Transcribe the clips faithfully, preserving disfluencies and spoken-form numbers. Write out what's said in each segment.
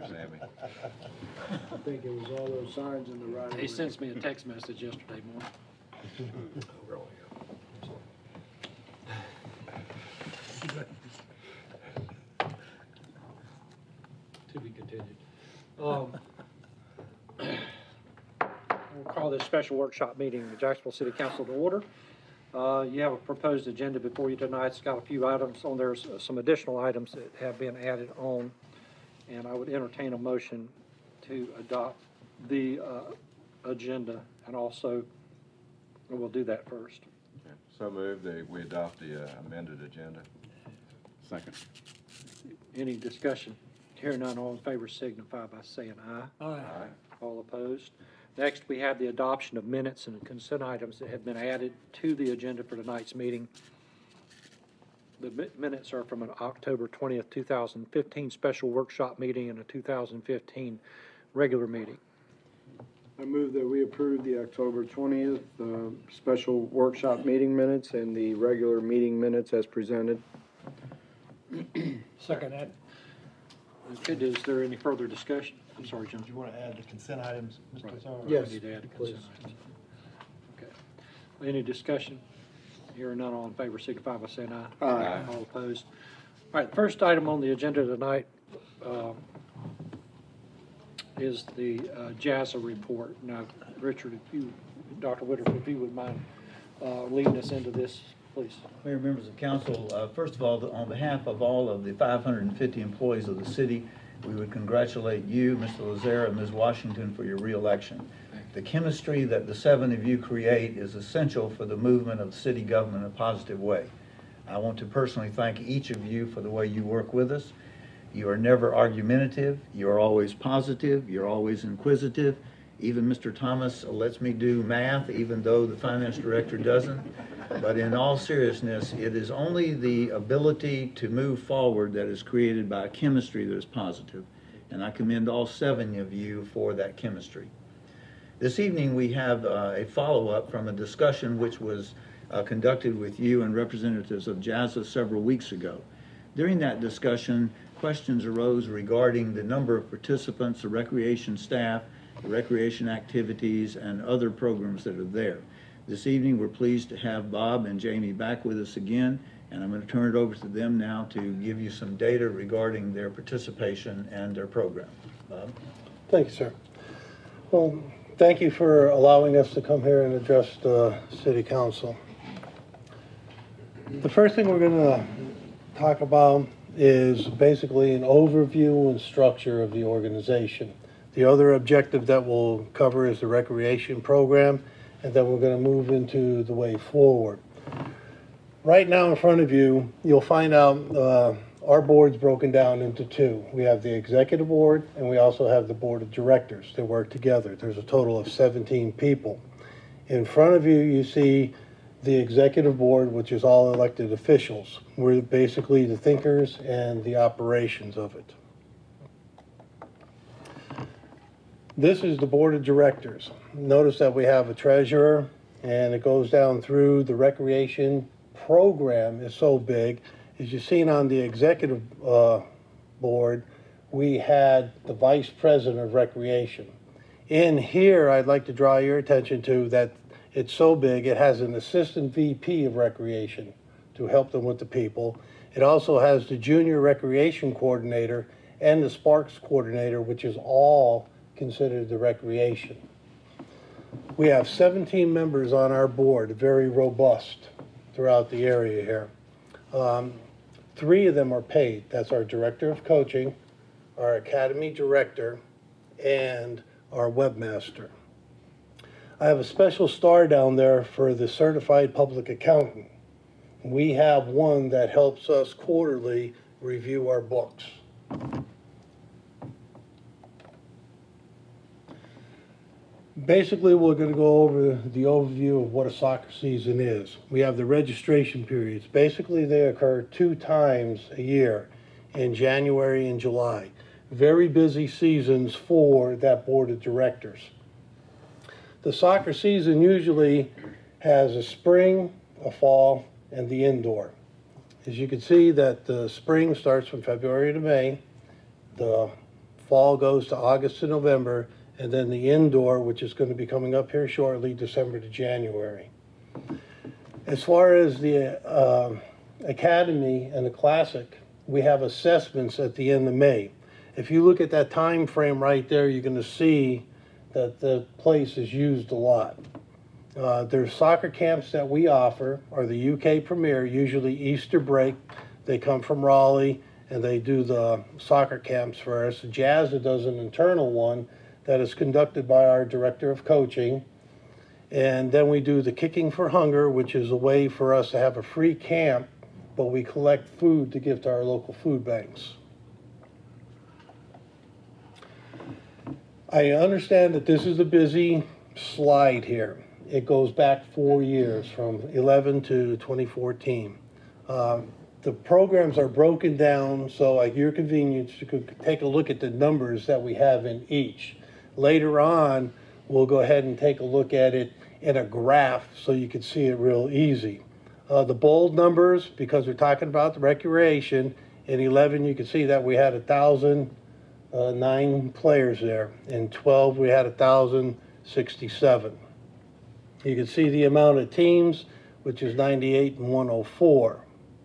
Sammy. I think it was all those signs in the right of way. He sends me a text message yesterday morning. To be continued. Um, We'll call this special workshop meeting of the Jacksonville City Council to order. Uh, you have a proposed agenda before you tonight. It's got a few items on there, some additional items that have been added on, and I would entertain a motion to adopt the uh, agenda, and also we'll do that first. Okay. So moved that we adopt the uh, amended agenda. Second. Any discussion? Hearing none, all in favor signify by saying aye. Aye. Aye. All opposed? Next, we have the adoption of minutes and consent items that have been added to the agenda for tonight's meeting. The mi- minutes are from an October twentieth, two thousand fifteen special workshop meeting and a two thousand fifteen regular meeting. I move that we approve the October twentieth uh, special workshop meeting minutes and the regular meeting minutes as presented. Second that. Okay, is there any further discussion? I'm sorry, John. Do you want to add the consent items, Mister Right. Lazar? Yes, We need to add a please. consent item. Okay. Any discussion? Hearing none, all in favor signify by saying aye. Aye. All opposed? All right, the first item on the agenda tonight um, is the uh, JASA report. Now, Richard, if you, Doctor Whitaker, if you would mind uh, leading us into this, please. Mayor, members of council, uh, first of all, on behalf of all of the five hundred fifty employees of the city, we would congratulate you, Mister Lazare, and Miz Washington for your reelection. The chemistry that the seven of you create is essential for the movement of city government in a positive way. I want to personally thank each of you for the way you work with us. You are never argumentative, you are always positive, you're always inquisitive. Even Mister Thomas lets me do math, even though the finance director doesn't. But in all seriousness, it is only the ability to move forward that is created by a chemistry that is positive. And I commend all seven of you for that chemistry. This evening we have uh, a follow-up from a discussion which was uh, conducted with you and representatives of JASA several weeks ago. During that discussion, questions arose regarding the number of participants, the recreation staff, the recreation activities, and other programs that are there. This evening we're pleased to have Bob and Jamie back with us again, and I'm going to turn it over to them now to give you some data regarding their participation and their program. Bob? Thank you, sir. Well, thank you for allowing us to come here and address the city council. The first thing we're going to talk about is basically an overview and structure of the organization. The other objective that we'll cover is the recreation program, and then we're going to move into the way forward. Right now in front of you, you'll find out uh, our board's broken down into two. We have the executive board, and we also have the board of directors that work together. There's a total of seventeen people. In front of you, you see the executive board, which is all elected officials. We're basically the thinkers and the operations of it. This is the board of directors. Notice that we have a treasurer, and it goes down through. The recreation program is so big. As you've seen on the executive uh, board, we had the vice president of recreation. In here, I'd like to draw your attention to that it's so big, it has an assistant V P of recreation to help them with the people. It also has the junior recreation coordinator and the Sparks coordinator, which is all considered the recreation. We have seventeen members on our board, very robust throughout the area here. Um, three of them are paid. That's our director of coaching, our academy director, and our webmaster. I have a special star down there for the certified public accountant. We have one that helps us quarterly review our books. Basically, we're going to go over the overview of what a soccer season is. We have the registration periods. Basically, they occur two times a year, in January and July. Very busy seasons for that board of directors. The soccer season usually has a spring, a fall, and the indoor. As you can see that the spring starts from February to May. The fall goes to August to November, and then the indoor, which is going to be coming up here shortly, December to January. As far as the uh, Academy and the Classic, we have assessments at the end of May. If you look at that time frame right there, you're going to see that the place is used a lot. Uh, there's soccer camps that we offer, are the U K Premier, usually Easter break. They come from Raleigh and they do the soccer camps for us. Jazza does an internal one that is conducted by our Director of Coaching. And then we do the Kicking for Hunger, which is a way for us to have a free camp, but we collect food to give to our local food banks. I understand that this is a busy slide here. It goes back four years, from eleven to twenty fourteen. Um, the programs are broken down, so at your convenience, you could take a look at the numbers that we have in each. Later on, we'll go ahead and take a look at it in a graph so you can see it real easy. Uh, the bold numbers, because we're talking about the recreation, in eleven you can see that we had a thousand uh, nine players there. In twelve we had a thousand sixty-seven. You can see the amount of teams, which is ninety-eight and one oh four.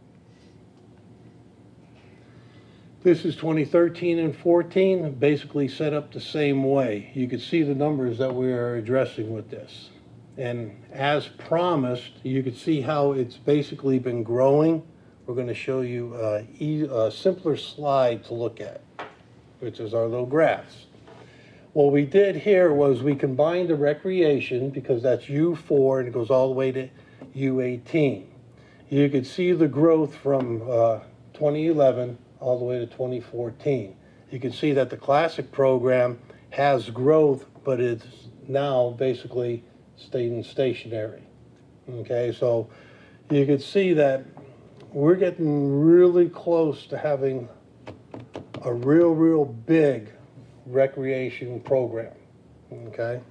This is twenty thirteen and fourteen, basically set up the same way. You can see the numbers that we are addressing with this. And as promised, you can see how it's basically been growing. We're going to show you a, e a simpler slide to look at, which is our little graphs. What we did here was we combined the recreation, because that's U four and it goes all the way to U eighteen. You could see the growth from uh, twenty eleven all the way to twenty fourteen. You can see that the Classic program has growth, but it's now basically staying stationary. Okay, so you can see that we're getting really close to having a real, real big recreation program. Okay.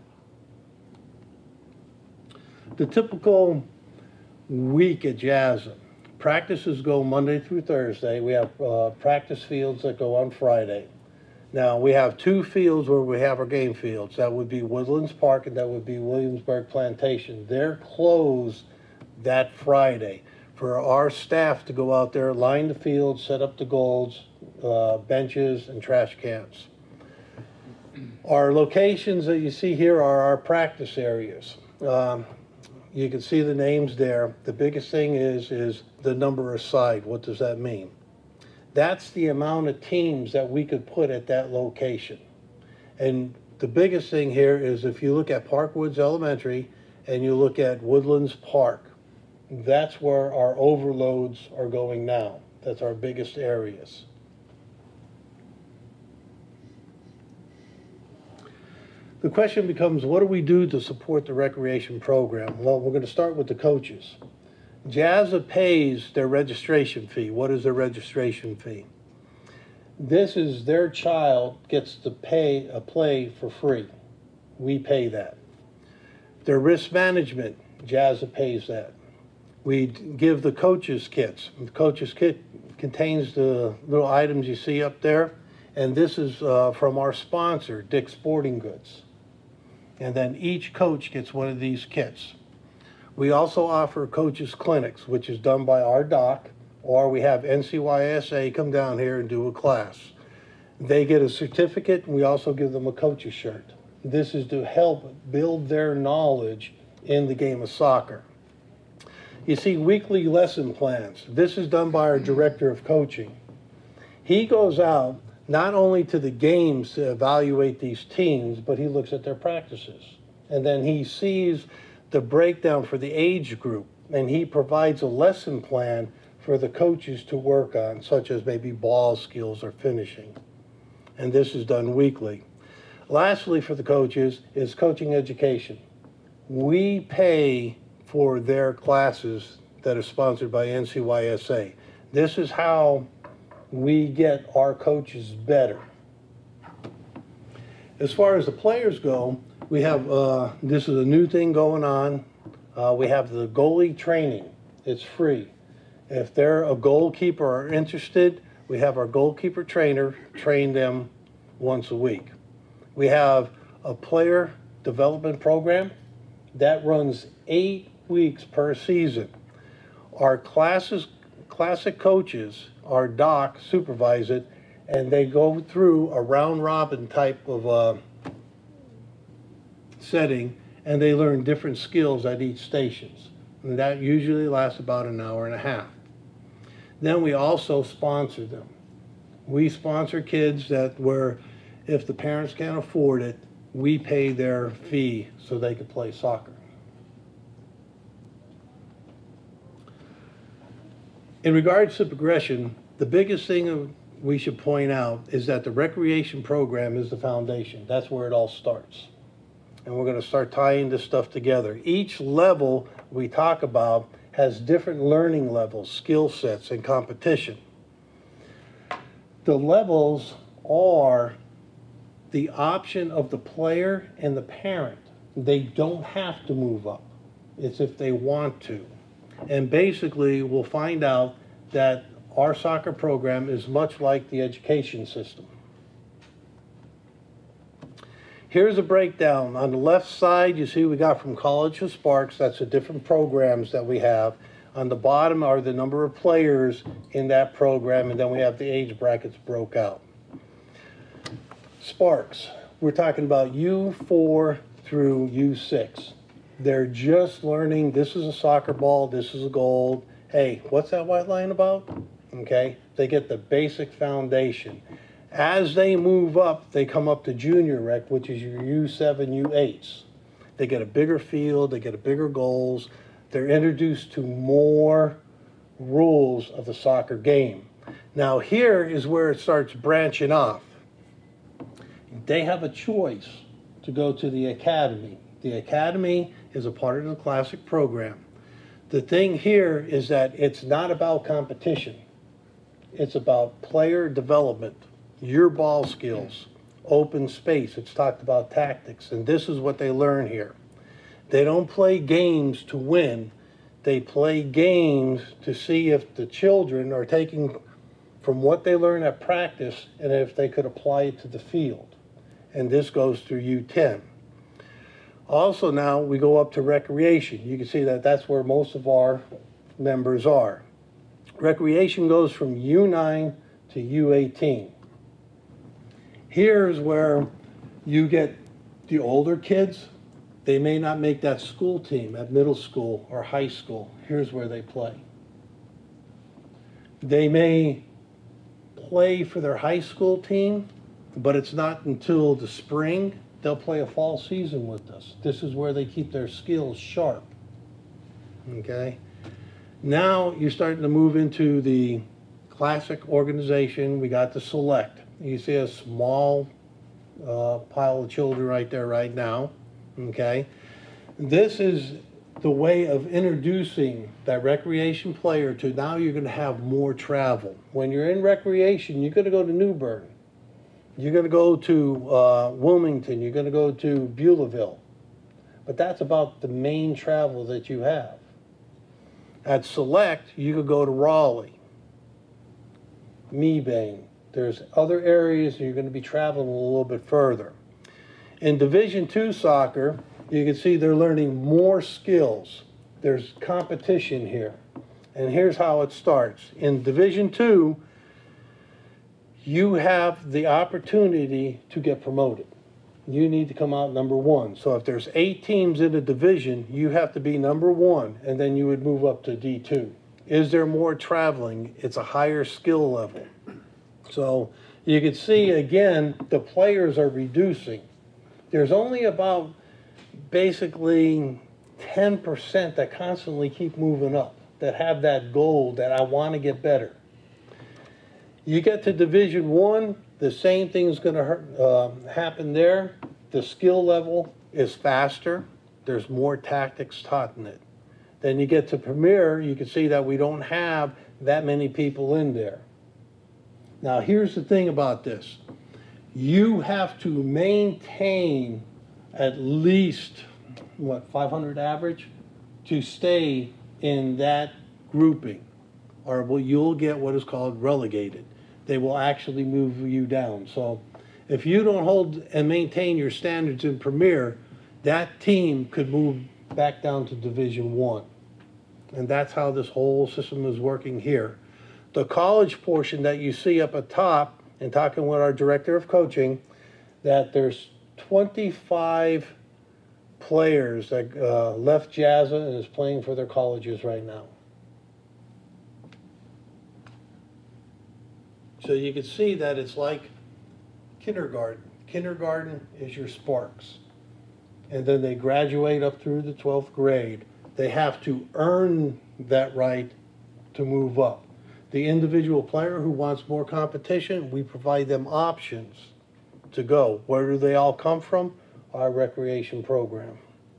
The typical week at Jazza. Practices go Monday through Thursday. We have uh, practice fields that go on Friday. Now, we have two fields where we have our game fields. That would be Woodlands Park and that would be Williamsburg Plantation. They're closed that Friday for our staff to go out there, line the field, set up the goals, uh, benches, and trash cans. Our locations that you see here are our practice areas. Um, you can see the names there. The biggest thing is, is the number aside. What does that mean? That's the amount of teams that we could put at that location. And the biggest thing here is if you look at Parkwoods Elementary and you look at Woodlands Park, that's where our overloads are going now. That's our biggest areas. The question becomes, what do we do to support the recreation program? Well, we're going to start with the coaches. Jazza pays their registration fee. What is their registration fee? This is their child gets to pay a play for free. We pay that. Their risk management, Jazza pays that. We give the coaches kits. The coaches kit contains the little items you see up there, and this is uh, from our sponsor, Dick's Sporting Goods. And then each coach gets one of these kits. We also offer coaches clinics, which is done by our doc, or we have N C Y S A come down here and do a class. They get a certificate, and we also give them a coach's shirt. This is to help build their knowledge in the game of soccer. You see weekly lesson plans. This is done by our director of coaching. He goes out not only to the games to evaluate these teams, but he looks at their practices. And then he sees the breakdown for the age group, and he provides a lesson plan for the coaches to work on, such as maybe ball skills or finishing. And this is done weekly. Lastly, for the coaches is coaching education. We pay for their classes that are sponsored by N C Y S A. This is how we get our coaches better. As far as the players go, we have, uh, this is a new thing going on. Uh, we have the goalie training. It's free. If they're a goalkeeper or interested, we have our goalkeeper trainer train them once a week. We have a player development program that runs eight weeks per season. Our classes, classic coaches, our doc supervise it, and they go through a round robin type of uh, setting, and they learn different skills at each stations. And that usually lasts about an hour and a half. Then we also sponsor them. We sponsor kids that where if the parents can't afford it, we pay their fee so they could play soccer. In regards to progression, the biggest thing we should point out is that the recreation program is the foundation. That's where it all starts. And we're going to start tying this stuff together. Each level we talk about has different learning levels, skill sets, and competition. The levels are the option of the player and the parent. They don't have to move up. It's if they want to. And basically, we'll find out that our soccer program is much like the education system. Here's a breakdown. On the left side, you see we got from college to Sparks. That's the different programs that we have. On the bottom are the number of players in that program, and then we have the age brackets broke out. Sparks, we're talking about U four through U six. They're just learning, this is a soccer ball, this is a goal. Hey, what's that white line about? Okay, they get the basic foundation. As they move up, they come up to junior rec, which is your U seven, U eights. They get a bigger field, they get a bigger goals. They're introduced to more rules of the soccer game. Now here is where it starts branching off. They have a choice to go to the academy. The academy is a part of the classic program. The thing here is that it's not about competition. It's about player development, your ball skills, open space. It's talked about tactics, and this is what they learn here. They don't play games to win. They play games to see if the children are taking from what they learn at practice and if they could apply it to the field. And this goes through U ten. Also now we go up to recreation. You can see that that's where most of our members are. Recreation goes from U nine to U eighteen. Here's where you get the older kids. They may not make that school team at middle school or high school. Here's where they play. They may play for their high school team, but it's not until the spring they'll play a fall season with us. This is where they keep their skills sharp. Okay? Now you're starting to move into the classic organization. We got the select. You see a small uh, pile of children right there right now. Okay? This is the way of introducing that recreation player to now you're going to have more travel. When you're in recreation, you're going to go to New Bern. You're going to go to uh, Wilmington. You're going to go to Beulahville. But that's about the main travel that you have. At Select, you could go to Raleigh, Mebane. There's other areas you're going to be traveling a little bit further. In Division two soccer, you can see they're learning more skills. There's competition here. And here's how it starts. In Division two, you have the opportunity to get promoted. You need to come out number one. So if there's eight teams in a division, you have to be number one, and then you would move up to D two. Is there more traveling? It's a higher skill level. So you can see, again, the players are reducing. There's only about basically ten percent that constantly keep moving up, that have that goal that I want to get better. You get to Division One, the same thing is going to uh, happen there. The skill level is faster. There's more tactics taught in it. Then you get to Premier, you can see that we don't have that many people in there. Now here's the thing about this. You have to maintain at least, what, five hundred average to stay in that grouping, or you'll get what is called relegated. They will actually move you down. So If you don't hold and maintain your standards in Premier, that team could move back down to Division One. And that's how this whole system is working here. The college portion that you see up at top, and talking with our director of coaching, that there's twenty-five players that uh, left Jazza and is playing for their colleges right now. So you can see that it's like kindergarten. Kindergarten is your Sparks. And then they graduate up through the twelfth grade. They have to earn that right to move up. The individual player who wants more competition, we provide them options to go. Where do they all come from? Our recreation program.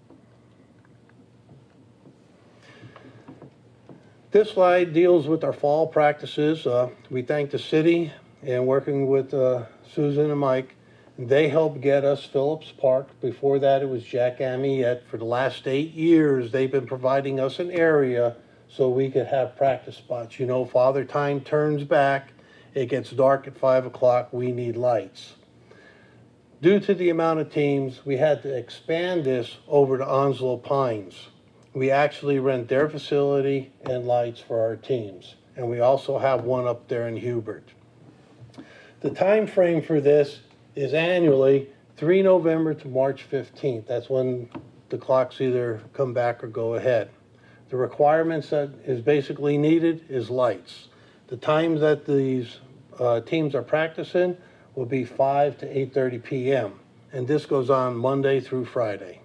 This slide deals with our fall practices. Uh, we thank the city and working with uh, Susan and Mike. They helped get us Phillips Park. Before that, it was Jack Amiette. For the last eight years, they've been providing us an area so we could have practice spots. You know, Father Time turns back. It gets dark at five o'clock. We need lights. Due to the amount of teams, we had to expand this over to Onslow Pines. We actually rent their facility and lights for our teams. And we also have one up there in Hubert. The time frame for this is annually the third of November to March fifteenth. That's when the clocks either come back or go ahead. The requirements that is basically needed is lights. The times that these uh, teams are practicing will be five to eight thirty p m And this goes on Monday through Friday.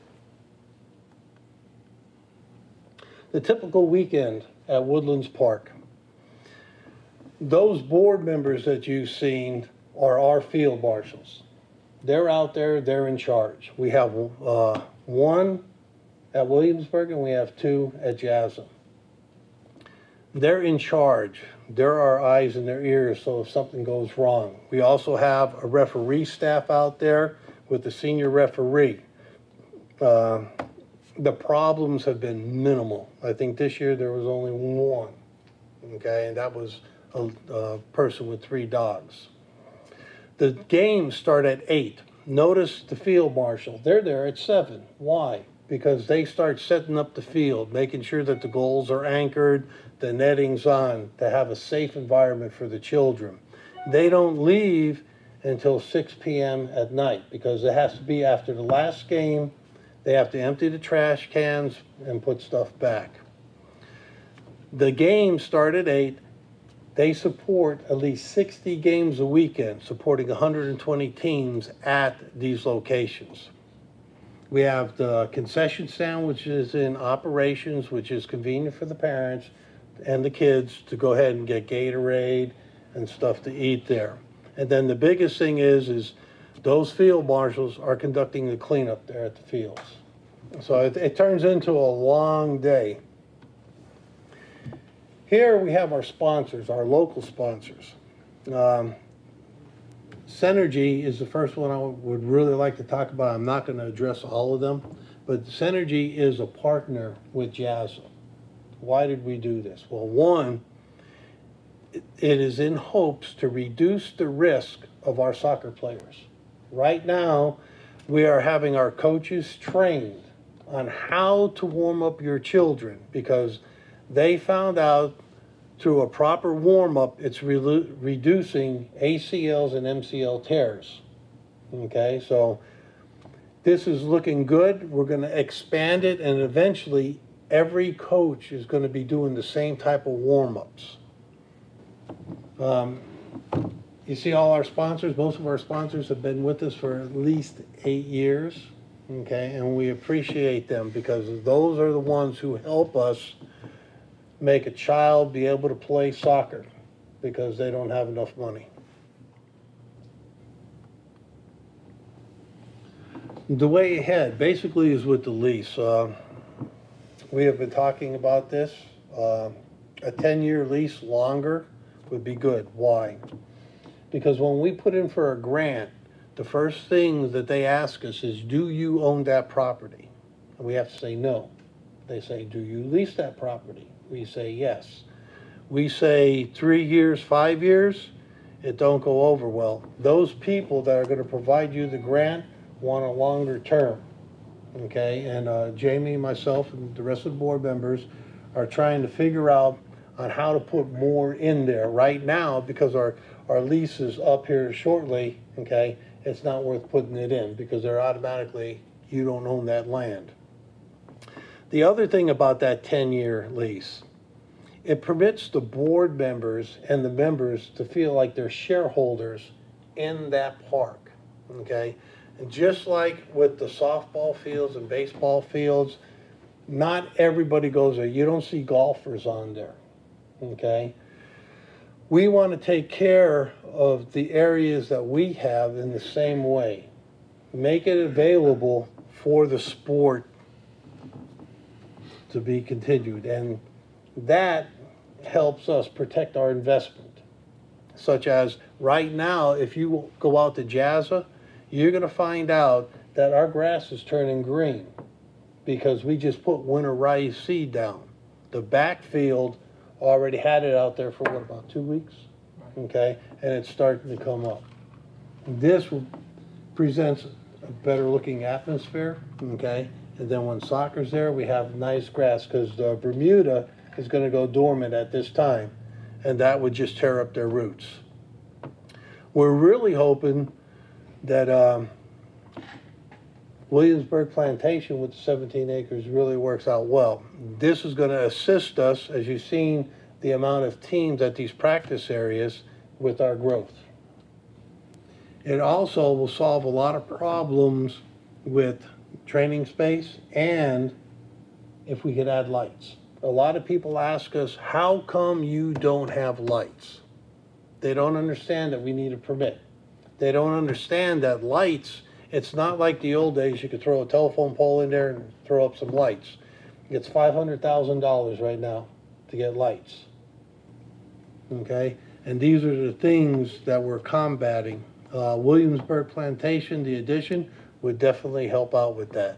The typical weekend at Woodlands Park. Those board members that you've seen are our field marshals. They're out there, they're in charge. We have uh, one at Williamsburg and we have two at Jazza. They're in charge. They're our eyes and their ears, so if something goes wrong. We also have a referee staff out there with the senior referee. Uh, the problems have been minimal. I think this year there was only one, okay, and that was a, a person with three dogs. The games start at eight. Notice the field marshal. They're there at seven. Why? Because they start setting up the field, making sure that the goals are anchored, the netting's on, to have a safe environment for the children. They don't leave until six p m at night because it has to be after the last game. They have to empty the trash cans and put stuff back. The games start at eight. They support at least sixty games a weekend, supporting one hundred twenty teams at these locations. We have the concession stand, which is in operations, which is convenient for the parents and the kids to go ahead and get Gatorade and stuff to eat there. And then the biggest thing is, is those field marshals are conducting the cleanup there at the fields. So it, it turns into a long day. Here we have our sponsors, our local sponsors. Um, Synergy is the first one I would really like to talk about. I'm not going to address all of them, but Synergy is a partner with Jazza. Why did we do this? Well, one, it is in hopes to reduce the risk of our soccer players. Right now, we are having our coaches trained on how to warm up your children because they found out through a proper warm-up, it's re reducing A C Ls and M C L tears. Okay, so this is looking good. We're going to expand it, and eventually every coach is going to be doing the same type of warm-ups. Um, you see all our sponsors, most of our sponsors have been with us for at least eight years. Okay, and we appreciate them because those are the ones who help us make a child be able to play soccer because they don't have enough money. The way ahead basically is with the lease. Uh, we have been talking about this. Uh, a ten-year lease longer would be good. Why? Because when we put in for a grant, the first thing that they ask us is, do you own that property? And we have to say no. They say, do you lease that property? We say yes. We say three years, five years, it don't go over well. Those people that are gonna provide you the grant want a longer term, okay? And uh, Jamie, myself, and the rest of the board members are trying to figure out on how to put more in there. Right now, because our, our lease is up here shortly, okay, it's not worth putting it in because they're automatically, you don't own that land. The other thing about that ten-year lease, it permits the board members and the members to feel like they're shareholders in that park, okay? And just like with the softball fields and baseball fields, not everybody goes there. You don't see golfers on there, okay? We want to take care of the areas that we have in the same way. Make it available for the sport to be continued. And that helps us protect our investment. Such as right now, if you go out to Jazza, you're going to find out that our grass is turning green because we just put winter rice seed down. The backfield already had it out there for what, about two weeks? Okay, and it's starting to come up. This presents a better looking atmosphere, okay? And then when soccer's there, we have nice grass because the Bermuda is going to go dormant at this time, and that would just tear up their roots. We're really hoping that um, Williamsburg Plantation with the seventeen acres really works out well. This is going to assist us, as you've seen, the amount of teams at these practice areas with our growth. It also will solve a lot of problems with training space and if we could add lights. A lot of people ask us, how come you don't have lights? They don't understand that we need a permit. They don't understand that lights, it's not like the old days you could throw a telephone pole in there and throw up some lights. It's five hundred thousand dollars right now to get lights. Okay, and these are the things that we're combating. Uh, Williamsburg Plantation, the addition, would definitely help out with that.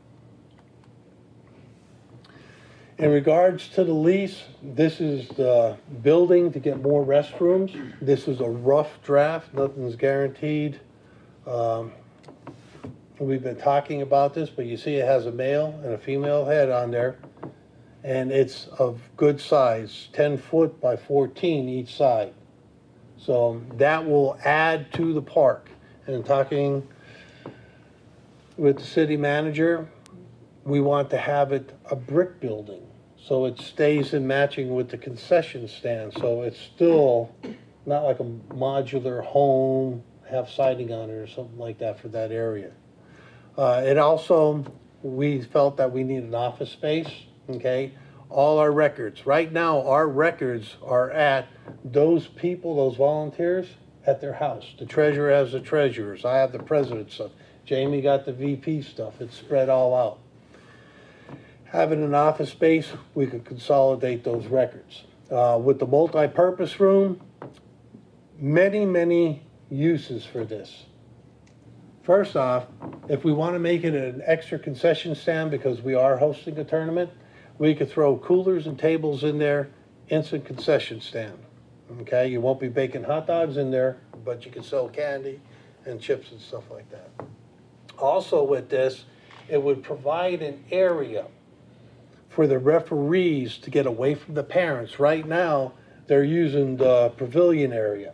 In regards to the lease, this is the building to get more restrooms. This is a rough draft, nothing's guaranteed. Um, we've been talking about this, but you see it has a male and a female head on there. And it's of good size, ten foot by fourteen each side. So that will add to the park. And talking with the city manager, we want to have it a brick building. So it stays in matching with the concession stand. So it's still not like a modular home, have siding on it or something like that for that area. Uh, it also, we felt that we need an office space. Okay, all our records. Right now, our records are at those people, those volunteers, at their house. The treasurer has the treasurers. I have the president's stuff. Jamie got the V P stuff. It's spread all out. Having an office space, we could consolidate those records. Uh, with the multi-purpose room, many, many uses for this. First off, if we want to make it an extra concession stand because we are hosting a tournament, we could throw coolers and tables in there, instant concession stand. Okay, you won't be baking hot dogs in there, but you can sell candy and chips and stuff like that. Also with this, it would provide an area for the referees to get away from the parents. Right now, they're using the pavilion area.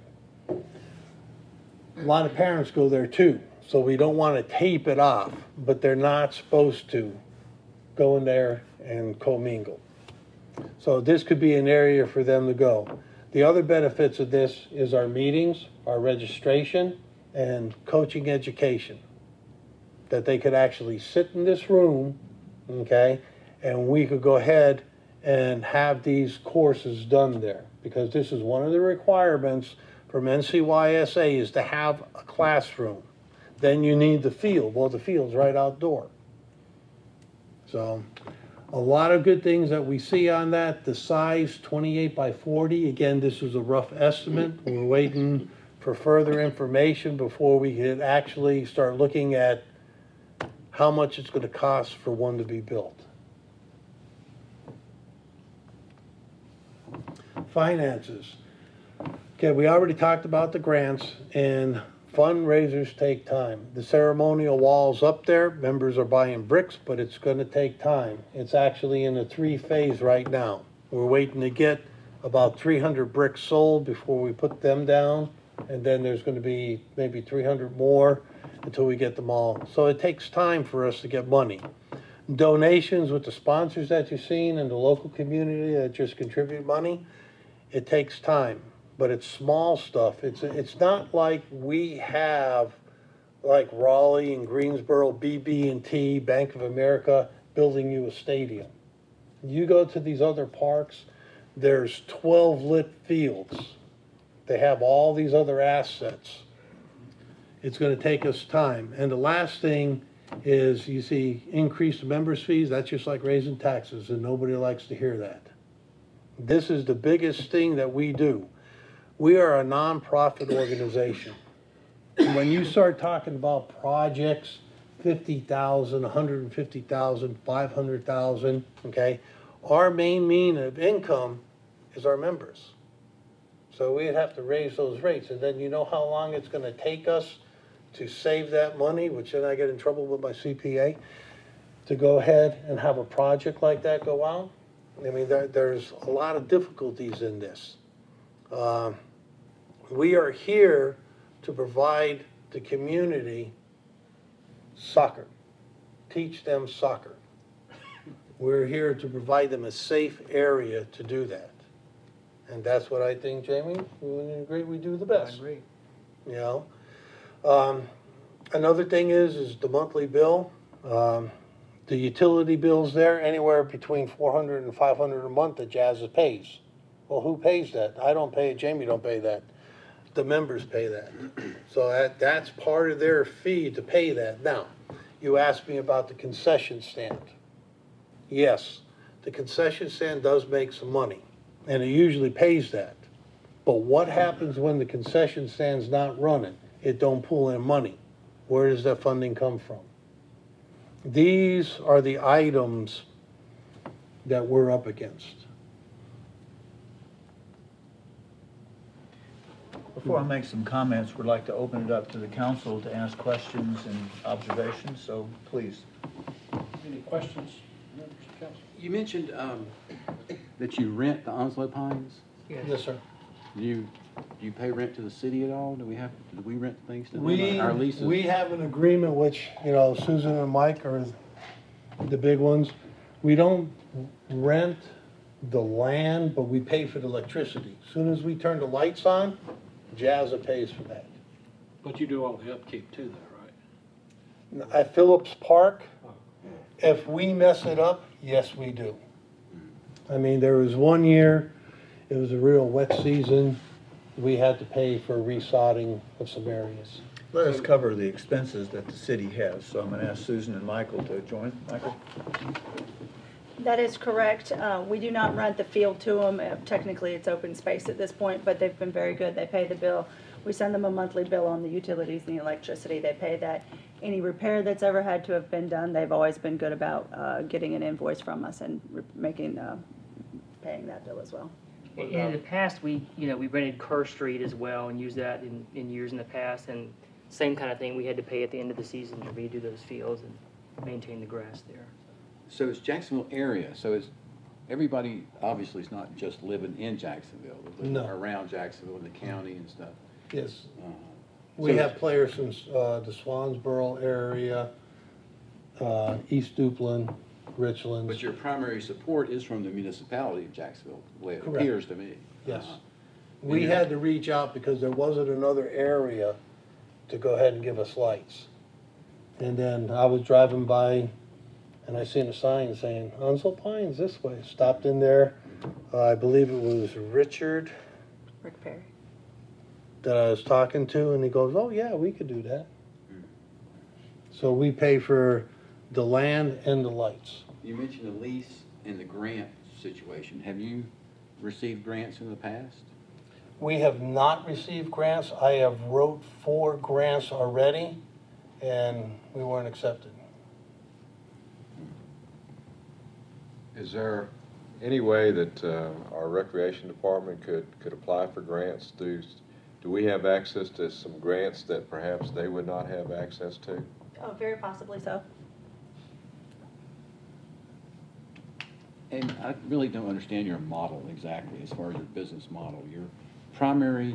A lot of parents go there too, so we don't want to tape it off, but they're not supposed to go in there and commingle. So this could be an area for them to go. The other benefits of this is our meetings, our registration, and coaching education. That they could actually sit in this room, okay, and we could go ahead and have these courses done there. Because this is one of the requirements from N C Y S A is to have a classroom. Then you need the field. Well, the field's right outdoor. So a lot of good things that we see on that. The size, twenty-eight by forty. Again, this is a rough estimate. We're waiting for further information before we could actually start looking at how much it's going to cost for one to be built. Finances. Okay, we already talked about the grants, and fundraisers take time. The ceremonial wall's up there, members are buying bricks, but it's gonna take time. It's actually in a three-phase right now. We're waiting to get about three hundred bricks sold before we put them down, and then there's gonna be maybe three hundred more until we get them all. So it takes time for us to get money. Donations with the sponsors that you've seen and the local community that just contribute money, it takes time, but it's small stuff. It's, it's not like we have, like Raleigh and Greensboro, B B and T, Bank of America, building you a stadium. You go to these other parks, there's twelve lit fields. They have all these other assets. It's gonna take us time. And the last thing is, you see increased members fees, that's just like raising taxes, and nobody likes to hear that. This is the biggest thing that we do. We are a nonprofit organization. When you start talking about projects, fifty thousand, a hundred fifty thousand, five hundred thousand, okay? Our main mean of income is our members. So we'd have to raise those rates, and then you know how long it's gonna take us to save that money, which then I get in trouble with my C P A, to go ahead and have a project like that go out? I mean, there, there's a lot of difficulties in this. Uh, we are here to provide the community soccer, teach them soccer. We're here to provide them a safe area to do that. And that's what I think, Jamie, we would agree we do the best. I agree. You know? Um, another thing is, is the monthly bill. Um, the utility bills there, anywhere between four hundred and five hundred a month that Jazz pays. Well, who pays that? I don't pay it, Jamie don't pay that. The members pay that. So that, that's part of their fee to pay that. Now, you asked me about the concession stand. Yes, the concession stand does make some money, and it usually pays that. But what happens when the concession stand's not running? It don't pull in money. Where does that funding come from? These are the items that we're up against. Before I make some comments, we'd like to open it up to the council to ask questions and observations, so please. Any questions, members of council? You mentioned um, that you rent the Onslow Pines. Yes, sir. Do you, do you pay rent to the city at all? Do we have, do we rent things to them? We, Our leases? we have an agreement, which, you know, Susan and Mike are the big ones. We don't rent the land, but we pay for the electricity. As soon as we turn the lights on, Jazza pays for that. But you do all the upkeep too, though, right? At Phillips Park, if we mess it up, yes, we do. I mean, there was one year, it was a real wet season, we had to pay for resodding of some areas. Let us cover the expenses that the city has, so I'm going to ask Susan and Michael to join. Michael? That is correct. Uh, we do not rent the field to them. Uh, Technically, it's open space at this point, but they've been very good. They pay the bill. We send them a monthly bill on the utilities and the electricity. They pay that. Any repair that's ever had to have been done, they've always been good about uh, getting an invoice from us and re- making, uh, paying that bill as well. In in the past, we, you know, we rented Kerr Street as well and used that in, in years in the past, and same kind of thing, we had to pay at the end of the season to redo those fields and maintain the grass there. So it's Jacksonville area, so it's, everybody obviously is not just living in Jacksonville, they're living No. around Jacksonville in the county and stuff. Yes. Uh, We so- have players from uh, the Swansboro area, uh, East Duplin, Richlands. But your primary support is from the municipality of Jacksonville, the way it Correct. appears to me. Yes. Uh, We had to reach out because there wasn't another area to go ahead and give us lights. And then I was driving by and I seen a sign saying, Onslow Pines this way. Stopped in there. Uh, I believe it was Richard Rick Perry. that I was talking to, and he goes, oh yeah, we could do that. So we pay for the land and the lights. You mentioned the lease and the grant situation. Have you received grants in the past? We have not received grants. I have wrote four grants already, and we weren't accepted. Is there any way that uh, our recreation department could, could apply for grants? Do, do we have access to some grants that perhaps they would not have access to? Oh, very possibly so. And I really don't understand your model exactly as far as your business model. Your primary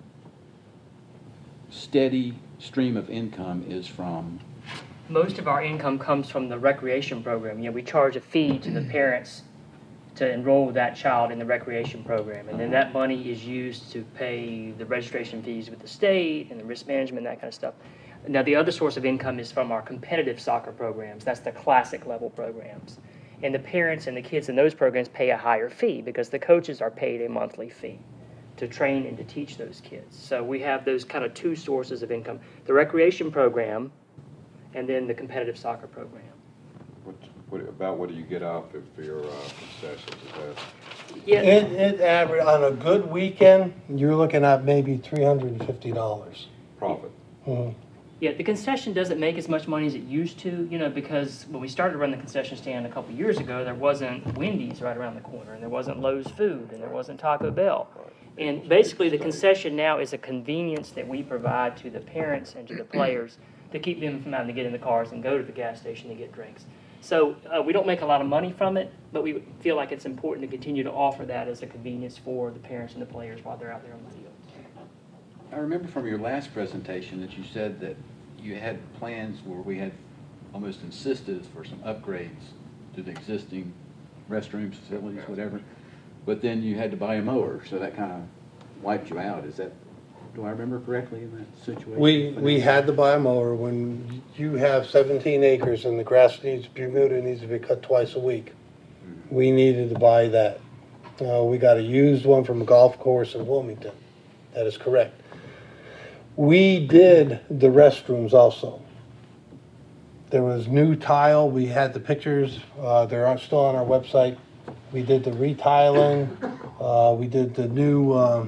steady stream of income is from, Most of our income comes from the recreation program. You know, we charge a fee to the parents to enroll that child in the recreation program. And then that money is used to pay the registration fees with the state and the risk management, that kind of stuff. Now, the other source of income is from our competitive soccer programs. That's the classic level programs. And the parents and the kids in those programs pay a higher fee because the coaches are paid a monthly fee to train and to teach those kids. So we have those kind of two sources of income, the recreation program and then the competitive soccer program. What, what, about what do you get off of for your uh, concessions? Is that, Yeah, It, it average, on a good weekend, you're looking at maybe three hundred and fifty dollars. profit? Mhm. yeah, the concession doesn't make as much money as it used to, you know, because when we started to run the concession stand a couple years ago, there wasn't Wendy's right around the corner, and there wasn't Lowe's Food, and there wasn't Taco Bell. And basically, the concession now is a convenience that we provide to the parents and to the players to keep them from having to get in the cars and go to the gas station to get drinks. So uh, we don't make a lot of money from it, but we feel like it's important to continue to offer that as a convenience for the parents and the players while they're out there on the field. I remember from your last presentation that you said that you had plans where we had almost insisted for some upgrades to the existing restrooms, facilities, whatever, but then you had to buy a mower, so that kind of wiped you out. Is that, do I remember correctly in that situation? We, we had to buy a mower. When you have seventeen acres and the grass needs, Bermuda needs to be cut twice a week, we needed to buy that. Uh, we got a used one from a golf course in Wilmington. That is correct. We did the restrooms also. There was new tile. We had the pictures. Uh, they're still on our website. We did the retiling. Uh, we did the new, um,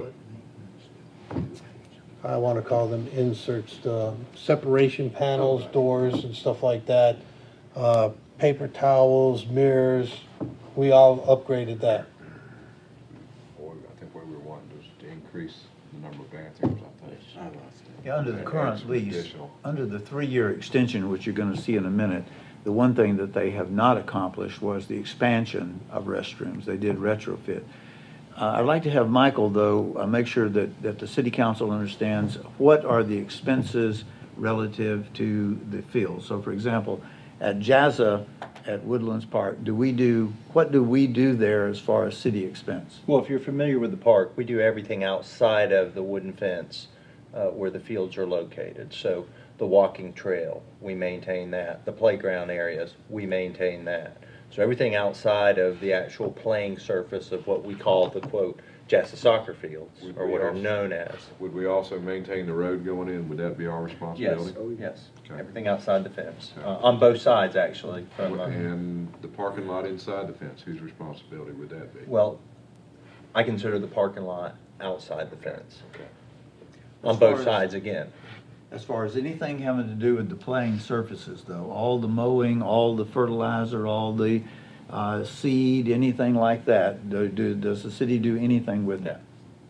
I want to call them inserts, the separation panels, doors and stuff like that. Uh, paper towels, mirrors. We all upgraded that. Or I think what we were wanting was to increase the number of bathrooms, I think. Yeah, under the Add current some lease, additional. under the three-year extension, which you're gonna see in a minute, the one thing that they have not accomplished was the expansion of restrooms. They did retrofit. Uh, I'd like to have Michael, though, uh, make sure that, that the city council understands what are the expenses relative to the field. So, for example, at Jazza at Woodlands Park, do we do, what do we do there as far as city expense? Well, if you're familiar with the park, we do everything outside of the wooden fence uh, where the fields are located. So the walking trail, we maintain that. The playground areas, we maintain that. So everything outside of the actual playing surface of what we call the, quote, Jassa soccer fields, Would or we what are also- known as. Would we also maintain the road going in? Would that be our Yes, responsibility? yes. Okay. Everything outside the fence, uh, on both sides, actually. From, uh, And the parking lot inside the fence, whose responsibility would that be? Well, I consider the parking lot outside the fence, Okay. on As far both as- sides again. As far as anything having to do with the playing surfaces, though, all the mowing, all the fertilizer, all the uh, seed, anything like that, do, do, does the city do anything with that?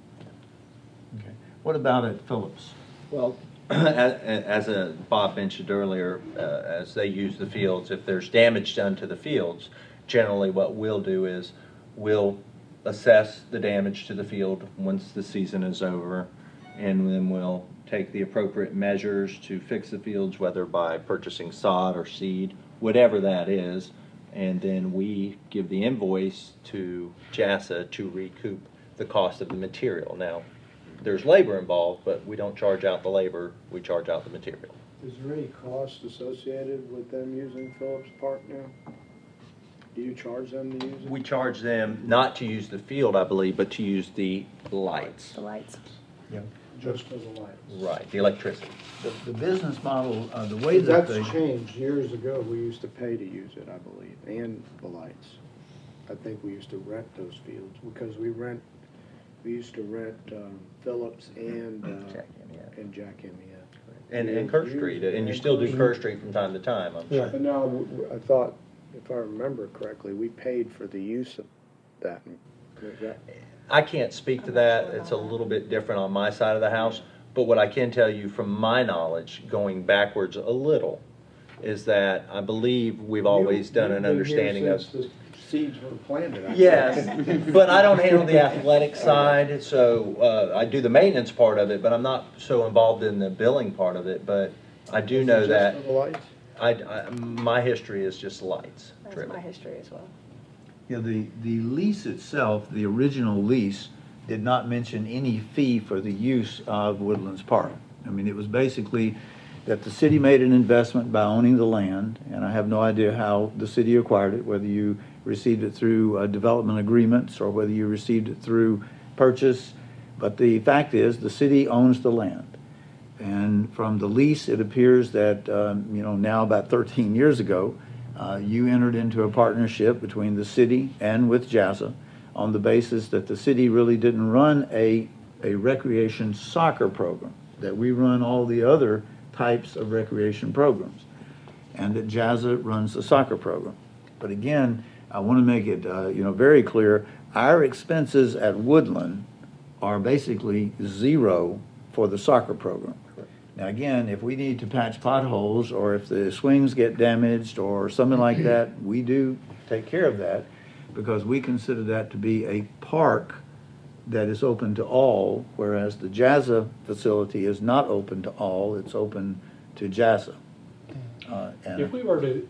Okay. What about at Phillips? Well, as, as uh, Bob mentioned earlier, uh, as they use the fields, if there's damage done to the fields, generally what we'll do is we'll assess the damage to the field once the season is over, and then we'll take the appropriate measures to fix the fields, whether by purchasing sod or seed, whatever that is, and then we give the invoice to Jassa to recoup the cost of the material. Now, there's labor involved, but we don't charge out the labor, we charge out the material. Is there any cost associated with them using Phillips Park now? Do you charge them to use it? We charge them not to use the field, I believe, but to use the lights. The lights. Just for the lights? Right, the electricity. The, the business model, uh, the way that That's they. changed. Years ago, we used to pay to use it, I believe, and the lights. I think we used to rent those fields, because we rent, we used to rent um, Phillips and, uh, Jack Amiette. and Jack Amiette. And, and Kerr Street, and you still do Kerr Street from time to time, I'm sure. But now, w- w- I thought, if I remember correctly, we paid for the use of that. That- I can't speak to that. It's a little bit different on my side of the house. But what I can tell you from my knowledge, going backwards a little, is that I believe we've always done an understanding of. The seeds were planted. I Yes, think. but I don't handle the athletic side, so uh, I do the maintenance part of it, but I'm not so involved in the billing part of it. But I do Is it know just that for the lights? I, I, my history is just lights That's driven. my history as well. Yeah, the, the lease itself, the original lease, did not mention any fee for the use of Woodlands Park. I mean, it was basically that the city made an investment by owning the land, and I have no idea how the city acquired it, whether you received it through uh, development agreements or whether you received it through purchase. But the fact is, the city owns the land. And from the lease, it appears that, um, you know, now about thirteen years ago, uh, you entered into a partnership between the city and with Jazza on the basis that the city really didn't run a, a recreation soccer program, that we run all the other types of recreation programs, and that Jazza runs the soccer program. But again, I want to make it, uh, you know, very clear, our expenses at Woodland are basically zero for the soccer program. Now, again, if we need to patch potholes, or if the swings get damaged, or something like that, we do take care of that, because we consider that to be a park that is open to all, whereas the Jazza facility is not open to all, it's open to Jazza. Uh, and If we were to,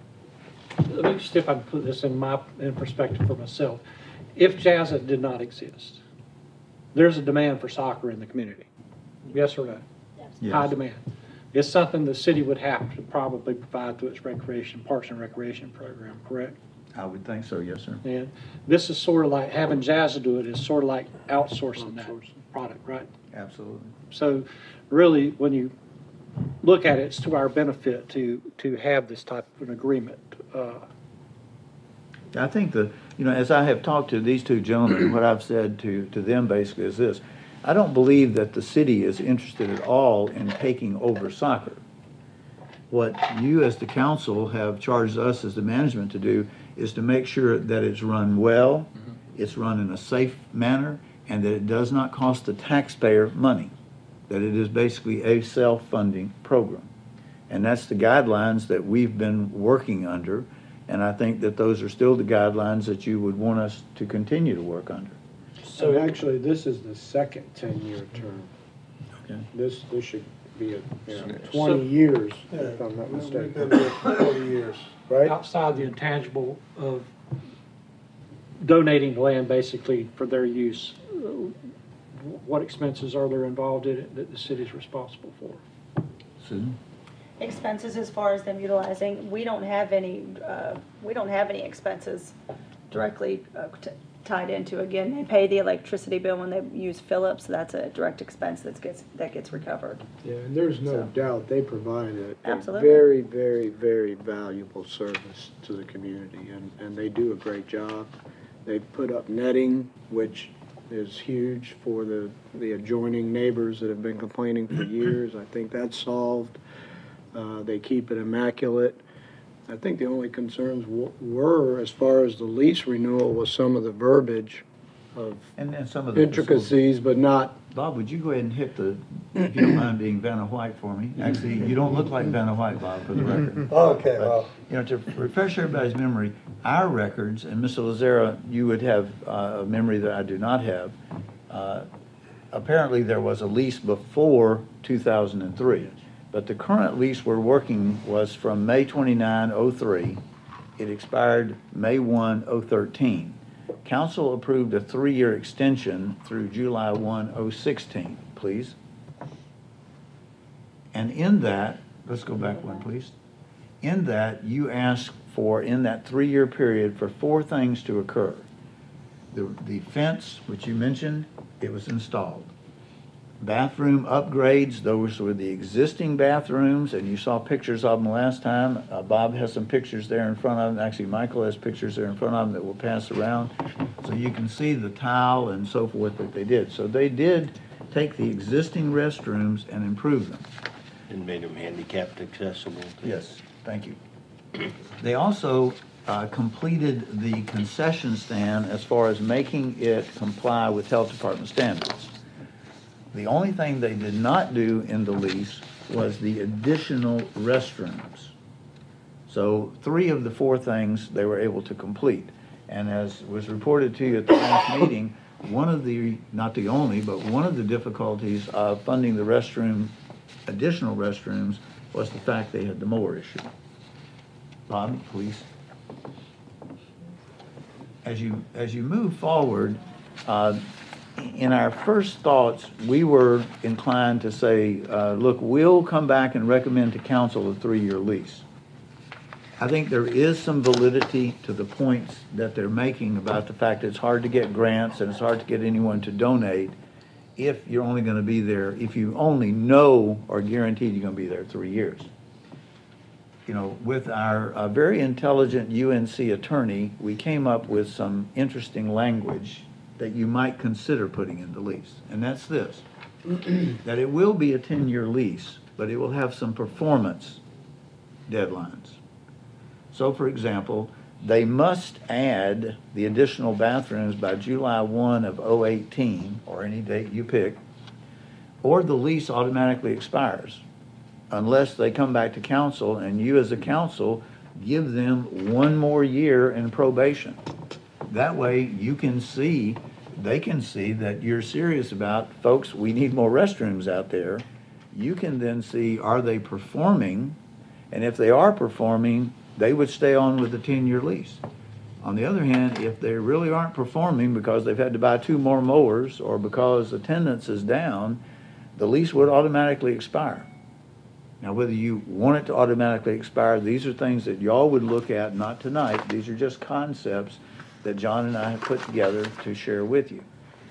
let me just, if I can put this in my, in perspective for myself. If Jazza did not exist, there's a demand for soccer in the community. Yes or no? Yes. High demand. It's something the city would have to probably provide through its recreation, parks and recreation program, correct? I would think so, yes, sir. And this is sort of like, having Jazza do it is sort of like outsourcing that product, right? Absolutely. So really, when you look at it, it's to our benefit to, to have this type of an agreement. Uh, I think the, you know, as I have talked to these two gentlemen, what I've said to, to them basically is this: I don't believe that the city is interested at all in taking over soccer. What you as the council have charged us as the management to do is to make sure that it's run well, mm-hmm. it's run in a safe manner, and that it does not cost the taxpayer money, that it is basically a self-funding program. And that's the guidelines that we've been working under, and I think that those are still the guidelines that you would want us to continue to work under. So actually, this is the second ten-year term. Okay. This, this should be a, you know, So- twenty years, Yeah, if I'm not we've been mistaken, there for forty years. right? outside the intangible of donating the land basically for their use, uh, what expenses are there involved in it that the city's responsible for? Susan? Expenses as far as them utilizing, we don't have any, uh, we don't have any expenses directly uh, t- tied into. Again, they pay the electricity bill when they use Phillips, so that's a direct expense that gets, that gets recovered. Yeah, and there's no So- doubt they provide a, a Absolutely. very, very, very valuable service to the community, and, and they do a great job. They put up netting, which is huge for the, the adjoining neighbors that have been complaining for years. I think that's solved. Uh, they keep it immaculate. I think the only concerns w- were, as far as the lease renewal, was some of the verbiage of And then some of the facilities. intricacies, but not, Bob, would you go ahead and hit the, if you don't mind being Vanna White for me? Actually, you don't look like Vanna White, Bob, for the record. Okay, But, well, you know, to refresh everybody's memory, our records, and Mister Lazara, you would have uh, a memory that I do not have. Uh, Apparently, there was a lease before two thousand three, but the current lease we're working was from May twenty-ninth, oh three. It expired May first, oh thirteen. Council approved a three-year extension through July first, oh sixteen, please. And in that, let's go back one, please. In that, you asked for, in that three-year period, for four things to occur. The, the fence, which you mentioned, it was installed. Bathroom upgrades, those were the existing bathrooms, and you saw pictures of them last time. Uh, Bob has some pictures there in front of him. Actually, Michael has pictures there in front of him that we'll pass around. So you can see the tile and so forth that they did. So they did take the existing restrooms and improve them. And made them handicapped accessible. Yes, thank you. They also uh, completed the concession stand as far as making it comply with health department standards. The only thing they did not do in the lease was the additional restrooms. So three of the four things they were able to complete. And as was reported to you at the last meeting, one of the, not the only, but one of the difficulties of funding the restroom, additional restrooms, was the fact they had the mower issue. Bob, please. As you, as you move forward, uh, in our first thoughts, we were inclined to say, uh, look, we'll come back and recommend to council a three-year lease. I think there is some validity to the points that they're making about the fact that it's hard to get grants and it's hard to get anyone to donate if you're only going to be there, if you only know or guaranteed you're going to be there three years. You know, with our uh, very intelligent U N C attorney, we came up with some interesting language that you might consider putting in the lease. And that's this, that it will be a ten-year lease, but it will have some performance deadlines. So, for example, they must add the additional bathrooms by July first of oh eighteen, or any date you pick, or the lease automatically expires, unless they come back to council and you as a council give them one more year in probation. That way you can see, they can see that you're serious about, folks, we need more restrooms out there. You can then see, are they performing? And if they are performing, they would stay on with the ten-year lease. On the other hand, if they really aren't performing because they've had to buy two more mowers or because attendance is down, the lease would automatically expire. Now, whether you want it to automatically expire, these are things that y'all would look at, not tonight. These are just concepts that John and I have put together to share with you.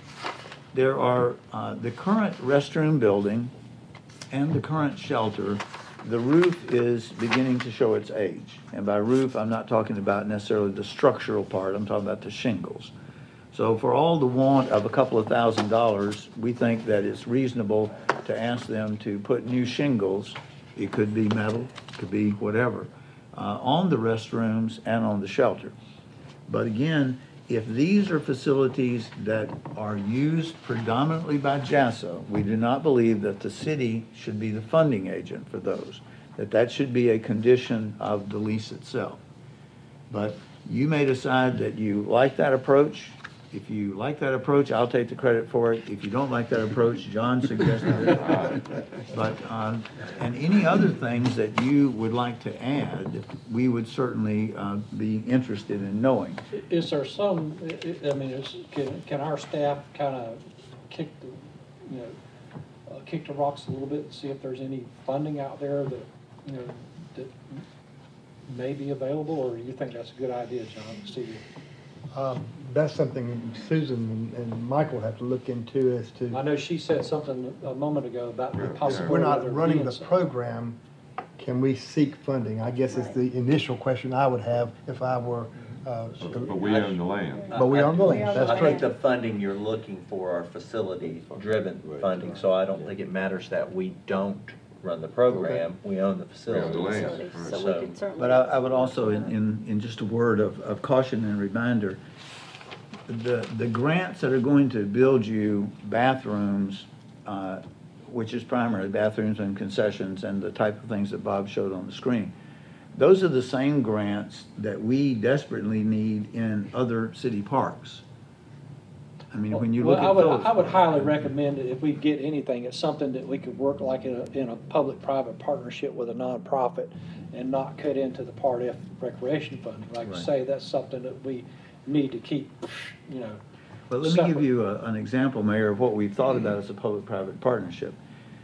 There are uh, the current restroom building and the current shelter. The roof is beginning to show its age. And by roof, I'm not talking about necessarily the structural part. I'm talking about the shingles. So for all the want of a couple of thousand dollars, we think that it's reasonable to ask them to put new shingles, it could be metal, it could be whatever, uh, on the restrooms and on the shelter. But again, if these are facilities that are used predominantly by J A S A, we do not believe that the city should be the funding agent for those, that that should be a condition of the lease itself. But you may decide that you like that approach. If you like that approach, I'll take the credit for it. If you don't like that approach, John suggested it. But, uh, and any other things that you would like to add, we would certainly uh, be interested in knowing. Is there some, I mean, is, can, can our staff kind of kick the, you know, uh, kick the rocks a little bit and see if there's any funding out there that, you know, that may be available, or do you think that's a good idea, John, Steve? Um, that's something Susan and, and Michael have to look into as to. I know she said something a moment ago about the possibility. We're of there not running being the some- program. Can we seek funding? I guess is the initial question I would have if I were. Uh, But we own the land. But we own the land. That's I correct. think the funding you're looking for are facility-driven funding, so I don't think it matters that we don't run the program. We own the facility. land. Facilities, Right. So we So- can certainly. But I, I would also, in, in, in just a word of, of caution and reminder, the, the grants that are going to build you bathrooms, uh, which is primarily bathrooms and concessions and the type of things that Bob showed on the screen, those are the same grants that we desperately need in other city parks. I mean, when you Well, look I at would, those. I would highly recommend it if we get anything, it's something that we could work like in a, in a public-private partnership with a nonprofit and not cut into the Part F recreation funding. Like I Right. say, that's something that we need to keep, you know. But let me give separate. you a, an example, Mayor, of what we've thought about as a public-private partnership.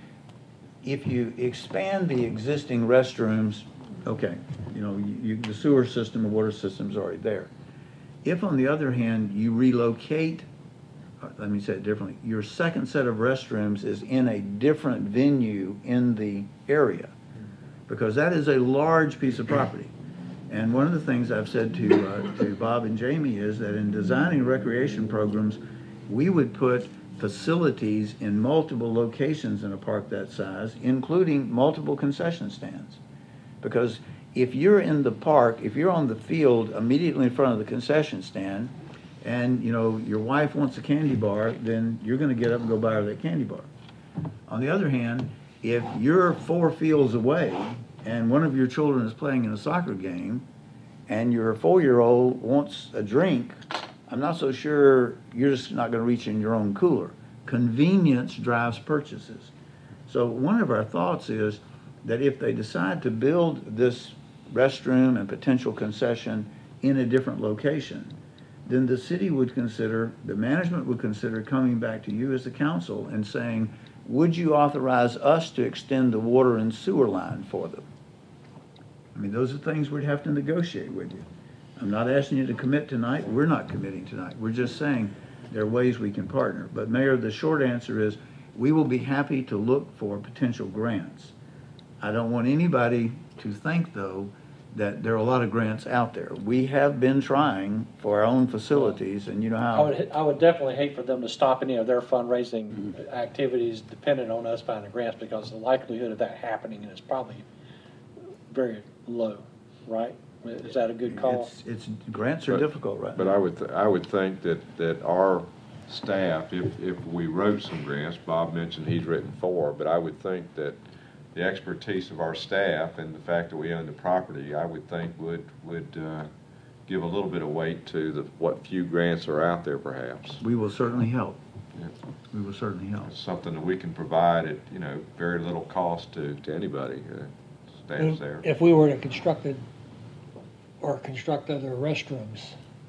If you expand the existing restrooms, okay, you know, you, you, the sewer system, the water system's already there. If, on the other hand, you relocate, uh, let me say it differently, your second set of restrooms is in a different venue in the area, because that is a large piece of property. And one of the things I've said to, uh, to Bob and Jamie is that in designing recreation programs, we would put facilities in multiple locations in a park that size, including multiple concession stands. Because if you're in the park, if you're on the field immediately in front of the concession stand, and, you know, your wife wants a candy bar, then you're gonna get up and go buy her that candy bar. On the other hand, if you're four fields away and one of your children is playing in a soccer game and your four-year-old wants a drink, I'm not so sure you're just not gonna reach in your own cooler. Convenience drives purchases. So one of our thoughts is that if they decide to build this restroom and potential concession in a different location, then the city would consider, the management would consider coming back to you as the council and saying, would you authorize us to extend the water and sewer line for them? I mean, those are things we'd have to negotiate with you. I'm not asking you to commit tonight. We're not committing tonight. We're just saying there are ways we can partner. But Mayor, the short answer is we will be happy to look for potential grants. I don't want anybody to think, though, that there are a lot of grants out there. We have been trying for our own facilities, and you know I how. would, I would definitely hate for them to stop any of their fundraising activities dependent on us finding grants, because the likelihood of that happening is probably very low, right? Is that a good call? It's, it's, grants are But- difficult right But now. I would, th- I would think that, that our staff, if, if we wrote some grants, Bob mentioned he's written four, but I would think that the expertise of our staff and the fact that we own the property, I would think would, would uh, give a little bit of weight to the, what few grants are out there perhaps. We will certainly help. Yeah. We will certainly help. It's something that we can provide at, you know, very little cost to, to anybody, uh, staff's there. If we were to construct it, or construct other restrooms,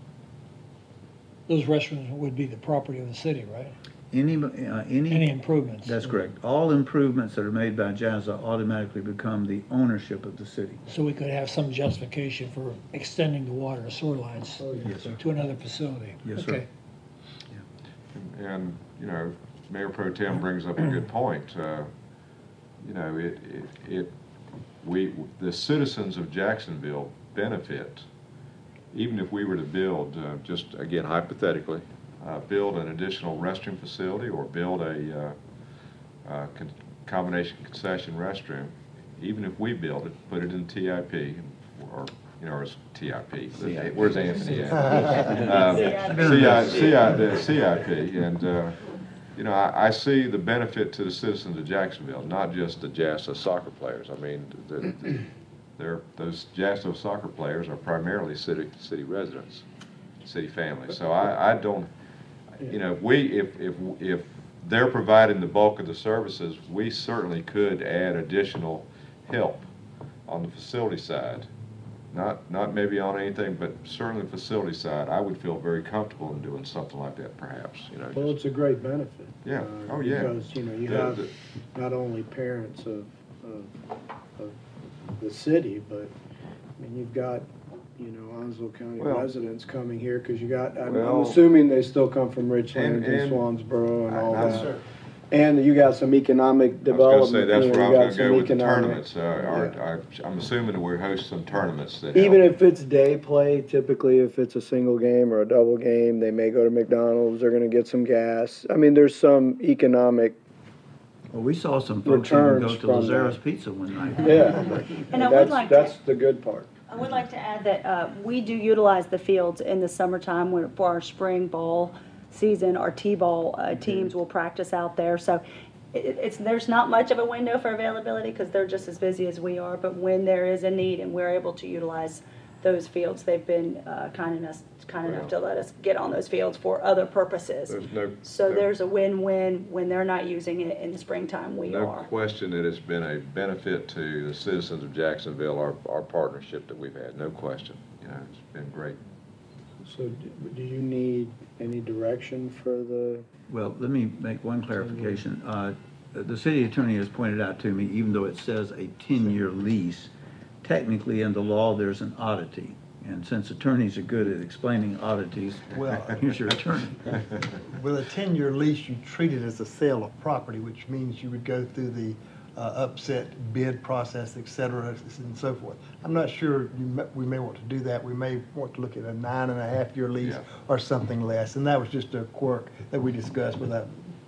those restrooms would be the property of the city, right? Any, uh, any. Any improvements? That's correct. All improvements that are made by JASA automatically become the ownership of the city. So we could have some justification for extending the water or sewer lines Yes, sir. to another facility? Yes, sir. Okay. And, you know, Mayor Pro Tem brings up a good point. Uh, You know, it, it, it, we, the citizens of Jacksonville benefit, even if we were to build, uh, just again hypothetically, uh, build an additional restroom facility or build a uh, uh, con combination concession restroom, even if we build it, put it in T I P, or, you know, or it's T I P. Where's Anthony at? um, C I, C I, the C I P, and uh, you know, I, I see the benefit to the citizens of Jacksonville, not just the JASA soccer players. I mean, the, the, they're, those JASA soccer players are primarily city city residents, city families. So I, I don't, you know, if we if if if they're providing the bulk of the services, we certainly could add additional help on the facility side. Not not maybe on anything, but certainly the facility side. I would feel very comfortable in doing something like that, perhaps. You know. Well, it's a great benefit. Yeah. uh, Oh, yeah. Because, you know, you The- have the- not only parents of, of, of the city, but, I mean, you've got, you know, Onslow County Well- residents coming here, because you got, I'm, I'm Well- assuming they still come from Richland And- and and- Swansboro and all I- I- that. And you got some economic I was development. going to say, that's you know, where I you got was going to some go with the economic- tournaments. Uh, our, Yeah. our, I'm assuming that we host some tournaments that Even help. if it's day play, typically if it's a single game or a double game, they may go to McDonald's, they're gonna get some gas. I mean, there's some economic, Well, we saw some folks even go Returns to from Lazaro's that. Pizza one night. yeah. And I would That's, like to- that's the good part. I would like to add that uh, we do utilize the fields in the summertime when- for our spring ball season. Our T-ball uh, teams will practice out there. So it, it's, there's not much of a window for availability because they're just as busy as we are. But when there is a need and we're able to utilize those fields, they've been uh, kind enough, kind enough to let us get on those fields for other purposes. There's no, So no- there's a win-win when they're not using it in the springtime, we no are. question that it's been a benefit to the citizens of Jacksonville, our, our partnership that we've had, no question. You know, it's been great. So do do you need any direction for the, Well, let me make one clarification. Uh, The city attorney has pointed out to me, even though it says a ten-year lease, technically in the law, there's an oddity. And since attorneys are good at explaining oddities, Well- here's your attorney. With a ten-year lease, you treat it as a sale of property, which means you would go through the uh, upset bid process, et cetera, and so forth. I'm not sure, you may- we may want to do that. We may want to look at a nine and a half year lease Yeah. or something less. And that was just a quirk that we discussed without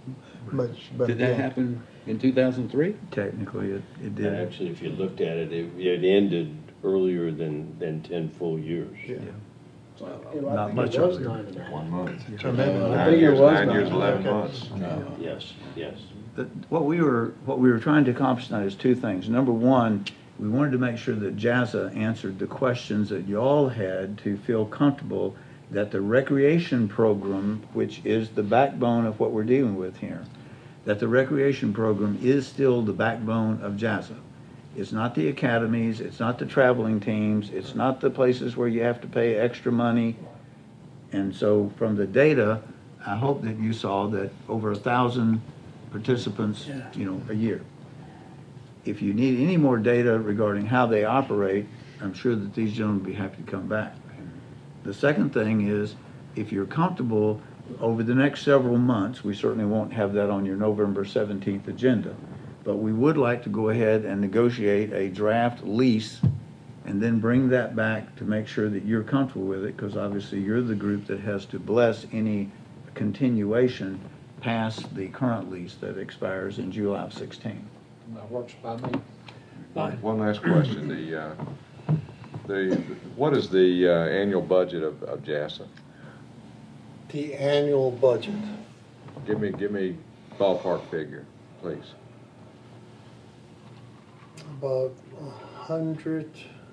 much, but. Did that yeah. happen in two thousand three? Technically, it, it did. Actually, if you looked at it, it, it ended earlier than, than ten full years. Yeah. Not much It was earlier. nine and a half. One month. So maybe- I Nine think it years, was nine nine. years, eleven Okay. months. Yes, yes. The- What we were, what we were trying to accomplish tonight is two things. Number one, we wanted to make sure that JASA answered the questions that you all had to feel comfortable that the recreation program, which is the backbone of what we're dealing with here, that the recreation program is still the backbone of JASA. It's not the academies, it's not the traveling teams, it's not the places where you have to pay extra money. And so from the data, I hope that you saw that over a thousand participants, you know, a year. If you need any more data regarding how they operate, I'm sure that these gentlemen will be happy to come back. The second thing is, if you're comfortable, over the next several months, we certainly won't have that on your November seventeenth agenda, but we would like to go ahead and negotiate a draft lease and then bring that back to make sure that you're comfortable with it, because obviously you're the group that has to bless any continuation past the current lease that expires in July of sixteen. That works by me. One one last question, the, uh, the, what is the uh, annual budget of, of JASA? The annual budget. Give me, give me ballpark figure, please. About a hundred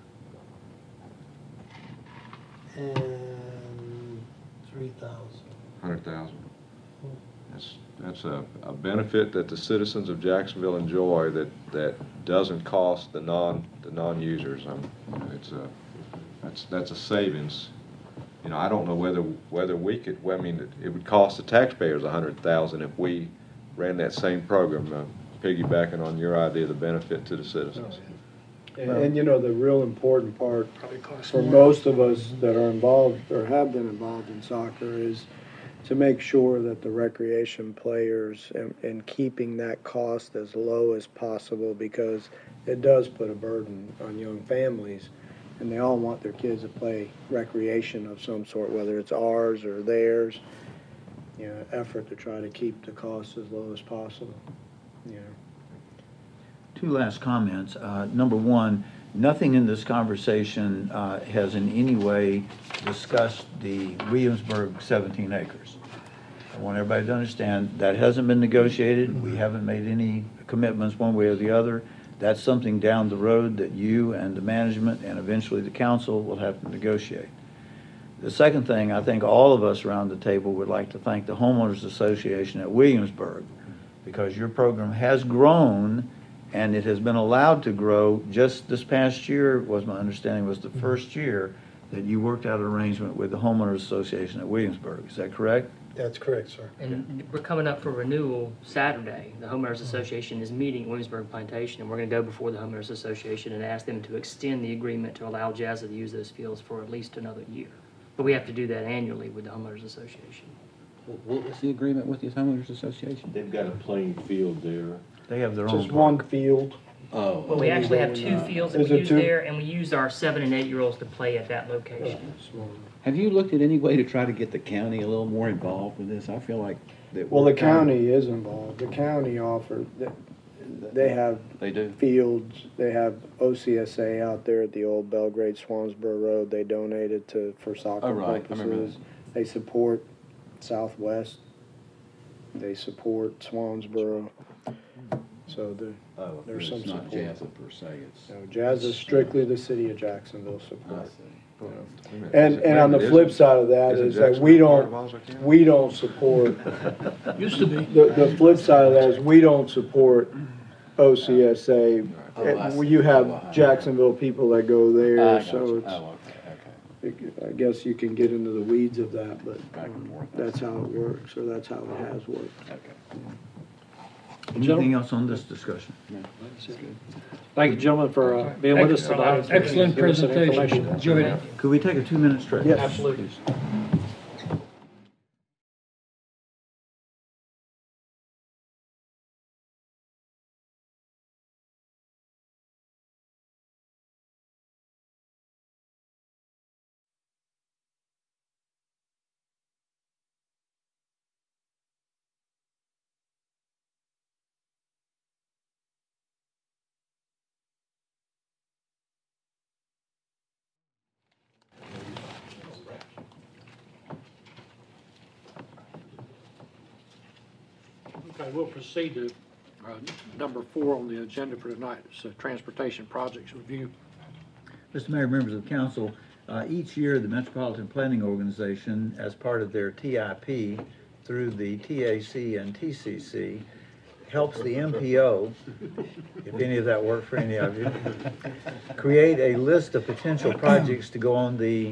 and three thousand. Hundred thousand. That's, that's a, a benefit that the citizens of Jacksonville enjoy that, that doesn't cost the non, the non-users. Um, it's a, that's, that's a savings. You know, I don't know whether, whether we could, well, I mean, it, it would cost the taxpayers a hundred thousand if we ran that same program, uh, piggybacking on your idea of the benefit to the citizens. And, and you know, the real important part Probably costs for more. most of us that are involved or have been involved in soccer is to make sure that the recreation players and, and keeping that cost as low as possible, because it does put a burden on young families, and they all want their kids to play recreation of some sort, whether it's ours or theirs. You know, effort to try to keep the cost as low as possible. You know. Two last comments. Uh, number one, nothing in this conversation uh, has in any way discussed the Williamsburg seventeen acres. I want everybody to understand that hasn't been negotiated. We haven't made any commitments one way or the other. That's something down the road that you and the management and eventually the council will have to negotiate. The second thing, I think all of us around the table would like to thank the Homeowners Association at Williamsburg, because your program has grown and it has been allowed to grow. Just this past year, was my understanding, was the first year that you worked out an arrangement with the Homeowners Association at Williamsburg. Is that correct? That's correct, sir. And we're coming up for renewal Saturday. The Homeowners Association is meeting at Williamsburg Plantation, and we're going to go before the Homeowners Association and ask them to extend the agreement to allow JASA to use those fields for at least another year. But we have to do that annually with the Homeowners Association. What was the agreement with the homeowners association? They've got a playing field there. They have their own. Just one field. Oh. Well, we actually have two fields that Is we it use two? there, and we use our seven and eight-year-olds to play at that location. Have you looked at any way to try to get the county a little more involved with this? I feel like that. Well, the we're kind of- county is involved. The county offered, they have They do? fields, they have O C S A out there at the old Belgrade Swansboro Road. They donated to, for soccer Oh, right. I remember purposes. They support Southwest. They support Swansboro. So the, Oh, there's it's some not support. Jazza per se, it's. No, Jazz is strictly the city of Jacksonville I support. see. Wait a minute, And, is it- and on the wait a minute, flip isn't- side of that isn't is that Jacksonville we part of don't, Ozark County? we don't support, Used to be. the, the flip side of that is we don't support O C S A. Oh, I see. You Oh, have I- Jacksonville people that go I there, got so you. it's, Oh, okay, okay. I guess you can get into the weeds of that, but Back and forth. that's how it works, or that's how it has worked. Okay. Anything else on this discussion? No, that's good. Thank you, gentlemen, for uh, being with us tonight. Excellent Give us that presentation. information. Enjoyed it. Could we take a two-minute stretch? Yes. Absolutely. right, we'll proceed to uh, number four on the agenda for tonight. It's a transportation projects review. Mister Mayor, members of council, uh, each year the Metropolitan Planning Organization, as part of their T I P through the T A C and T C C, helps the M P O, if any of that worked for any of you, create a list of potential projects to go on the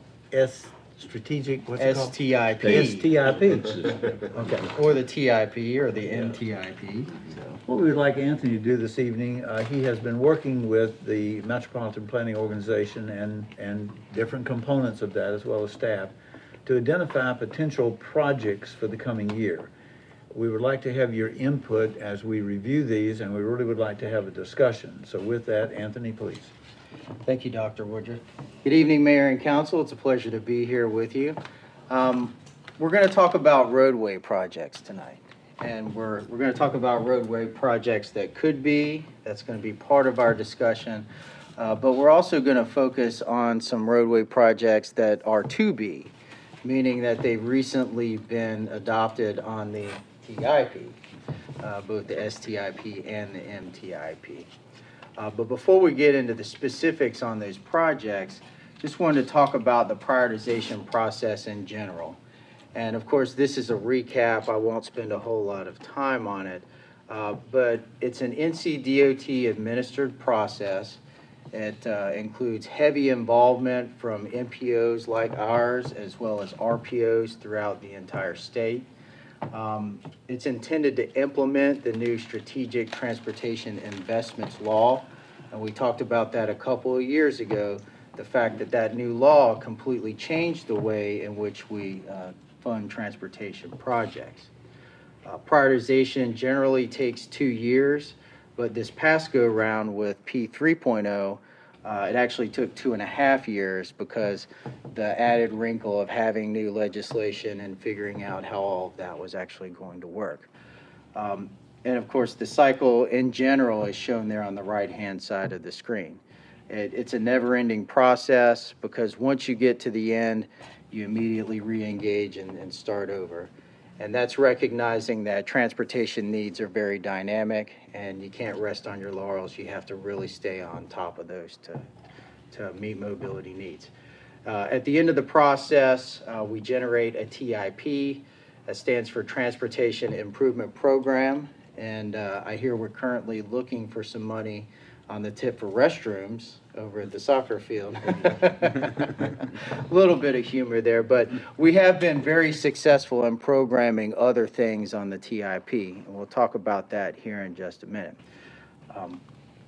S strategic, what's it called? S T I P. S T I P. Okay. Or the T I P or the N T I P. What we would like Anthony to do this evening, uh, he has been working with the Metropolitan Planning Organization and, and different components of that, as well as staff, to identify potential projects for the coming year. We would like to have your input as we review these, and we really would like to have a discussion. So with that, Anthony, please. Thank you, Doctor Woodruff. Good evening, Mayor and Council. It's a pleasure to be here with you. Um, we're going to talk about roadway projects tonight. And we're, we're going to talk about roadway projects that could be, that's going to be part of our discussion. Uh, but we're also going to focus on some roadway projects that are to be, meaning that they've recently been adopted on the T I P, uh, both the S T I P and the M T I P. Uh, but before we get into the specifics on those projects, just wanted to talk about the prioritization process in general. And of course, this is a recap. I won't spend a whole lot of time on it, uh, but it's an N C D O T administered process. It uh, includes heavy involvement from M P Os like ours, as well as R P Os throughout the entire state. Um, it's intended to implement the new Strategic Transportation Investments Law, and we talked about that a couple of years ago, the fact that that new law completely changed the way in which we uh, fund transportation projects. Uh, prioritization generally takes two years, but this past go-round with P three point oh, Uh, it actually took two and a half years because the added wrinkle of having new legislation and figuring out how all of that was actually going to work. Um, and of course, the cycle in general is shown there on the right-hand side of the screen. It, it's a never-ending process because once you get to the end, you immediately re-engage and, and start over. And that's recognizing that transportation needs are very dynamic and you can't rest on your laurels. You have to really stay on top of those to, to meet mobility needs. Uh, at the end of the process, uh, we generate a T I P. That stands for Transportation Improvement Program. And uh, I hear we're currently looking for some money on the tip for restrooms over at the soccer field. A little bit of humor there, but we have been very successful in programming other things on the T I P, and we'll talk about that here in just a minute. Um,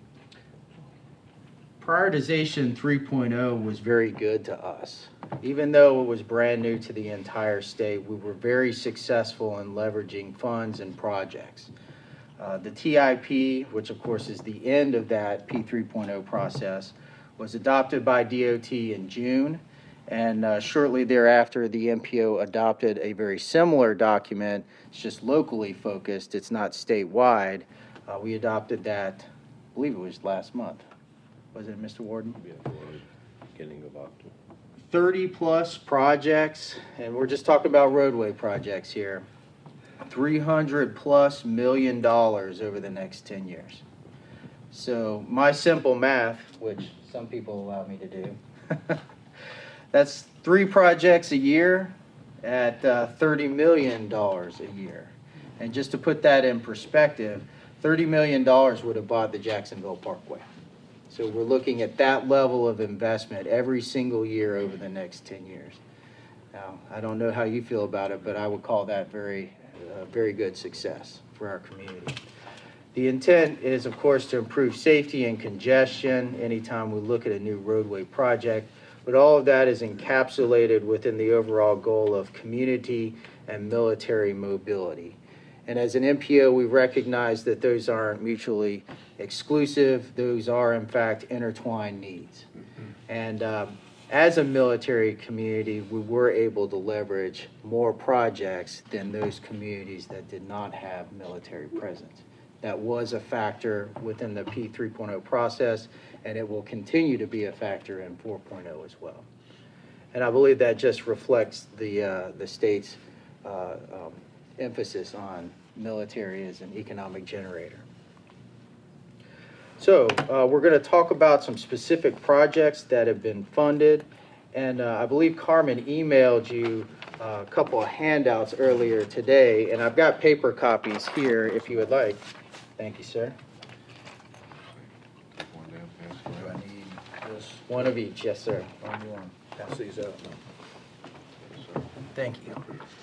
Prioritization three point oh was very good to us. Even though it was brand new to the entire state, we were very successful in leveraging funds and projects. Uh, the T I P, which of course is the end of that P three point oh process, was adopted by D O T in June, and uh, shortly thereafter the M P O adopted a very similar document. It's just locally focused, it's not statewide. Uh, we adopted that, I believe it was last month. Was it, Mister Warden? Yeah, beginning of October. thirty plus projects, and we're just talking about roadway projects here. three hundred plus million dollars over the next ten years. So my simple math, which some people allow me to do, that's three projects a year at uh, thirty million dollars a year. And just to put that in perspective, thirty million dollars would have bought the Jacksonville Parkway. So we're looking at that level of investment every single year over the next ten years. Now, I don't know how you feel about it, but I would call that very a very good success for our community. The intent is, of course, to improve safety and congestion anytime we look at a new roadway project, but all of that is encapsulated within the overall goal of community and military mobility. And as an M P O, we recognize that those aren't mutually exclusive. Those are, in fact, intertwined needs. And um, as a military community, we were able to leverage more projects than those communities that did not have military presence. That was a factor within the P three point oh process, and it will continue to be a factor in four point oh as well. And I believe that just reflects the, uh, the state's uh, um, emphasis on military is an economic generator. So uh, we're going to talk about some specific projects that have been funded. And uh, I believe Carmen emailed you uh, a couple of handouts earlier today. And I've got paper copies here if you would like. Thank you, sir. One down, pass it Do around. I need this? One of each, yes, sir. One more. Pass these out. Thank you.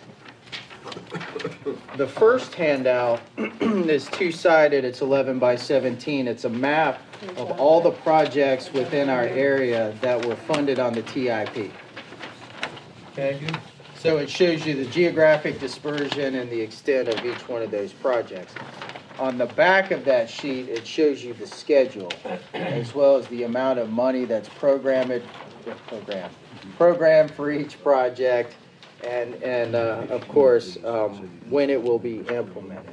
The first handout is two-sided. It's eleven by seventeen. It's a map of all the projects within our area that were funded on the T I P. Okay? So it shows you the geographic dispersion and the extent of each one of those projects. On the back of that sheet, it shows you the schedule, as well as the amount of money that's programmed, programmed, programmed for each project, and, and uh, of course, um, when it will be implemented.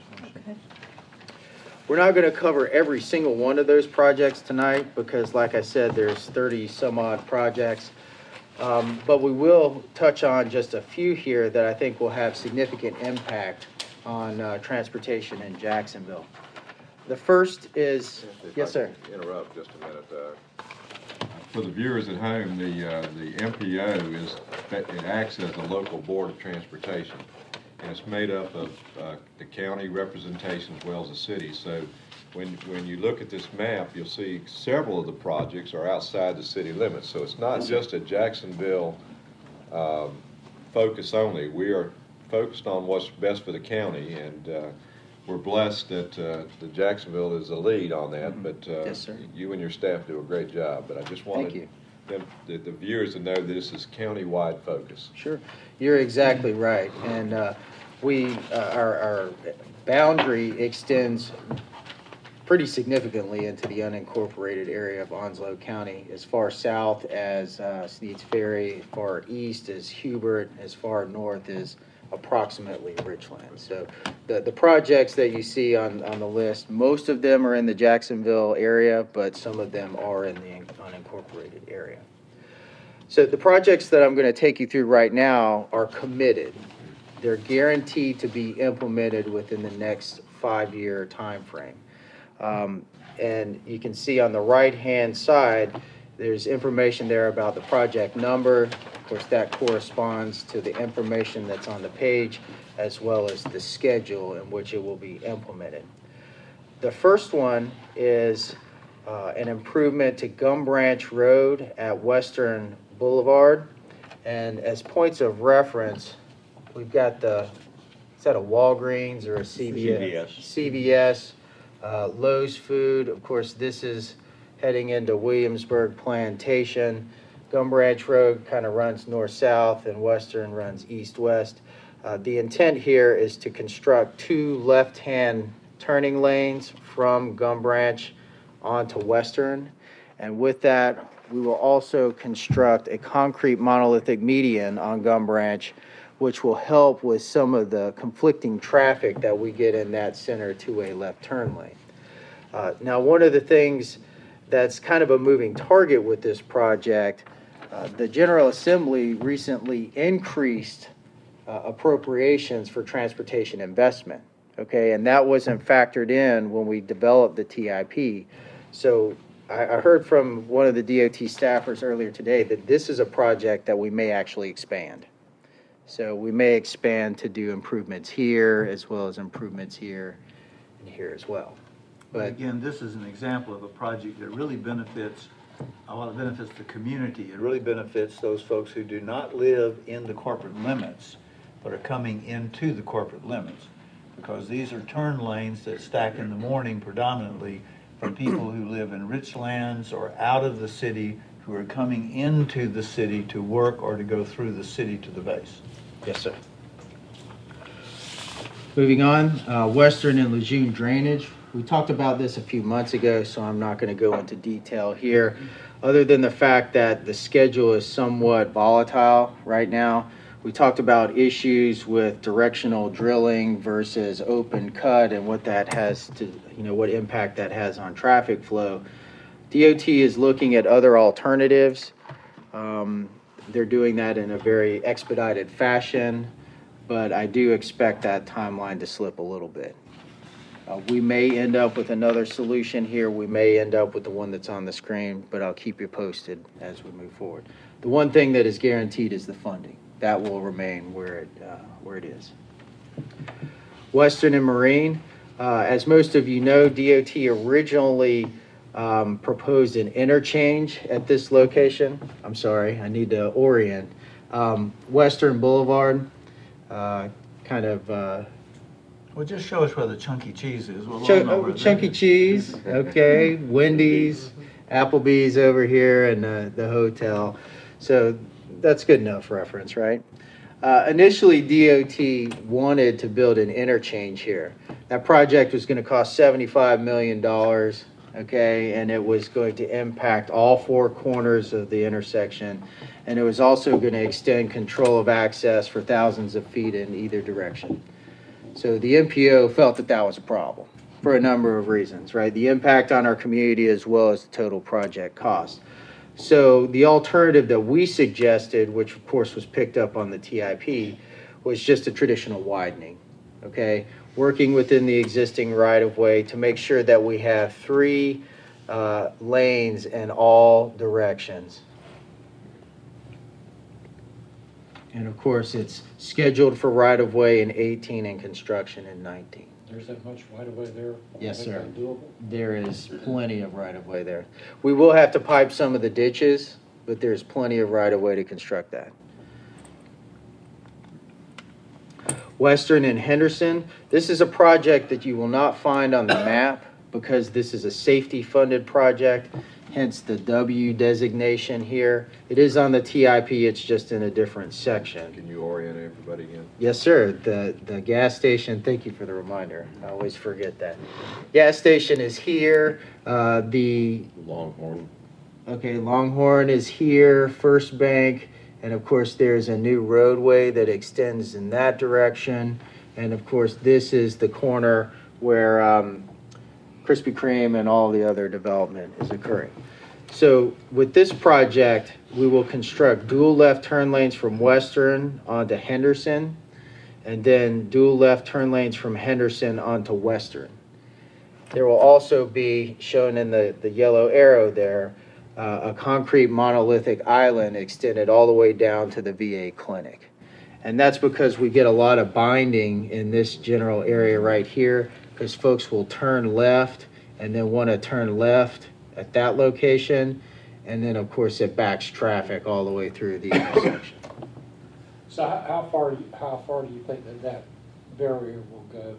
We're not going to cover every single one of those projects tonight because, like I said, there's thirty some odd projects. Um, but we will touch on just a few here that I think will have significant impact on uh, transportation in Jacksonville. The first is, If yes, I sir. can interrupt just a minute. uh, For the viewers at home, the, uh, the M P O is, it acts as the local board of transportation. And it's made up of uh, the county representation as well as the city. So when, when you look at this map, you'll see several of the projects are outside the city limits. So it's not just a Jacksonville um, focus only. We are focused on what's best for the county, and uh, we're blessed that uh, the Jacksonville is the lead on that. But uh, Yes, sir. you and your staff do a great job. But I just Thank wanted you. them, the, the viewers to know this is county-wide focus. Sure, you're exactly right. And uh, we, uh, our, our boundary extends pretty significantly into the unincorporated area of Onslow County, as far south as uh, Sneed's Ferry, as far east as Hubert, as far north as approximately Richland. So the, the projects that you see on, on the list, most of them are in the Jacksonville area, but some of them are in the unincorporated area. So the projects that I'm going to take you through right now are committed. They're guaranteed to be implemented within the next five-year time frame. Um, and you can see on the right-hand side, there's information there about the project number. Of course, that corresponds to the information that's on the page, as well as the schedule in which it will be implemented. The first one is uh, an improvement to Gum Branch Road at Western Boulevard. And as points of reference, we've got the, is that a Walgreens or a C V S? C V S. C V S, uh, Lowe's Food. Of course, this is heading into Williamsburg Plantation. Gum Branch Road kind of runs north-south and Western runs east-west. Uh, the intent here is to construct two left-hand turning lanes from Gum Branch onto Western. And with that, we will also construct a concrete monolithic median on Gum Branch, which will help with some of the conflicting traffic that we get in that center two-way left turn lane. Uh, now, one of the things that's kind of a moving target with this project, uh, the General Assembly recently increased uh, appropriations for transportation investment, okay? And that wasn't factored in when we developed the T I P. So I, I heard from one of the D O T staffers earlier today that this is a project that we may actually expand. So we may expand to do improvements here as well as improvements here and here as well. But again, this is an example of a project that really benefits, a lot of benefits the community. It really benefits those folks who do not live in the corporate limits, but are coming into the corporate limits. Because these are turn lanes that stack in the morning predominantly for people who live in rich lands or out of the city who are coming into the city to work or to go through the city to the base. Yes, sir. Moving on, uh, Western and Lejeune drainage. We talked about this a few months ago, so I'm not going to go into detail here, other than the fact that the schedule is somewhat volatile right now. We talked about issues with directional drilling versus open cut and what that has to, you know, what impact that has on traffic flow. D O T is looking at other alternatives. Um, they're doing that in a very expedited fashion, but I do expect that timeline to slip a little bit. Uh, we may end up with another solution here. We may end up with the one that's on the screen, but I'll keep you posted as we move forward. The one thing that is guaranteed is the funding. That will remain where it, uh, where it is. Western and Marine, uh, as most of you know, D O T originally um, proposed an interchange at this location. I'm sorry, I need to orient. Um, Western Boulevard, uh, kind of uh, Well, just show us where the chunky cheese is. We'll all Chunk, know where uh, that Chunky is. Cheese, okay, Wendy's, Applebee's over here, and uh, the hotel. So that's good enough reference, right? Uh, initially, D O T wanted to build an interchange here. That project was going to cost seventy-five million dollars, okay, and it was going to impact all four corners of the intersection, and it was also going to extend control of access for thousands of feet in either direction. So the M P O felt that that was a problem for a number of reasons, right? The impact on our community as well as the total project cost. So the alternative that we suggested, which of course was picked up on the T I P, was just a traditional widening, okay? Working within the existing right-of-way to make sure that we have three uh, lanes in all directions. And of course, it's scheduled for right-of-way in eighteen and construction in nineteen. There's that much right away there? Yes, Make sir. that doable? There is plenty of right-of-way there. We will have to pipe some of the ditches, but there's plenty of right-of-way to construct that. Western and Henderson, this is a project that you will not find on the map because this is a safety-funded project, hence the W designation here. It is on the T I P, it's just in a different section. Can you orient everybody again? Yes, sir. The, the gas station, thank you for the reminder. I always forget that. Gas station is here. Uh, the, Longhorn. okay, Longhorn is here, First Bank, and of course there's a new roadway that extends in that direction. And of course this is the corner where um, Krispy Kreme and all the other development is occurring. So with this project, we will construct dual left turn lanes from Western onto Henderson, and then dual left turn lanes from Henderson onto Western. There will also be, shown in the, the yellow arrow there, uh, a concrete monolithic island extended all the way down to the V A clinic. And that's because we get a lot of binding in this general area right here, because folks will turn left and then want to turn left at that location, and then of course it backs traffic all the way through the intersection. So how, how far, how far do you think that that barrier will go?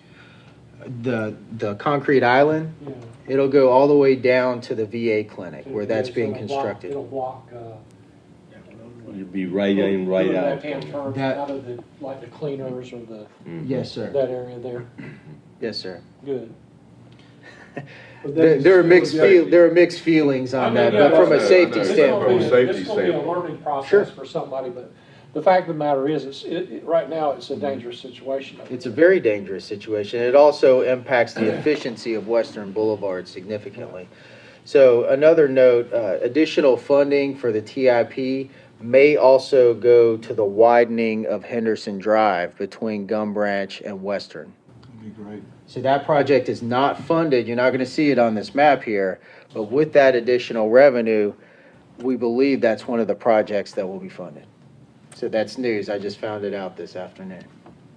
The the concrete island, Yeah. it'll go all the way down to the V A clinic To- where that's so being it'll block- constructed. It'll block, uh. You'd be right in, right doing out. left-hand turns That- out of the, like the cleaners or the, Yes, sir. that area there. Yes, sir. Good. There, there are mixed feel, there are mixed feelings on that, but from a safety It's standpoint. From a safety It's gonna be a standpoint. learning Sure. process for somebody, but the fact of the matter is, it's, it, it, right now, it's a dangerous situation. It's a very dangerous situation. It also impacts the efficiency of Western Boulevard significantly. So another note, uh, additional funding for the T I P may also go to the widening of Henderson Drive between Gum Branch and Western. That'd be great. So that project is not funded. You're not going to see it on this map here, but with that additional revenue, we believe that's one of the projects that will be funded. So that's news. I just found it out this afternoon.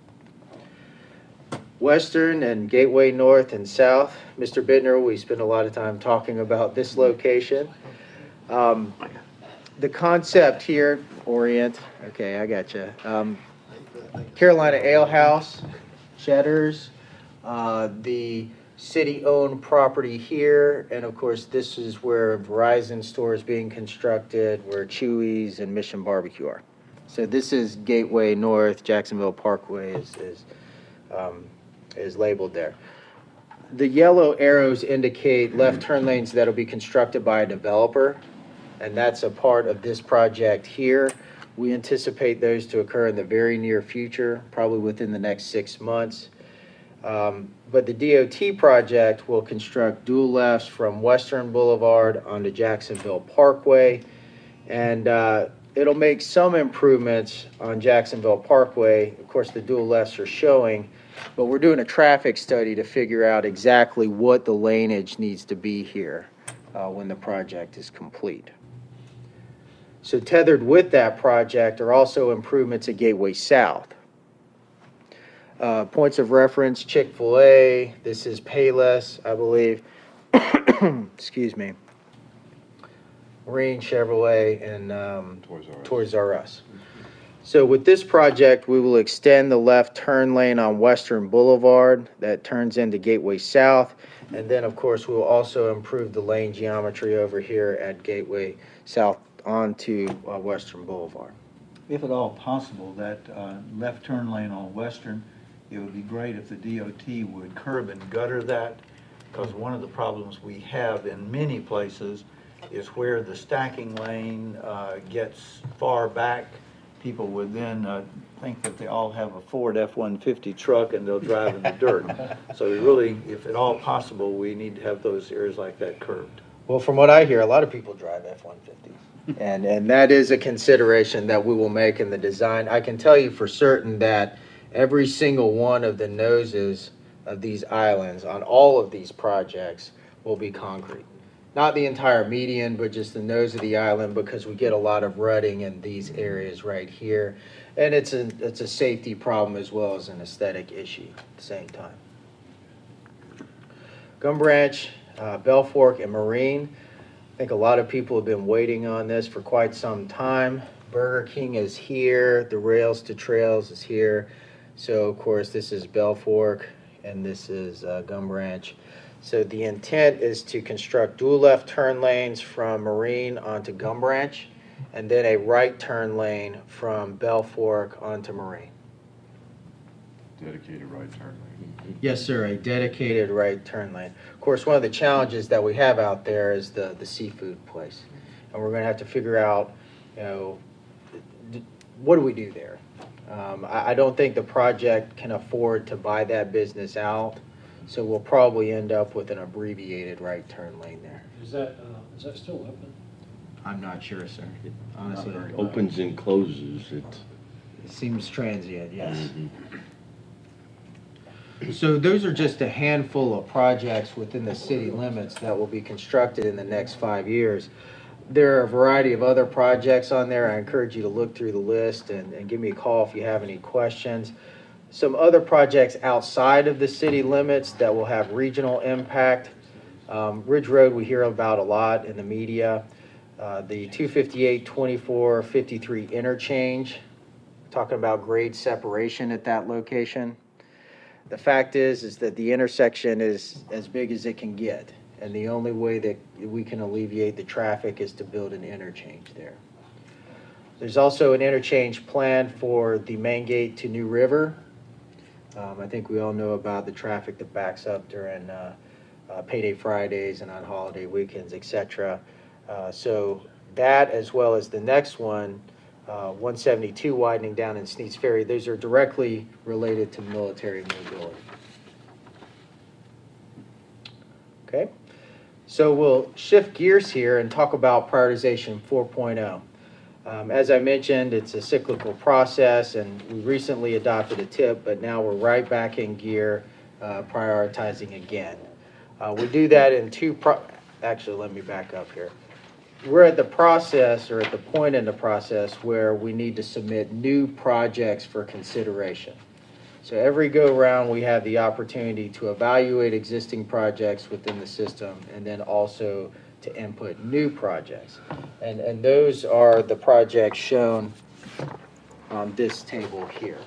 Western and Gateway North and South. Mister Bittner, we spent a lot of time talking about this location. Um, the concept here, Orient, okay, I got you. Um, Carolina Ale House, Cheddar's, uh, the city-owned property here, and of course, this is where Verizon store is being constructed, where Chuy's and Mission Barbecue are. So this is Gateway North, Jacksonville Parkway is, is, um, is labeled there. The yellow arrows indicate left turn lanes that'll be constructed by a developer, and that's a part of this project here. We anticipate those to occur in the very near future, probably within the next six months. Um, but the D O T project will construct dual lefts from Western Boulevard onto Jacksonville Parkway. And uh, it'll make some improvements on Jacksonville Parkway. Of course, the dual lefts are showing, but we're doing a traffic study to figure out exactly what the laneage needs to be here uh, when the project is complete. So tethered with that project are also improvements at Gateway South. Uh, points of reference, Chick-fil-A, this is Payless, I believe. Excuse me. Marine, Chevrolet, and um, Toys R Us. Toys R Us. So with this project, we will extend the left turn lane on Western Boulevard that turns into Gateway South. And then, of course, we will also improve the lane geometry over here at Gateway South onto uh, Western Boulevard. If at all possible, that uh, left turn lane on Western, it would be great if the D O T would curb and gutter that, because one of the problems we have in many places is where the stacking lane uh, gets far back, people would then uh, think that they all have a Ford F one fifty truck and they'll drive in the dirt. So we really, if at all possible, we need to have those areas like that curbed. Well, from what I hear, a lot of people drive F one fifties. And, and that is a consideration that we will make in the design. I can tell you for certain that every single one of the noses of these islands on all of these projects will be concrete. Not the entire median, but just the nose of the island, because we get a lot of rutting in these areas right here. And it's a, it's a safety problem as well as an aesthetic issue at the same time. Gum Branch, uh, Bell Fork, and Marine. I think a lot of people have been waiting on this for quite some time. Burger King is here. The Rails to Trails is here. So, of course, this is Bell Fork, and this is uh, Gum Branch. So the intent is to construct dual left turn lanes from Marine onto Gum Branch, and then a right turn lane from Bell Fork onto Marine. Dedicated right turn lane. Yes, sir, a dedicated right turn lane. Of course, one of the challenges that we have out there is the, the seafood place. And we're going to have to figure out, you know, what do we do there? Um, I, I don't think the project can afford to buy that business out, so we'll probably end up with an abbreviated right turn lane there. Is that, uh, is that still open? I'm not sure, sir. Honestly, It opens and closes. It, it seems transient, yes. So those are just a handful of projects within the city limits that will be constructed in the next five years. There are a variety of other projects on there. I encourage you to look through the list and, and give me a call if you have any questions. Some other projects outside of the city limits that will have regional impact. Um, Ridge Road we hear about a lot in the media. Uh, the two fifty-eight twenty-four fifty-three interchange, talking about grade separation at that location. The fact is, is that the intersection is as big as it can get, and the only way that we can alleviate the traffic is to build an interchange there. There's also an interchange plan for the main gate to New River. Um, I think we all know about the traffic that backs up during uh, uh, payday Fridays and on holiday weekends, et cetera. Uh, so that, as well as the next one, Uh, one seventy-two widening down in Sneed's Ferry, those are directly related to military mobility. Okay, so we'll shift gears here and talk about prioritization four point oh. Um, as I mentioned, it's a cyclical process, and we recently adopted a tip, but now we're right back in gear uh, prioritizing again. Uh, we do that in two, pro actually let me back up here. We're at the process, or at the point in the process, where we need to submit new projects for consideration. So every go-round, we have the opportunity to evaluate existing projects within the system, and then also to input new projects. And, and those are the projects shown on this table here.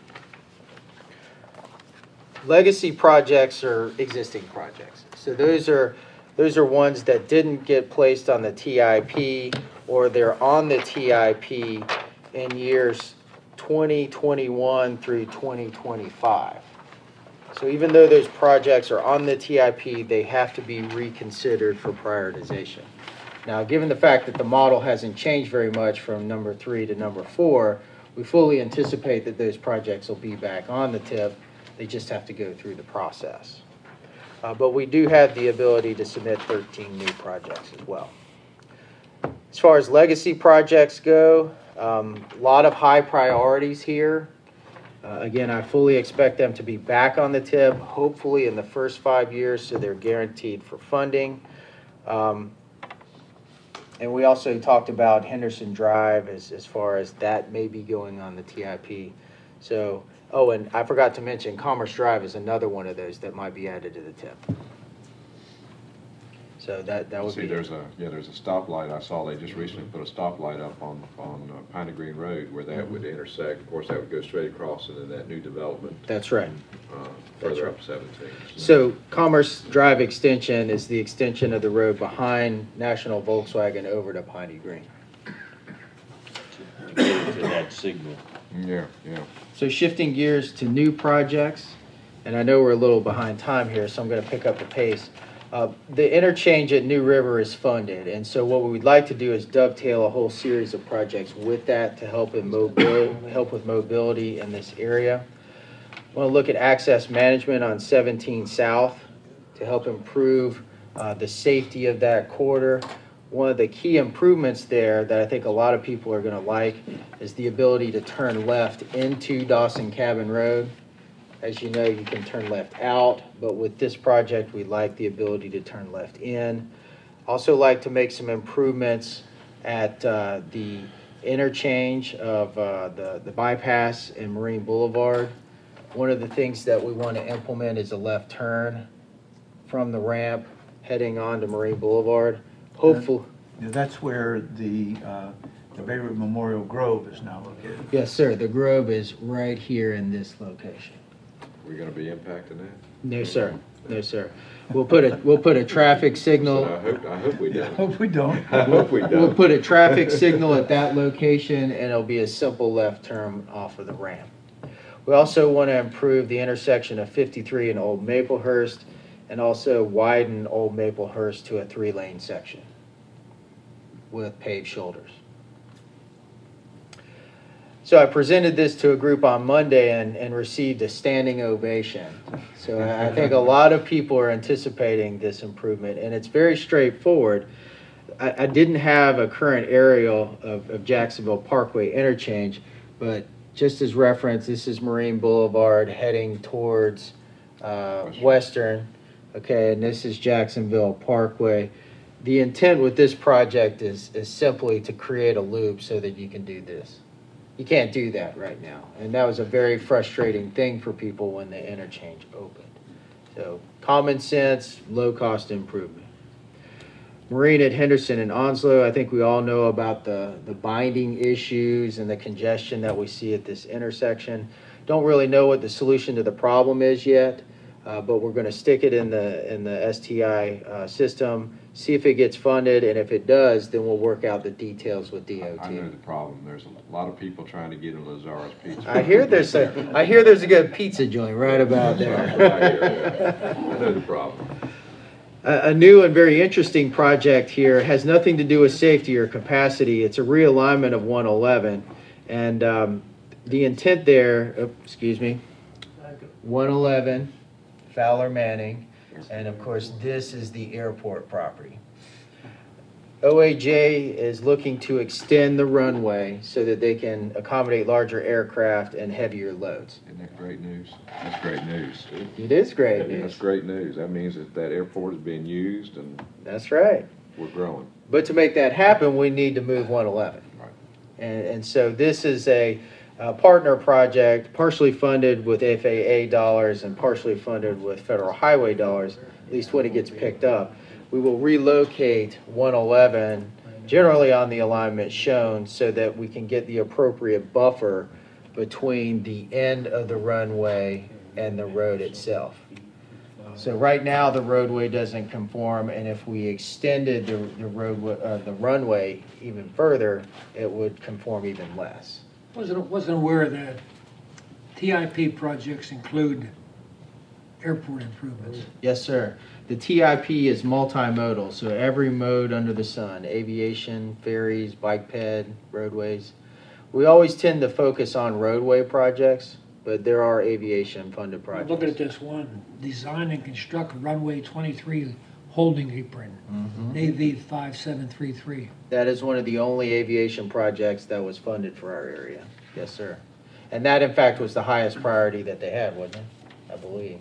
Legacy projects are existing projects. So those are Those are ones that didn't get placed on the T I P, or they're on the T I P in years twenty twenty-one through twenty twenty-five. So even though those projects are on the T I P, they have to be reconsidered for prioritization. Now, given the fact that the model hasn't changed very much from number three to number four, we fully anticipate that those projects will be back on the tip. They just have to go through the process. Uh, but we do have the ability to submit thirteen new projects as well. As far as legacy projects go, um, a lot of high priorities here. Uh, again, I fully expect them to be back on the tip, hopefully in the first five years, so they're guaranteed for funding. Um, and we also talked about Henderson Drive as, as far as that may be going on the T I P. So, oh, and I forgot to mention Commerce Drive is another one of those that might be added to the tip. So that, that would See, be. there's a, yeah, there's a stoplight. I saw they just recently put a stoplight up on, on uh, Piney Green Road where that would intersect. Of course, that would go straight across into that new development. That's right. Uh, That's further right. up seventeen. So Commerce Drive extension is the extension of the road behind National Volkswagen over to Piney Green. to get to that signal. Yeah, yeah. So shifting gears to new projects, and I know we're a little behind time here, so I'm going to pick up the pace. Uh, the interchange at New River is funded, and so what we would like to do is dovetail a whole series of projects with that to help in mobility, help with mobility in this area. I want to look at access management on seventeen South to help improve uh, the safety of that corridor. One of the key improvements there that I think a lot of people are going to like is the ability to turn left into Dawson Cabin Road. As you know, you can turn left out, but with this project, we like the ability to turn left in. Also like to make some improvements at uh, the interchange of uh, the, the bypass and Marine Boulevard. One of the things that we want to implement is a left turn from the ramp heading on to Marine Boulevard. Hopefully. Yeah, that's where the, uh, the Beirut Memorial Grove is now located. Yes, sir. The Grove is right here in this location. We're gonna be impacting that? No, sir. No, sir. We'll put a, we'll put a traffic signal. So I hope, I hope we don't. Hope we don't. I hope we We'll don't. put a traffic signal at that location, and it'll be a simple left turn off of the ramp. We also want to improve the intersection of fifty-three and Old Maplehurst, and also widen Old Maplehurst to a three-lane section with paved shoulders. So I presented this to a group on Monday and, and received a standing ovation. So I think a lot of people are anticipating this improvement, and it's very straightforward. I, I didn't have a current aerial of, of Jacksonville Parkway interchange, but just as reference, this is Marine Boulevard heading towards uh, Western, okay, and this is Jacksonville Parkway. The intent with this project is, is simply to create a loop so that you can do this. You can't do that right now. And that was a very frustrating thing for people when the interchange opened. So common sense, low cost improvement. Marine at Henderson and Onslow, I think we all know about the, the binding issues and the congestion that we see at this intersection. Don't really know what the solution to the problem is yet, uh, but we're going to stick it in the, in the S T I uh, system, see if it gets funded, and if it does, then we'll work out the details with D O T. I know the problem. There's a lot of people trying to get in Lazara's Pizza. I hear there's a, I hear there's a good pizza joint right about That's what I hear, there. yeah. I know the problem. A, a new and very interesting project here has nothing to do with safety or capacity. It's a realignment of one eleven, and um, the intent there, oh, excuse me, one eleven, Fowler Manning, and of course this is the airport property. O A J is looking to extend the runway so that they can accommodate larger aircraft and heavier loads. Isn't that great news? That's great news. It is great That's news. great news. That means that that airport is being used and That's right. we're growing. But to make that happen, we need to move one eleven. Right. And, and so this is a, a partner project, partially funded with F A A dollars and partially funded with federal highway dollars, at least when it gets picked up. We will relocate one eleven generally on the alignment shown so that we can get the appropriate buffer between the end of the runway and the road itself. So right now the roadway doesn't conform, and if we extended the, the roadway, uh, the runway even further, it would conform even less. Wasn't, wasn't aware that T I P projects include airport improvements. Yes, sir. The T I P is multimodal, so every mode under the sun, aviation, ferries, bike ped, roadways. We always tend to focus on roadway projects, but there are aviation funded projects. Looking at this one, design and construct runway twenty-three holding apron, Mhm. A V five seven three three. That is one of the only aviation projects that was funded for our area. Yes, sir. And that, in fact, was the highest priority that they had, wasn't it? I believe.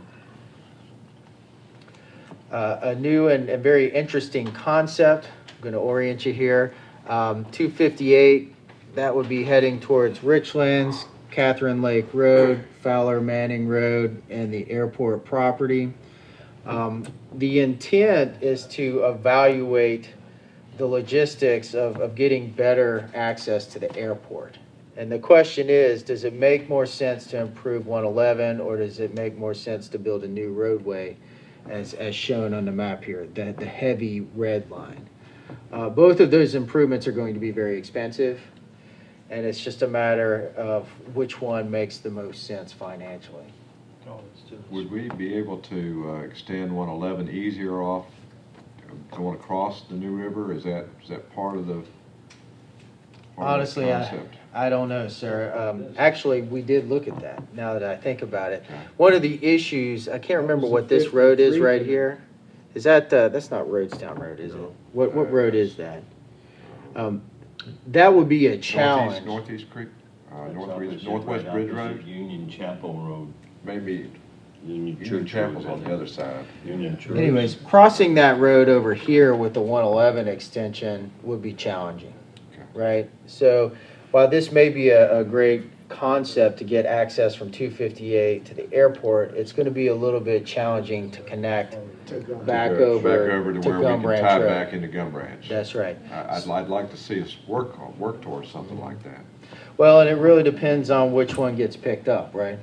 Uh, a new and, and very interesting concept. I'm going to orient you here. Um, two fifty-eight, that would be heading towards Richlands, Catherine Lake Road, Fowler Manning Road, and the airport property. Um, the intent is to evaluate the logistics of, of getting better access to the airport. And the question is, does it make more sense to improve one eleven, or does it make more sense to build a new roadway as, as shown on the map here, the, the heavy red line? Uh, both of those improvements are going to be very expensive, and it's just a matter of which one makes the most sense financially. Would we be able to uh, extend one eleven easier off, going across the New River? Is that, is that part of the, part of the Honestly, I, concept? I don't know, sir. Um, actually, we did look at that, now that I think about it. One of the issues, I can't remember what this road is right here. Is that, uh, that's not Roadstown Road, is it? What, what road is that? Um, that would be a challenge. Northeast, Northeast Creek, uh, It's Northwest, opposite- Northwest right Bridge opposite Road? Union Chapel Road. Maybe Union Union Church Chapel's Road, on the other side. Union Church. Anyways, crossing that road over here with the one eleven extension would be challenging, right? So while this may be a, a great concept to get access from two fifty-eight to the airport, it's going to be a little bit challenging to connect back To go over Back over to to where we Gum can Branch tie Road. back into Gum Branch. That's right. I- I'd, I'd like to see us work, on- work towards something like that. Well, and it really depends on which one gets picked up, right?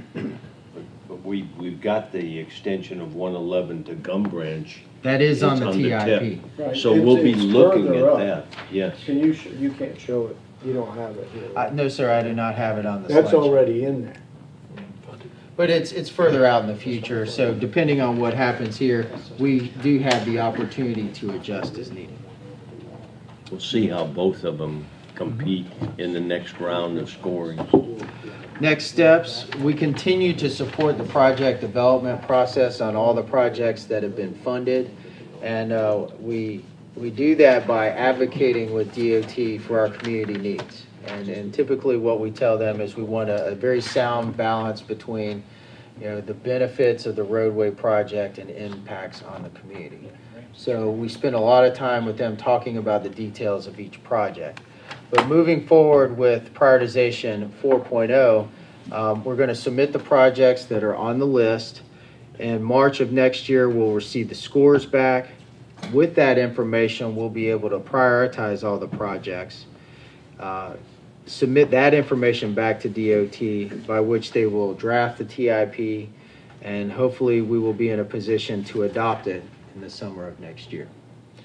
But we, we've got the extension of one eleven to Gum Branch. That is on It's the T I tip. P. Right. So It's- we'll be it's looking further at up. that, yes. Can you, sh- you can't show it, you don't have it here. Uh, no, sir, I do not have it on the That's slideshow. already in there. But it's, it's further out in the future, so depending on what happens here, we do have the opportunity to adjust as needed. We'll see how both of them compete in the next round of scoring. Next steps, we continue to support the project development process on all the projects that have been funded. And uh, we, we do that by advocating with D O T for our community needs. And, and typically what we tell them is we want a, a very sound balance between, you know, the benefits of the roadway project and impacts on the community. So we spend a lot of time with them talking about the details of each project. But moving forward with prioritization four point oh, um, we're going to submit the projects that are on the list. In March of next year, we'll receive the scores back. With that information, we'll be able to prioritize all the projects. Uh, submit that information back to D O T, by which they will draft the T I P, and hopefully we will be in a position to adopt it in the summer of next year.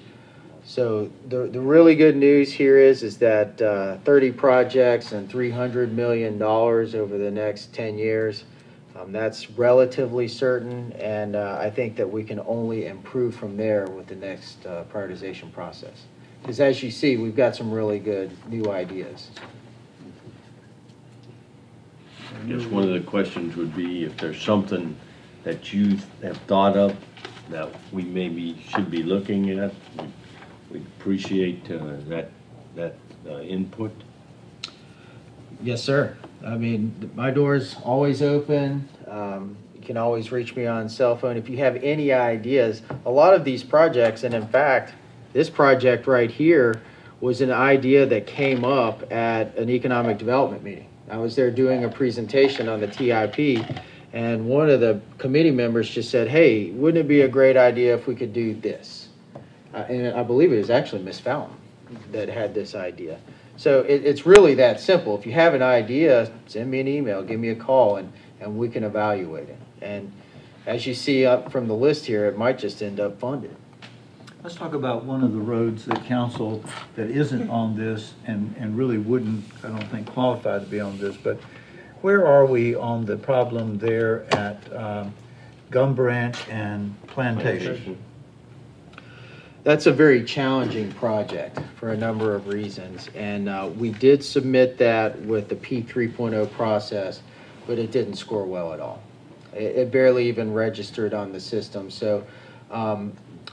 So the, the really good news here is, is that uh, thirty projects and three hundred million dollars over the next ten years, um, that's relatively certain, and uh, I think that we can only improve from there with the next uh, prioritization process. Because as you see, we've got some really good new ideas. I guess one of the questions would be if there's something that you have thought of that we maybe should be looking at. we- We'd appreciate uh, that, that uh, input. Yes, sir. I mean, my door's always open. Um, you can always reach me on cell phone if you have any ideas. A lot of these projects, and in fact, this project right here was an idea that came up at an economic development meeting. I was there doing a presentation on the T I P, and one of the committee members just said, hey, wouldn't it be a great idea if we could do this? Uh, and I believe it was actually Miss Fallon that had this idea. So it, it's really that simple. If you have an idea, send me an email, give me a call, and, and we can evaluate it. And as you see up from the list here, it might just end up funded. Let's talk about one of the roads that council that isn't on this and, and really wouldn't, I don't think, qualify to be on this, but where are we on the problem there at um, Gum Branch and Plantation? That's a very challenging project for a number of reasons, and uh, we did submit that with the P three point oh process, but it didn't score well at all. It, it barely even registered on the system. So um,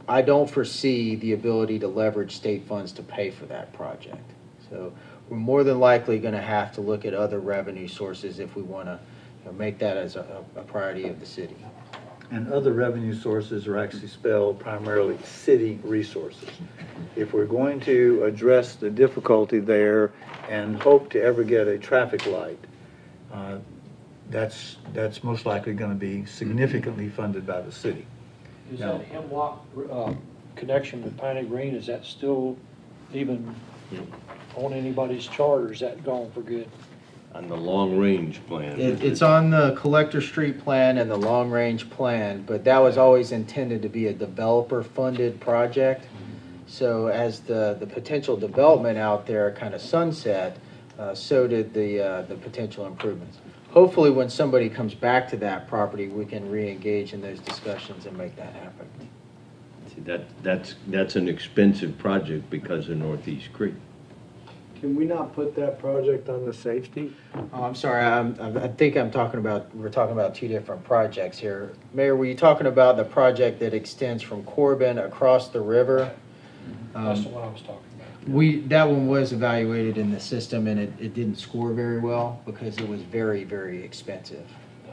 I don't foresee the ability to leverage state funds to pay for that project. So we're more than likely going to have to look at other revenue sources if we want to, you know, make that as a, a priority of the city. And other revenue sources are actually spelled primarily city resources. If we're going to address the difficulty there and hope to ever get a traffic light, uh, that's, that's most likely going to be significantly funded by the city. Is No. that Hemlock uh, connection with Piney Green, is that still even on anybody's chart, or is that gone for good? On the long-range plan. It, it's on the collector street plan and the long-range plan, but that was always intended to be a developer-funded project. So as the, the potential development out there kind of sunset, uh, so did the, uh, the potential improvements. Hopefully, when somebody comes back to that property, we can re-engage in those discussions and make that happen. See, that, that's, that's an expensive project because of Northeast Creek. Can we not put that project on the safety? Oh, I'm sorry, I'm, I think I'm talking about, we're talking about two different projects here. Mayor, were you talking about the project that extends from Corbin across the river? That's Um, the one I was talking about. We, that one was evaluated in the system, and it, it didn't score very well because it was very, very expensive.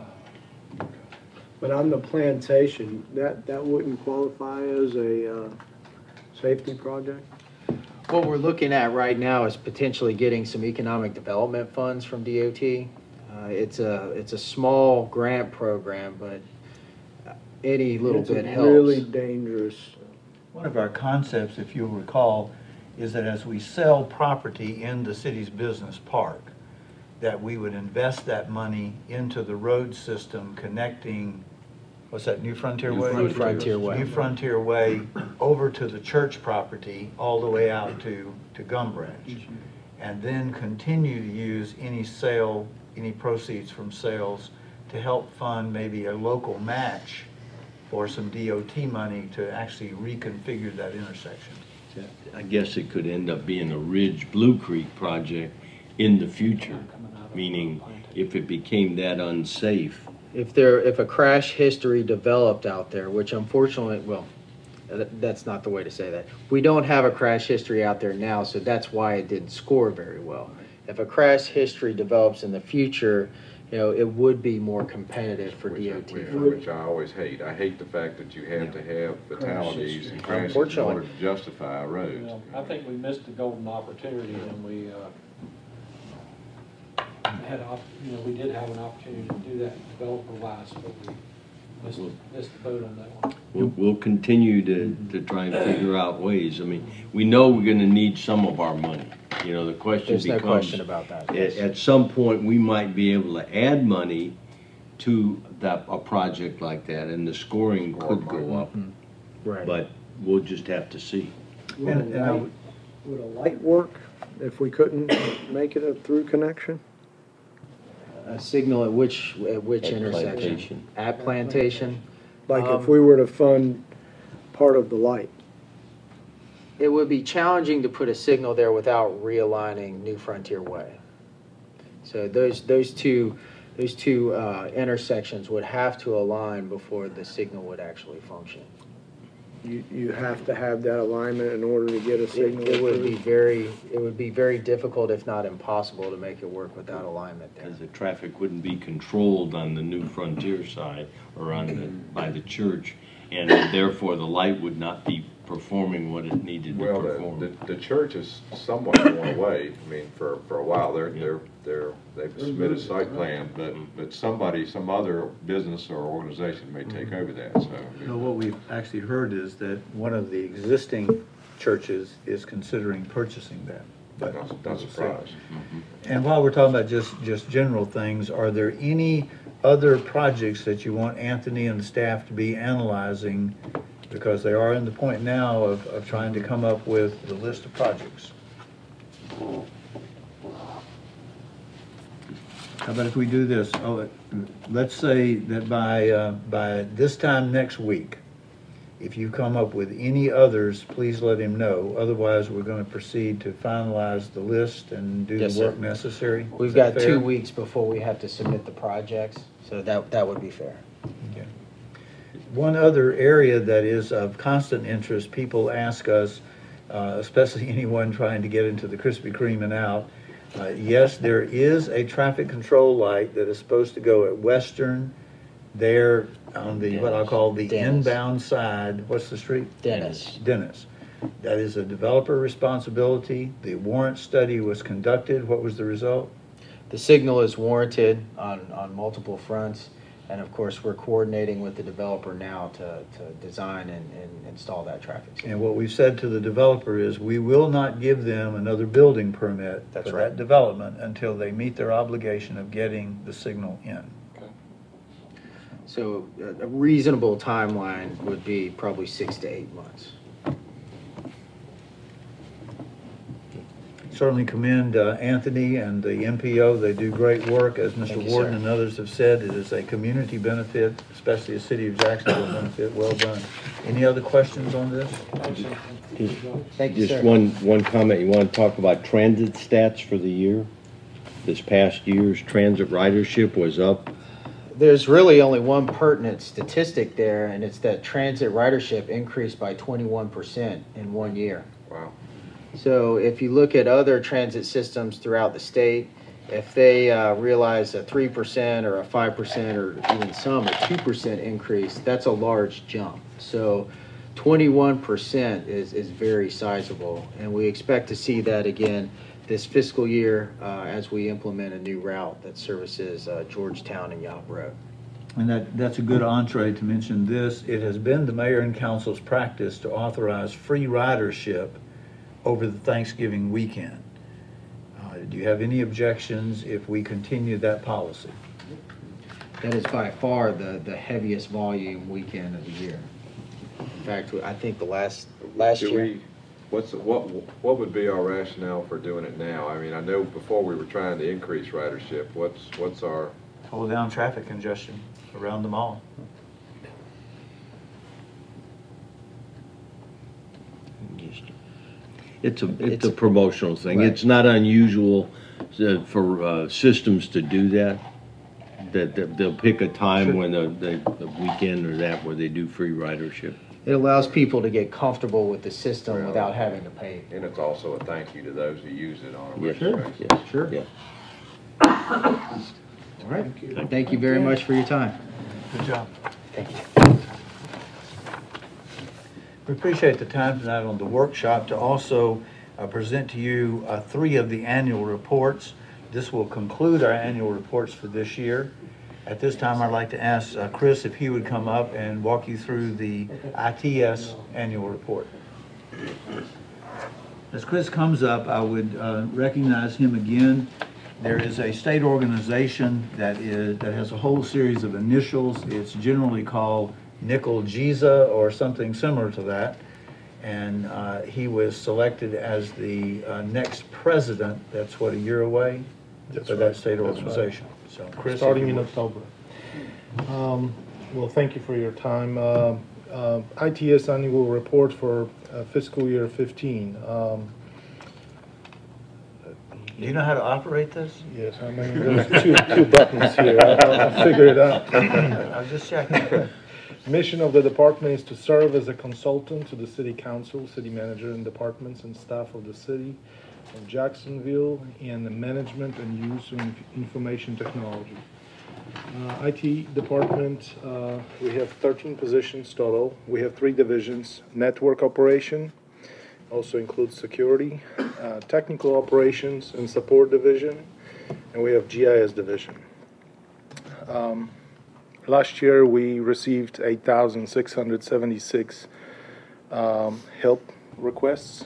But on the plantation, that, that wouldn't qualify as a uh, safety project? What we're looking at right now is potentially getting some economic development funds from D O T. Uh, it's a, it's a small grant program, but any little It's a bit helps. really dangerous. One of our concepts, if you'll recall, is that as we sell property in the city's business park, that we would invest that money into the road system connecting, what's that, New Frontier Way? New Frontier Way. New Frontier Way over to the church property, all the way out to, to Gum Branch. And then continue to use any sale, any proceeds from sales to help fund maybe a local match for some D O T money to actually reconfigure that intersection. I guess it could end up being a Ridge Blue Creek project in the future, meaning if it became that unsafe. If there, if a crash history developed out there, which unfortunately, well, that- that's not the way to say that. We don't have a crash history out there now, so that's why it didn't score very well. If a crash history develops in the future, you know, it would be more competitive for Which D I- O T. which- Which I always hate. I hate the fact that you have to have fatalities and crashes in Unfortunately. order to justify a road. Well, I think we missed the golden opportunity when we, uh, had, op- you know, we did have an opportunity to do that developer-wise, but we missed, missed the boat on that one. We'll, we'll continue to, to try and figure out ways. I mean, we know we're gonna need some of our money. You know, the question There's no becomes. question about that, At, yes. at some point, we might be able to add money to that, a project like that, and the scoring could go up. Right. But we'll just have to see. Would And- and I a light, would- would a light work if we couldn't make it a through connection? A signal at which, at which At intersection? Plantation. At Plantation? Like Um, if we were to fund part of the light? It would be challenging to put a signal there without realigning New Frontier Way. So those, those two, those two uh, intersections would have to align before the signal would actually function. You, you have to have that alignment in order to get a It signal it would be through? very, it would be very difficult, if not impossible, to make it work without alignment there. Because the traffic wouldn't be controlled on the New Frontier side or on the, by the church, and therefore the light would not be performing what it needed to Well, the, perform. the, the church is somewhat going away. I mean, for, for a while, they're, they're, they're, they've submitted site plan, but, but somebody, some other business or organization may take over that, so. No, what we've actually heard is that one of the existing churches is considering purchasing that. But Not, not surprised. And while we're talking about just, just general things, are there any other projects that you want Anthony and the staff to be analyzing? Because they are in the point now of, of trying to come up with the list of projects. How about if we do this? Oh, let's say that by, uh, by this time next week, if you come up with any others, please let him know. Otherwise, we're going to proceed to finalize the list and do Yes, the work sir. necessary. We've Is that got fair? two weeks before we have to submit the projects, so that, that would be fair. Okay. One other area that is of constant interest, people ask us, uh, especially anyone trying to get into the Krispy Kreme and out, uh, yes, there is a traffic control light that is supposed to go at Western, there on the, what I'll call the Dennis. inbound side. What's the street? Dennis. Dennis. That is a developer responsibility. The warrant study was conducted. What was the result? The signal is warranted on, on multiple fronts, and of course, we're coordinating with the developer now to, to design and, and install that traffic signal. And what we've said to the developer is we will not give them another building permit That's for right. that development until they meet their obligation of getting the signal in. So a a reasonable timeline would be probably six to eight months. Certainly commend uh, Anthony and the M P O. They do great work. As Mister Thank you, Warden sir. and others have said, it is a community benefit, especially a city of Jacksonville benefit. Well done. Any other questions on this? Thank you, Just sir. one, one comment, you want to talk about transit stats for the year? This past year's transit ridership was up. There's really only one pertinent statistic there, and it's that transit ridership increased by twenty-one percent in one year. Wow. So if you look at other transit systems throughout the state, if they uh, realize a three percent or a five percent or even some a two percent increase, that's a large jump. So twenty-one percent is, is very sizable, and we expect to see that again this fiscal year uh, as we implement a new route that services uh, Georgetown and Yob Road. And that, that's a good entree to mention this. It has been the mayor and council's practice to authorize free ridership over the Thanksgiving weekend. Uh, do you have any objections if we continue that policy? That is by far the, the heaviest volume weekend of the year. In fact, I think the last, last Do year. we, what's, what, what would be our rationale for doing it now? I mean, I know before we were trying to increase ridership. What's, what's our, Hold down traffic congestion around the mall. It's a, it's It's- a promotional thing. Right. It's not unusual uh, for uh, systems to do that. That, that they'll pick a time when the, the the weekend or that where they do free ridership. It allows people to get comfortable with the system Well, without having to pay. and it's also a thank you to those who use it on a Yes, regular basis. yes, Sure. yeah. All right. Thank you very much for your time. Good job. Thank you. We appreciate the time tonight on the workshop to also uh, present to you uh, three of the annual reports. This will conclude our annual reports for this year. At this time, I'd like to ask uh, Chris if he would come up and walk you through the I T S annual report. As Chris comes up, I would uh, recognize him again. There is a state organization that is that has a whole series of initials. It's generally called Nickel Giza or something similar to that. And uh, he was selected as the uh, next president. That's what, a year away? That's For right. that state That's right. organization. So, Chris, if Starting you in would. October. Um, Well, thank you for your time. Uh, uh, I T S annual report for uh, fiscal year fifteen. Um, Do you know how to operate this? Yes, I mean, there's two, two buttons here. I'll, I'll figure it out. I was just checking. Mission of the department is to serve as a consultant to the city council, city manager, and departments and staff of the city of Jacksonville in the management and use of information technology. Uh, I T department, uh, we have thirteen positions total. We have three divisions: network operation, also includes security, uh, technical operations and support division, and we have G I S division. Um, last year we received eight thousand six hundred seventy-six um, help requests.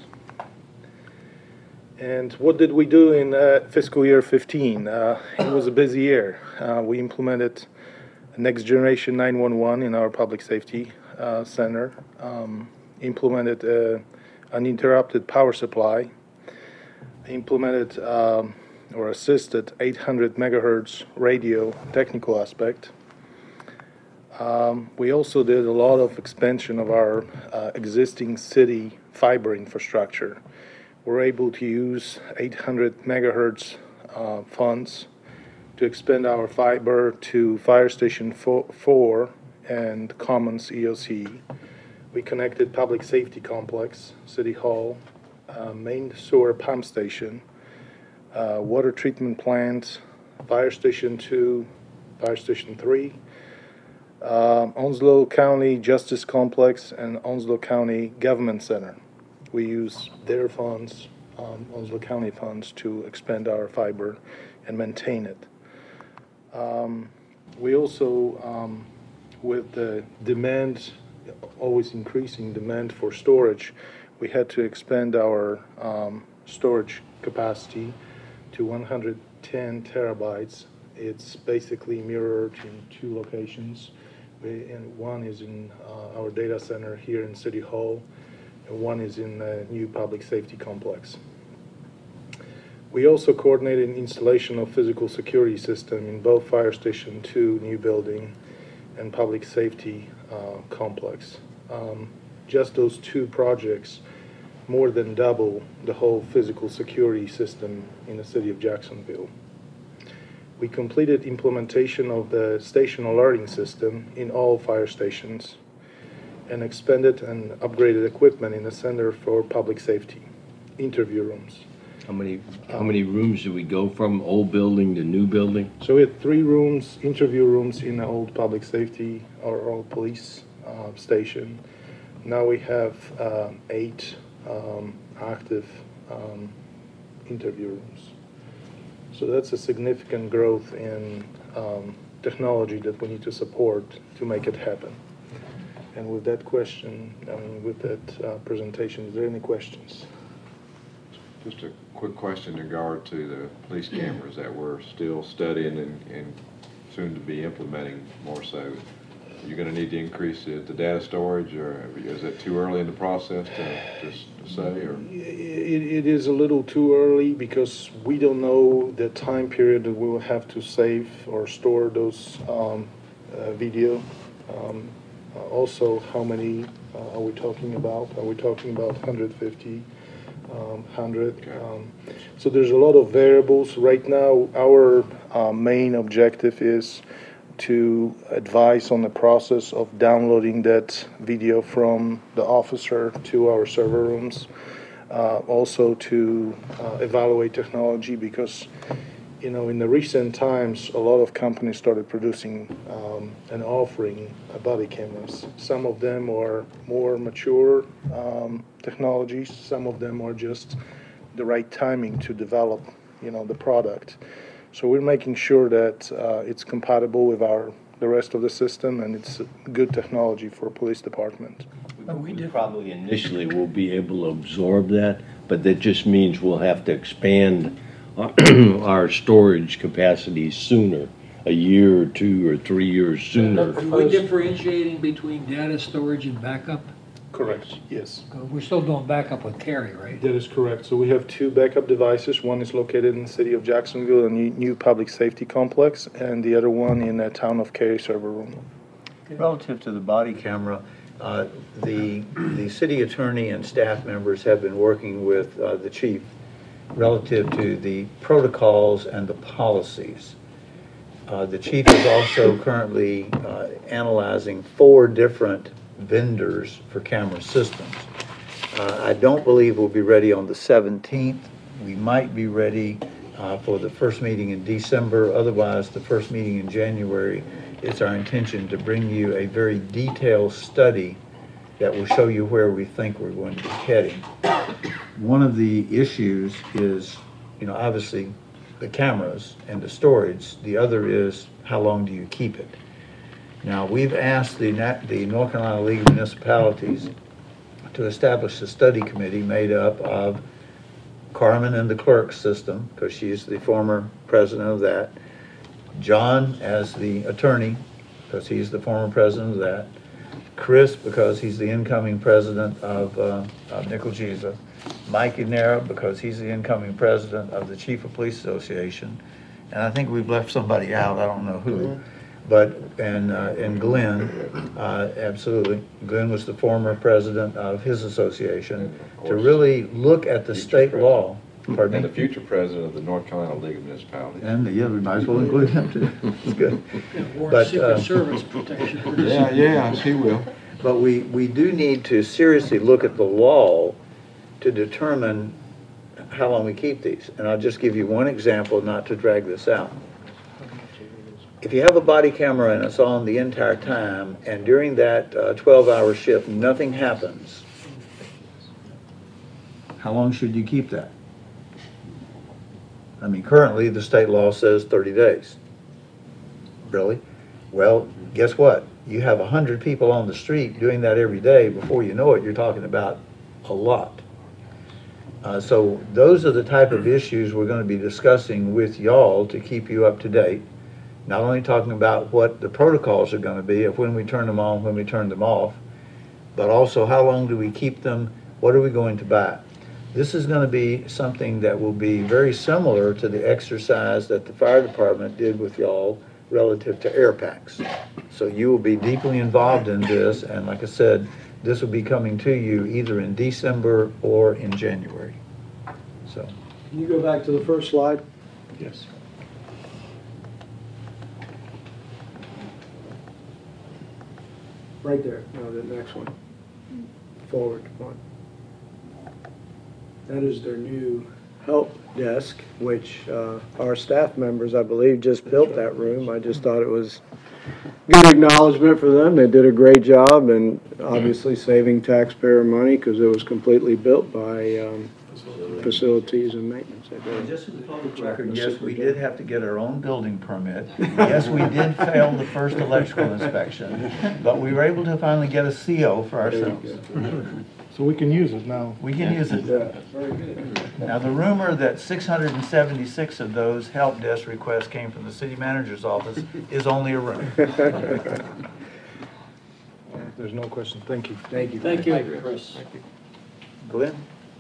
And what did we do in uh, fiscal year fifteen? Uh, it was a busy year. Uh, we implemented next generation nine one one in our public safety uh, center, um, implemented uh, uninterrupted power supply, implemented um, or assisted eight hundred megahertz radio technical aspect. Um, we also did a lot of expansion of our uh, existing city fiber infrastructure. We're able to use eight hundred megahertz uh, funds to expand our fiber to Fire Station four and Commons E O C. We connected Public Safety Complex, City Hall, uh, main sewer pump station, uh, water treatment plant, Fire Station two, Fire Station three, um, Onslow County Justice Complex, and Onslow County Government Center. We use their funds, um, Onslow County funds, to expand our fiber and maintain it. Um, we also, um, with the demand, always increasing demand for storage, we had to expand our um, storage capacity to one hundred ten terabytes. It's basically mirrored in two locations. We, and one is in uh, our data center here in City Hall, and one is in the new public safety complex. We also coordinated installation of physical security system in both Fire Station two new building and public safety uh, complex. Um, just those two projects more than double the whole physical security system in the city of Jacksonville. We completed implementation of the station alerting system in all fire stations and expanded and upgraded equipment in the Center for Public Safety, interview rooms. How many, how many rooms do we go from old building to new building? So we had three rooms, interview rooms in the old public safety or old police uh, station. Now we have uh, eight um, active um, interview rooms. So that's a significant growth in um, technology that we need to support to make it happen. And with that question, I mean, with that uh, presentation, is there any questions? Just a quick question in regard to the police cameras that we're still studying and, and soon to be implementing more so. You're going to need to increase the, the data storage, or is it too early in the process to, to, to say? Or? It, it is a little too early because we don't know the time period that we will have to save or store those um, uh, video. Um, uh, also, how many uh, are we talking about? Are we talking about one hundred fifty? Um, one hundred. Okay. Um, so there's a lot of variables. Right now, our uh, main objective is to advise on the process of downloading that video from the officer to our server rooms. Uh, also to uh, evaluate technology because, you know, in the recent times, a lot of companies started producing um, and offering uh, body cameras. Some of them are more mature um, technologies. Some of them are just the right timing to develop, you know, the product. So we're making sure that uh, it's compatible with our the rest of the system, and it's good technology for a police department. We probably initially will be able to absorb that, but that just means we'll have to expand our, our storage capacity sooner, a year or two or three years sooner. Are we differentiating between data storage and backup? Correct, yes. We're still doing backup with Terry, right? That is correct. So we have two backup devices. One is located in the city of Jacksonville, a new, new public safety complex, and the other one in the town of Cary server room. Relative to the body camera, uh, the, the city attorney and staff members have been working with uh, the chief relative to the protocols and the policies. Uh, the chief is also currently uh, analyzing four different vendors for camera systems. Uh, I don't believe we'll be ready on the seventeenth. We might be ready uh, for the first meeting in December. Otherwise, the first meeting in January, it's our intention to bring you a very detailed study that will show you where we think we're going to be heading. One of the issues is, you know, obviously the cameras and the storage. The other is how long do you keep it? Now, we've asked the, the North Carolina League of Municipalities to establish a study committee made up of Carmen in the clerk system, because she's the former president of that, John as the attorney, because he's the former president of that, Chris, because he's the incoming president of, uh, of Nickel Jesus, Mike Inera, because he's the incoming president of the Chief of Police Association, and I think we've left somebody out, I don't know who. But, and, uh, and Glenn, uh, absolutely. Glenn was the former president of his association, to really look at the state law Pardon And me? the future president of the North Carolina League of Municipalities. And, yeah, we might as well include him too. It's good. Warrant But, Secret uh, Service protection. Yeah, yeah, he will. But we, we do need to seriously look at the law to determine how long we keep these. And I'll just give you one example, not to drag this out. If you have a body camera and it's on the entire time, and during that uh, twelve-hour shift, nothing happens, how long should you keep that? I mean, currently, the state law says thirty days. Really? Well, guess what? You have one hundred people on the street doing that every day. Before you know it, you're talking about a lot. Uh, so those are the type of issues we're going to be discussing with y'all to keep you up to date. Not only talking about what the protocols are going to be of when we turn them on, when we turn them off, but also how long do we keep them, what are we going to buy. This is going to be something that will be very similar to the exercise that the fire department did with y'all relative to air packs. So you will be deeply involved in this, and like I said, this will be coming to you either in December or in January. So. Can you go back to the first slide? Yes. Right there, no, the next one. Forward one. That is their new help desk, which uh, our staff members, I believe, just built that room. I just thought it was good acknowledgement for them. They did a great job, and obviously saving taxpayer money because it was completely built by um, facilities and maintenance. And just for the public record, yes, we did have to get our own building permit. Yes, we did fail the first electrical inspection, but we were able to finally get a C O for ourselves. So we can use it now. We can use it. Now, the rumor that six hundred seventy-six of those help desk requests came from the city manager's office is only a rumor. There's no question. Thank you. Thank you. Thank you, Chris. Glenn?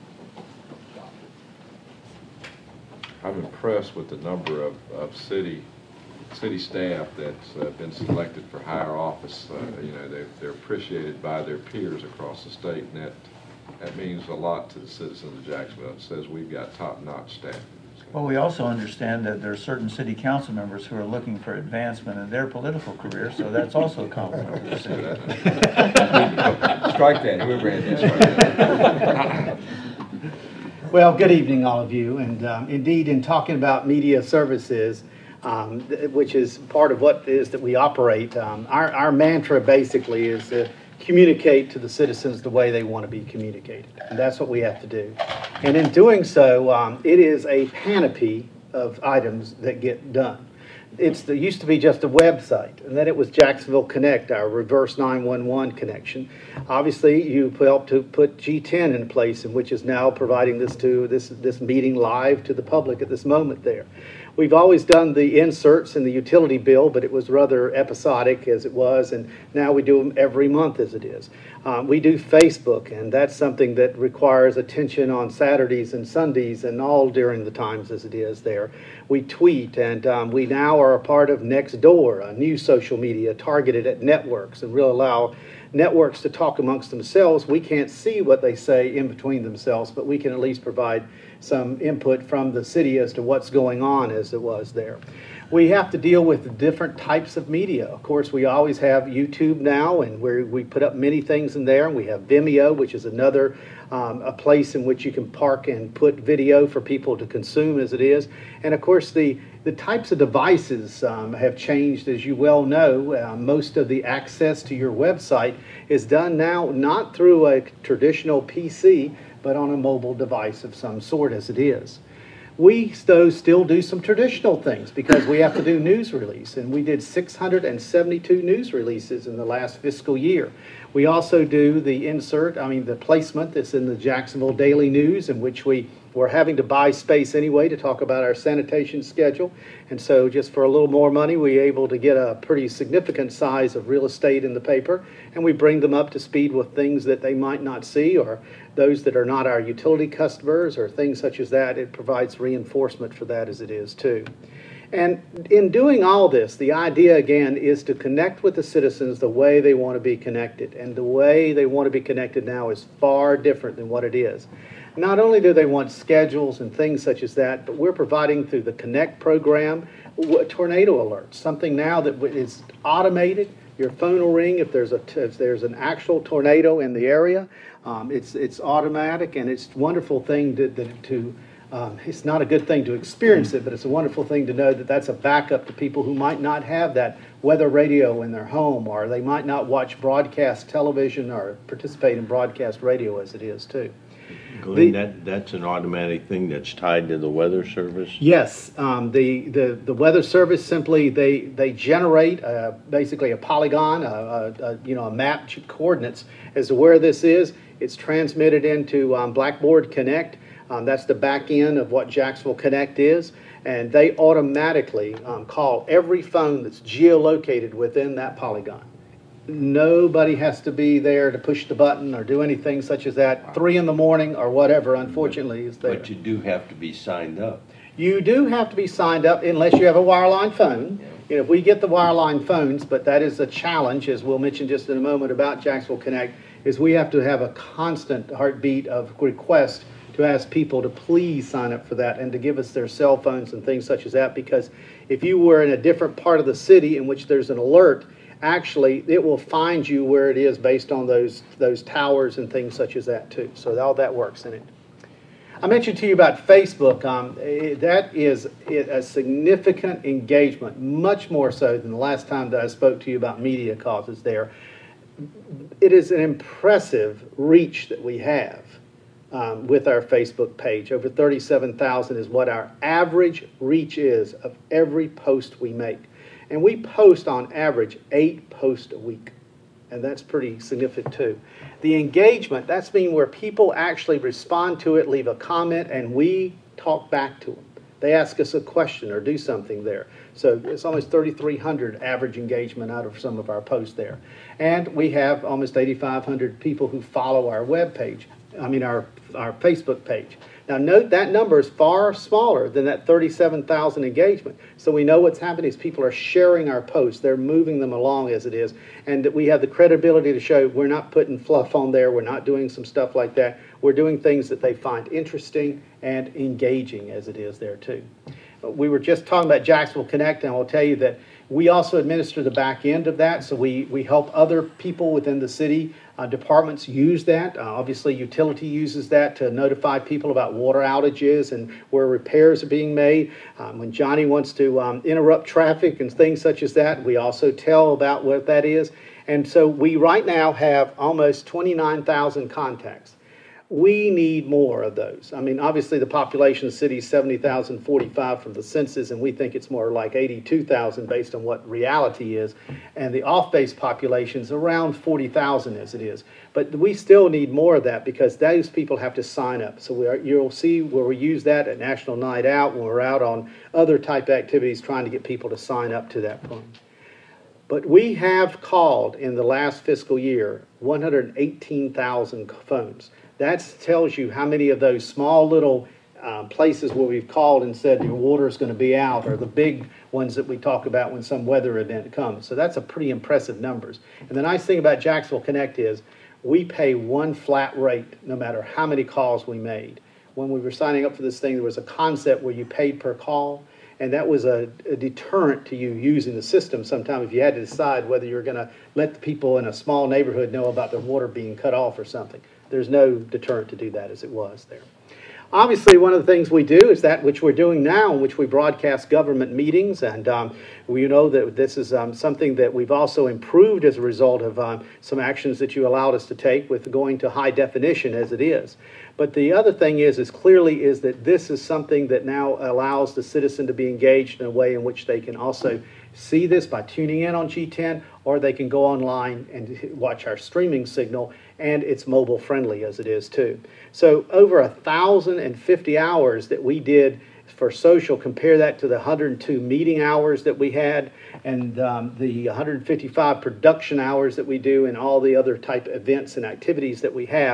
I'm impressed with the number of, of city, city staff that's uh, been selected for higher office. Uh, you know, they're, they're appreciated by their peers across the state, and that, that means a lot to the citizens of Jacksonville. It says we've got top-notch staff. Well, we also understand that there are certain city council members who are looking for advancement in their political career, so that's also a compliment to the city. Strike that, whoever had that, strike that. Well, good evening, all of you. And um, indeed, in talking about media services, um, th- which is part of what it is that we operate, um, our, our mantra basically is to communicate to the citizens the way they want to be communicated. And that's what we have to do. And in doing so, um, it is a panoply of items that get done. It's it used to be just a website, and then it was Jacksonville Connect, our reverse nine one one connection. Obviously, you helped to put G ten in place, and which is now providing this to this this meeting live to the public at this moment there. We've always done the inserts in the utility bill, but it was rather episodic as it was, and now we do them every month as it is. Um, we do Facebook, and that's something that requires attention on Saturdays and Sundays and all during the times as it is there. We tweet, and um, we now are a part of Nextdoor, a new social media targeted at networks, and will allow networks to talk amongst themselves. We can't see what they say in between themselves, but we can at least provide some input from the city as to what's going on as it was there. We have to deal with different types of media. Of course, we always have YouTube now, and where we put up many things in there. We have Vimeo, which is another um, a place in which you can park and put video for people to consume as it is. And of course, the The types of devices um, have changed, as you well know. Uh, most of the access to your website is done now not through a traditional P C, but on a mobile device of some sort as it is. We though still do some traditional things because we have to do news release, and we did six hundred seventy-two news releases in the last fiscal year. We also do the insert, I mean the placement that's in the Jacksonville Daily News, in which we were having to buy space anyway to talk about our sanitation schedule. And so just for a little more money, we were able to get a pretty significant size of real estate in the paper, and we bring them up to speed with things that they might not see, or those that are not our utility customers, or things such as that. It provides reinforcement for that as it is too. And in doing all this, the idea again is to connect with the citizens the way they want to be connected. And the way they want to be connected now is far different than what it is. Not only do they want schedules and things such as that, but we're providing through the Connect program tornado alerts, something now that is automated. Your phone will ring if there's a if there's an actual tornado in the area. Um, it's it's automatic, and it's a wonderful thing to, to, to Um, it's not a good thing to experience it, but it's a wonderful thing to know that that's a backup to people who might not have that weather radio in their home, or they might not watch broadcast television or participate in broadcast radio as it is too. Glenn, that, that's an automatic thing that's tied to the weather service? Yes, um, the, the, the weather service simply, they, they generate uh, basically a polygon, a, a, a, you know, a map coordinates as to where this is. It's transmitted into um, Blackboard Connect. Um, that's the back end of what Jacksonville Connect is, and they automatically um, call every phone that's geolocated within that polygon. Nobody has to be there to push the button or do anything such as that. Three in the morning or whatever, unfortunately, is there. But you do have to be signed up. You do have to be signed up unless you have a wireline phone. You know, if we get the wireline phones, but that is a challenge, as we'll mention just in a moment about Jacksonville Connect, is we have to have a constant heartbeat of request to ask people to please sign up for that and to give us their cell phones and things such as that, because if you were in a different part of the city in which there's an alert, actually it will find you where it is based on those those towers and things such as that too. So all that works in it. I mentioned to you about Facebook. Um, it, that is it, a significant engagement, much more so than the last time that I spoke to you about media causes there. It is an impressive reach that we have. Um, with our Facebook page. Over thirty-seven thousand is what our average reach is of every post we make. And we post on average eight posts a week. And that's pretty significant too. The engagement, that's mean where people actually respond to it, leave a comment, and we talk back to them. They ask us a question or do something there. So it's almost thirty-three hundred average engagement out of some of our posts there. And we have almost eighty-five hundred people who follow our web page. I mean our, our Facebook page. Now note that number is far smaller than that thirty-seven thousand engagement. So we know what's happening is people are sharing our posts. They're moving them along as it is. And that we have the credibility to show we're not putting fluff on there. We're not doing some stuff like that. We're doing things that they find interesting and engaging as it is there too. We were just talking about Jacksonville Connect, and I'll tell you that we also administer the back end of that. So we, we help other people within the city uh, departments use that. Uh, obviously, utility uses that to notify people about water outages and where repairs are being made. Um, when Johnny wants to um, interrupt traffic and things such as that, we also tell about what that is. And so we right now have almost twenty-nine thousand contacts. We need more of those. I mean, obviously the population of the city is seventy thousand forty-five from the census, and we think it's more like eighty-two thousand based on what reality is. And the off-base population is around forty thousand as it is. But we still need more of that because those people have to sign up. So we are, you'll see where we use that at National Night Out, when we're out on other type activities trying to get people to sign up to that point. But we have called in the last fiscal year one hundred eighteen thousand phones. That tells you how many of those small little uh, places where we've called and said your water is going to be out, or the big ones that we talk about when some weather event comes. So that's a pretty impressive numbers. And the nice thing about Jacksonville Connect is we pay one flat rate no matter how many calls we made. When we were signing up for this thing, there was a concept where you paid per call. And that was a, a deterrent to you using the system sometimes if you had to decide whether you were going to let the people in a small neighborhood know about their water being cut off or something. There's no deterrent to do that as it was there. Obviously, one of the things we do is that which we're doing now, in which we broadcast government meetings, and um, we know that this is um, something that we've also improved as a result of um, some actions that you allowed us to take with going to high definition as it is. But the other thing is, is clearly is that this is something that now allows the citizen to be engaged in a way in which they can also see this by tuning in on G ten, or they can go online and watch our streaming signal, and it's mobile friendly as it is too. So over a thousand and fifty hours that we did for social, compare that to the one hundred two meeting hours that we had, and um, the one hundred fifty-five production hours that we do, and all the other type of events and activities that we have.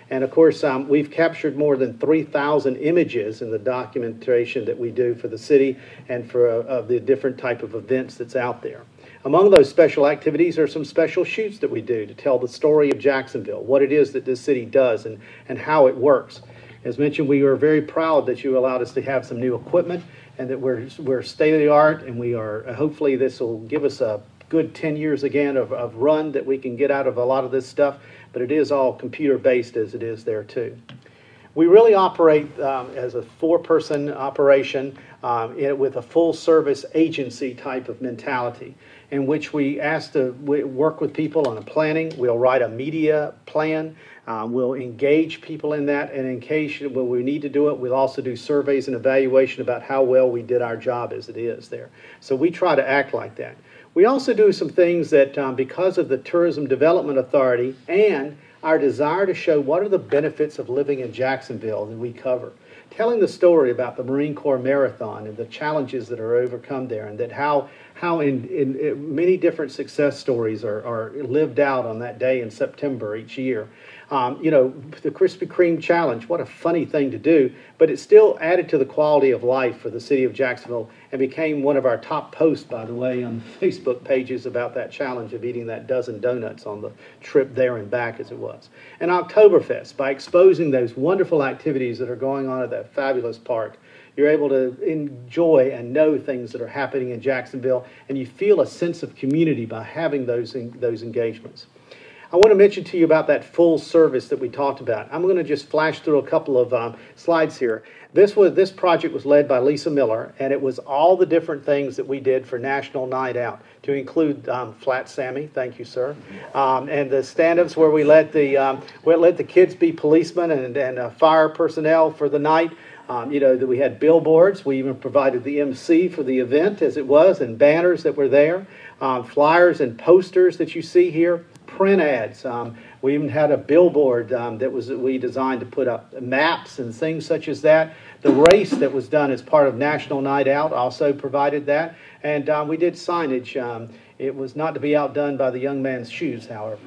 And of course, um, we've captured more than three thousand images in the documentation that we do for the city and for uh, of the different type of events that's out there. Among those special activities are some special shoots that we do to tell the story of Jacksonville, what it is that this city does and, and how it works. As mentioned, we are very proud that you allowed us to have some new equipment and that we're, we're state-of-the-art, and we are, hopefully this will give us a good ten years again of, of run that we can get out of a lot of this stuff, but it is all computer-based as it is there too. We really operate um, as a four-person operation um, in, with a full-service agency type of mentality, in which we ask to we work with people on a planning. We'll write a media plan. Um, we'll engage people in that, and in case when we need to do it, we'll also do surveys and evaluation about how well we did our job as it is there. So we try to act like that. We also do some things that, um, because of the Tourism Development Authority and our desire to show what are the benefits of living in Jacksonville that we cover. Telling the story about the Marine Corps Marathon and the challenges that are overcome there, and that how, how in, in, in many different success stories are, are lived out on that day in September each year. Um, you know, the Krispy Kreme Challenge, what a funny thing to do, but it still added to the quality of life for the city of Jacksonville and became one of our top posts, by the way, on Facebook pages about that challenge of eating that dozen donuts on the trip there and back as it was. And Oktoberfest, by exposing those wonderful activities that are going on at that fabulous park, you're able to enjoy and know things that are happening in Jacksonville, and you feel a sense of community by having those, those engagements. I want to mention to you about that full service that we talked about. I'm going to just flash through a couple of um, slides here. This was this project was led by Lisa Miller, and it was all the different things that we did for National Night Out, to include um, Flat Sammy, thank you, sir, um, and the stand-ups where we let the um, we let the kids be policemen and, and uh, fire personnel for the night. Um, you know, that we had billboards. We even provided the M C for the event as it was, and banners that were there, um, flyers and posters that you see here. Print ads. Um, we even had a billboard um, that was we designed to put up maps and things such as that. The race that was done as part of National Night Out also provided that. And um, we did signage. Um, it was not to be outdone by the young man's shoes, however.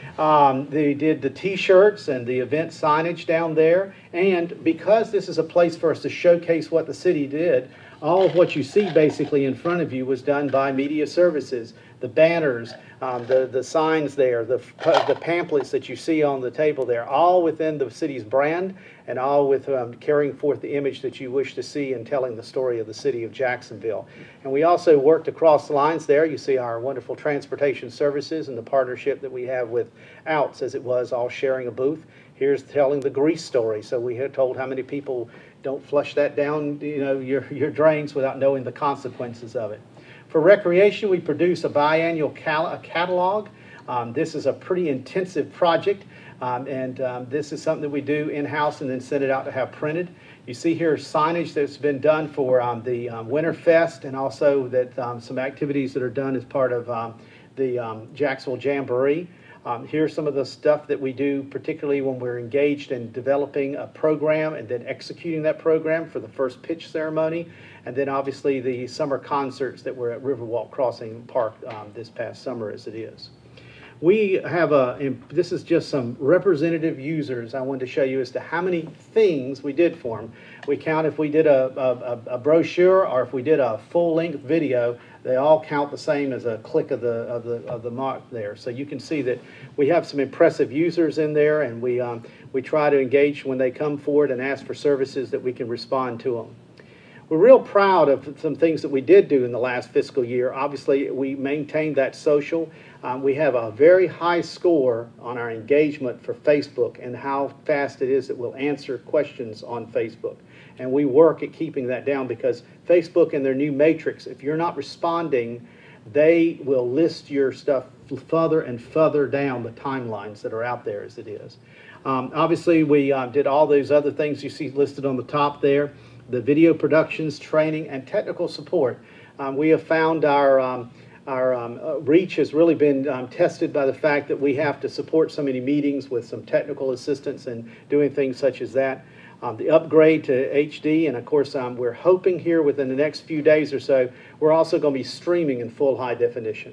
Um, they did the T-shirts and the event signage down there. And because this is a place for us to showcase what the city did, all of what you see basically in front of you was done by Media Services. The banners, um, the, the signs there, the, the pamphlets that you see on the table there, all within the city's brand and all with um, carrying forth the image that you wish to see and telling the story of the city of Jacksonville. And we also worked across the lines there. You see our wonderful transportation services and the partnership that we have with Outs, as it was, all sharing a booth. Here's telling the grease story. So we had told how many people don't flush that down, you know, your, your drains without knowing the consequences of it. For recreation, we produce a biannual cal a catalog. Um, this is a pretty intensive project, um, and um, this is something that we do in-house and then send it out to have printed. You see here signage that's been done for um, the um, Winter Fest, and also that um, some activities that are done as part of um, the um, Jacksonville Jamboree. Um, here's some of the stuff that we do, particularly when we're engaged in developing a program and then executing that program for the first pitch ceremony. And then obviously the summer concerts that were at Riverwalk Crossing Park um, this past summer as it is. We have a, this is just some representative users I wanted to show you as to how many things we did for them. We count if we did a, a, a brochure or if we did a full-length video, they all count the same as a click of the, of the, of the mark there. So you can see that we have some impressive users in there, and we, um, we try to engage when they come forward and ask for services that we can respond to them. We're real proud of some things that we did do in the last fiscal year. Obviously, we maintained that social. Um, we have a very high score on our engagement for Facebook and how fast it is that we'll answer questions on Facebook. And we work at keeping that down because Facebook and their new matrix, if you're not responding, they will list your stuff further and further down the timelines that are out there as it is. Um, obviously, we uh, did all those other things you see listed on the top there. The video productions, training, and technical support. Um, we have found our, um, our um, uh, reach has really been um, tested by the fact that we have to support so many meetings with some technical assistance and doing things such as that. Um, the upgrade to H D, and of course um, we're hoping here within the next few days or so, we're also going to be streaming in full high definition.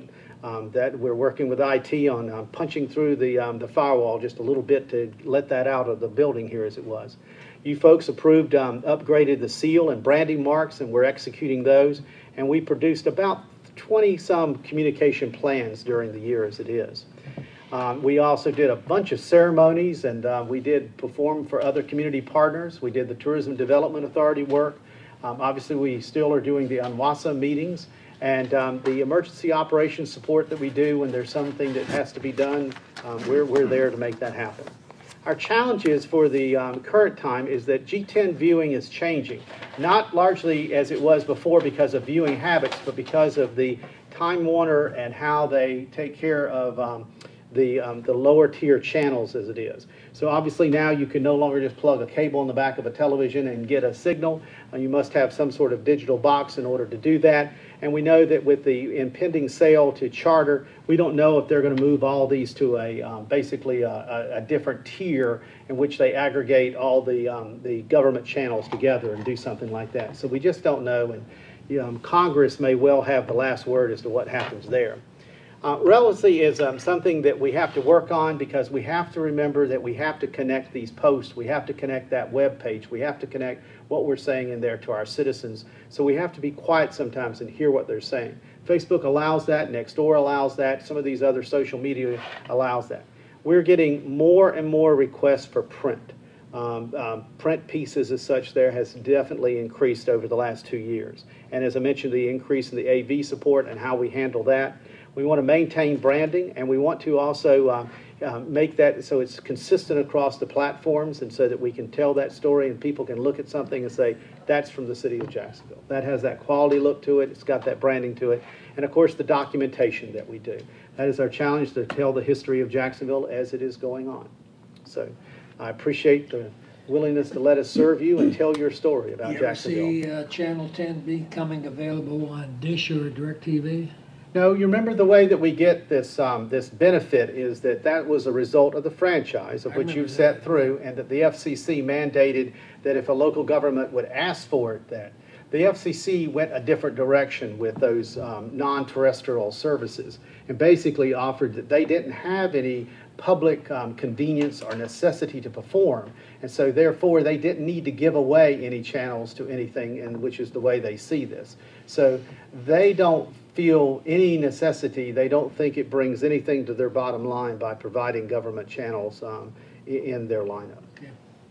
Um, that we're working with I T on uh, punching through the, um, the firewall just a little bit to let that out of the building here as it was. You folks approved, um, upgraded the seal and branding marks, and we're executing those. And we produced about twenty-some communication plans during the year as it is. Um, we also did a bunch of ceremonies, and uh, we did perform for other community partners. We did the Tourism Development Authority work. Um, obviously, we still are doing the UNWASA meetings, and um, the emergency operations support that we do when there's something that has to be done, um, we're, we're there to make that happen. Our challenge is for the um, current time is that G ten viewing is changing, not largely as it was before because of viewing habits, but because of the Time Warner and how they take care of um, the, um, the lower tier channels as it is. So obviously now you can no longer just plug a cable in the back of a television and get a signal. Uh, you must have some sort of digital box in order to do that. And we know that with the impending sale to Charter, we don't know if they're going to move all these to a um, basically a, a, a different tier in which they aggregate all the, um, the government channels together and do something like that. So we just don't know, and you know, Congress may well have the last word as to what happens there. Uh, relevancy is um, something that we have to work on because we have to remember that we have to connect these posts. We have to connect that web page. We have to connect what we're saying in there to our citizens. So we have to be quiet sometimes and hear what they're saying. Facebook allows that. Nextdoor allows that. Some of these other social media allows that. We're getting more and more requests for print. Um, um, print pieces as such there has definitely increased over the last two years. And as I mentioned, the increase in the A V support and how we handle that. We want to maintain branding, and we want to also uh, uh, make that so it's consistent across the platforms, and so that we can tell that story and people can look at something and say, that's from the city of Jacksonville. That has that quality look to it. It's got that branding to it. And of course, the documentation that we do. That is our challenge, to tell the history of Jacksonville as it is going on. So I appreciate the willingness to let us serve you and tell your story about You ever Jacksonville. see uh, Channel ten becoming available on Dish or DirecTV? No, you remember the way that we get this um, this benefit is that that was a result of the franchise of I which remember you've sat that. through, and that the F C C mandated that if a local government would ask for it, that the F C C went a different direction with those um, non-terrestrial services and basically offered that they didn't have any public um, convenience or necessity to perform, and so therefore they didn't need to give away any channels to anything, and which is the way they see this. So they don't feel any necessity, they don't think it brings anything to their bottom line by providing government channels um, in, in their lineup. Okay.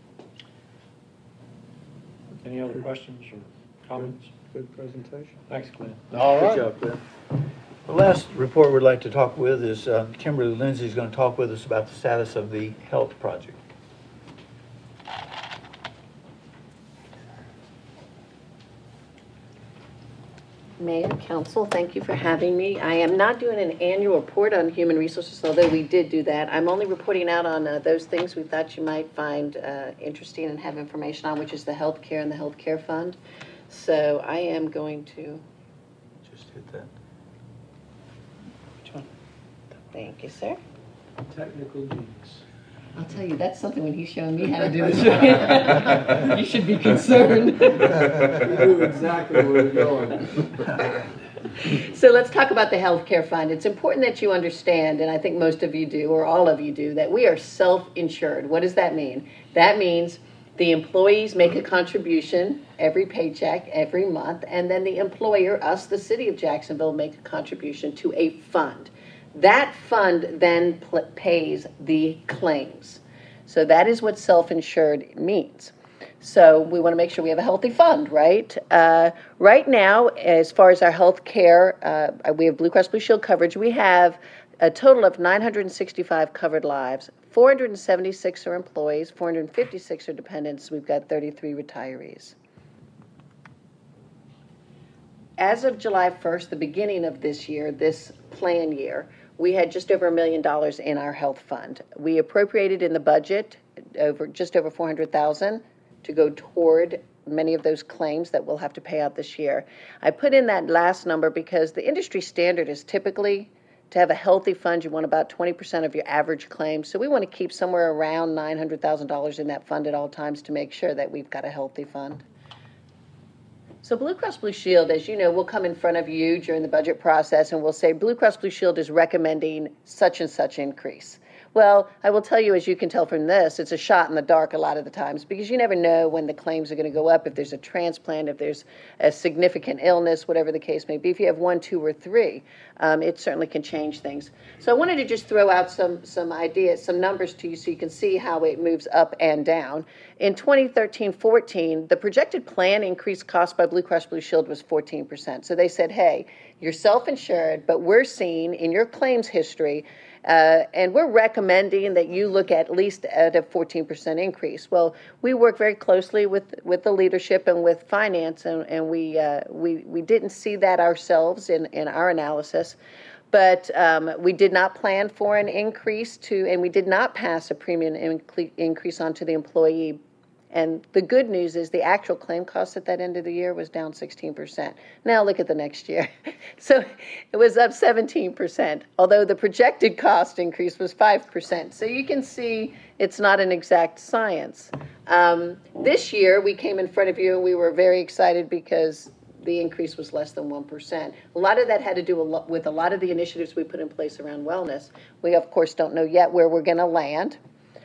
Any other questions or comments? Good presentation. Thanks, Glenn. All right. Good job, Glenn. The last report we'd like to talk with is uh, Kimberly Lindsay is going to talk with us about the status of the health project. Mayor, Council, thank you for having me. I am not doing an annual report on human resources, although we did do that. I'm only reporting out on uh, those things we thought you might find uh, interesting and have information on, which is the health care and the health care fund. So I am going to, Just hit that. thank you, sir. Technical genius. I'll tell you, that's something when he's showing me how to do this. You should be concerned. You knew exactly where you're going. So let's talk about the health care fund. It's important that you understand, and I think most of you do, or all of you do, that we are self-insured. What does that mean? That means the employees make a contribution every paycheck, every month, and then the employer, us, the city of Jacksonville, make a contribution to a fund. That fund then pl- pays the claims. So that is what self-insured means. So we want to make sure we have a healthy fund, right? Uh, right now, as far as our health care, uh, we have Blue Cross Blue Shield coverage. We have a total of nine hundred sixty-five covered lives. four hundred seventy-six are employees, four hundred fifty-six are dependents. We've got thirty-three retirees. As of July first, the beginning of this year, this plan year, we had just over a million dollars in our health fund. We appropriated in the budget over just over four hundred thousand to go toward many of those claims that we'll have to pay out this year. I put in that last number because the industry standard is typically to have a healthy fund, you want about twenty percent of your average claims. So we want to keep somewhere around nine hundred thousand dollars in that fund at all times to make sure that we've got a healthy fund. So Blue Cross Blue Shield, as you know, will come in front of you during the budget process and we'll say Blue Cross Blue Shield is recommending such and such increase. Well, I will tell you, as you can tell from this, it's a shot in the dark a lot of the times because you never know when the claims are going to go up, if there's a transplant, if there's a significant illness, whatever the case may be. If you have one, two, or three, um, it certainly can change things. So I wanted to just throw out some, some ideas, some numbers to you so you can see how it moves up and down. In twenty thirteen fourteen, the projected plan increase cost by Blue Cross Blue Shield was fourteen percent. So they said, hey, you're self-insured, but we're seeing in your claims history Uh, and we're recommending that you look at least at a fourteen percent increase. Well, we work very closely with, with the leadership and with finance, and, and we, uh, we, we didn't see that ourselves in, in our analysis. But um, we did not plan for an increase to, and we did not pass a premium inc- increase onto the employee. And the good news is the actual claim cost at that end of the year was down sixteen percent. Now look at the next year. So it was up seventeen percent, although the projected cost increase was five percent. So you can see it's not an exact science. Um, this year we came in front of you and we were very excited because the increase was less than one percent. A lot of that had to do a lot with a lot of the initiatives we put in place around wellness. We, of course, don't know yet where we're going to land.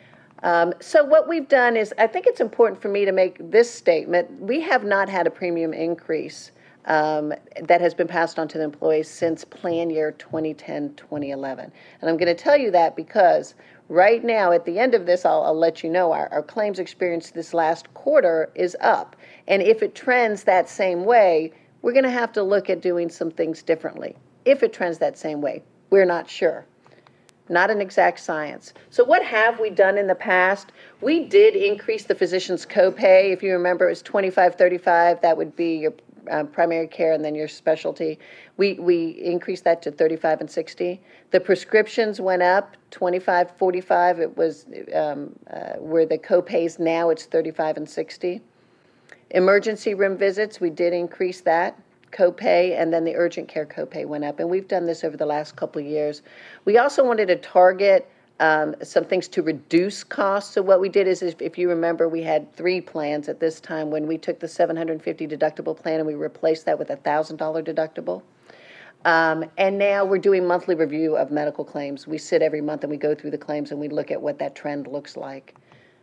Um, so what we've done is, I think it's important for me to make this statement. We have not had a premium increase um, that has been passed on to the employees since plan year twenty ten twenty eleven. And I'm going to tell you that because right now, at the end of this, I'll, I'll let you know, our, our claims experience this last quarter is up. And if it trends that same way, we're going to have to look at doing some things differently. If it trends that same way, we're not sure. Not an exact science. So what have we done in the past? We did increase the physician's copay. If you remember, it was twenty-five thirty-five. That would be your um, primary care and then your specialty. We we increased that to thirty-five and sixty. The prescriptions went up twenty-five forty-five. It was um, uh, where the copays now it's thirty-five and sixty. Emergency room visits, we did increase that copay, and then the urgent care copay went up, and we've done this over the last couple of years. We also wanted to target um, some things to reduce costs. So what we did is, if, if you remember, we had three plans at this time when we took the seven hundred fifty deductible plan and we replaced that with a one thousand dollars deductible. Um, and now we're doing monthly review of medical claims. We sit every month and we go through the claims and we look at what that trend looks like.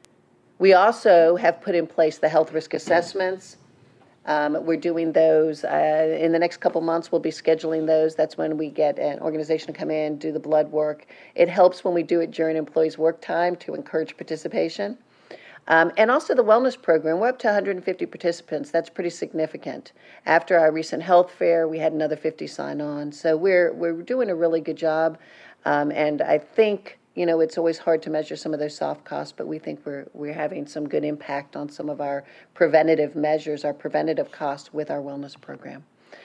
We also have put in place the health risk assessments. Um, we're doing those uh, in the next couple months. We'll be scheduling those. That's when we get an organization to come in, do the blood work. It helps when we do it during employees' work time to encourage participation. Um, and also the wellness program. We're up to one hundred fifty participants. That's pretty significant. After our recent health fair, we had another fifty sign on. So we're we're doing a really good job. Um, and I think, you know, it's always hard to measure some of those soft costs, but we think we're we're having some good impact on some of our preventative measures, our preventative costs with our wellness program.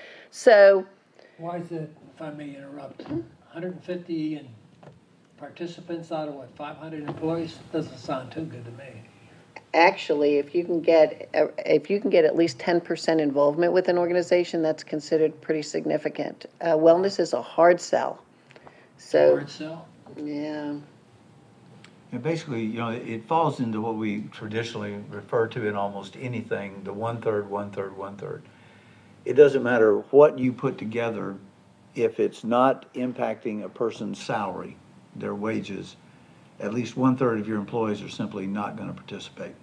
So, why is it, if I may interrupt, one hundred fifty and participants out of what, five hundred employees? Doesn't sound too good to me. actually, if you can get uh, if you can get at least ten percent involvement with an organization, that's considered pretty significant. Uh, wellness is a hard sell. So. Hard sell. Yeah. And basically, you know, it falls into what we traditionally refer to in almost anything, the one-third, one-third, one-third. It doesn't matter what you put together, if it's not impacting a person's salary, their wages, at least one-third of your employees are simply not going to participate.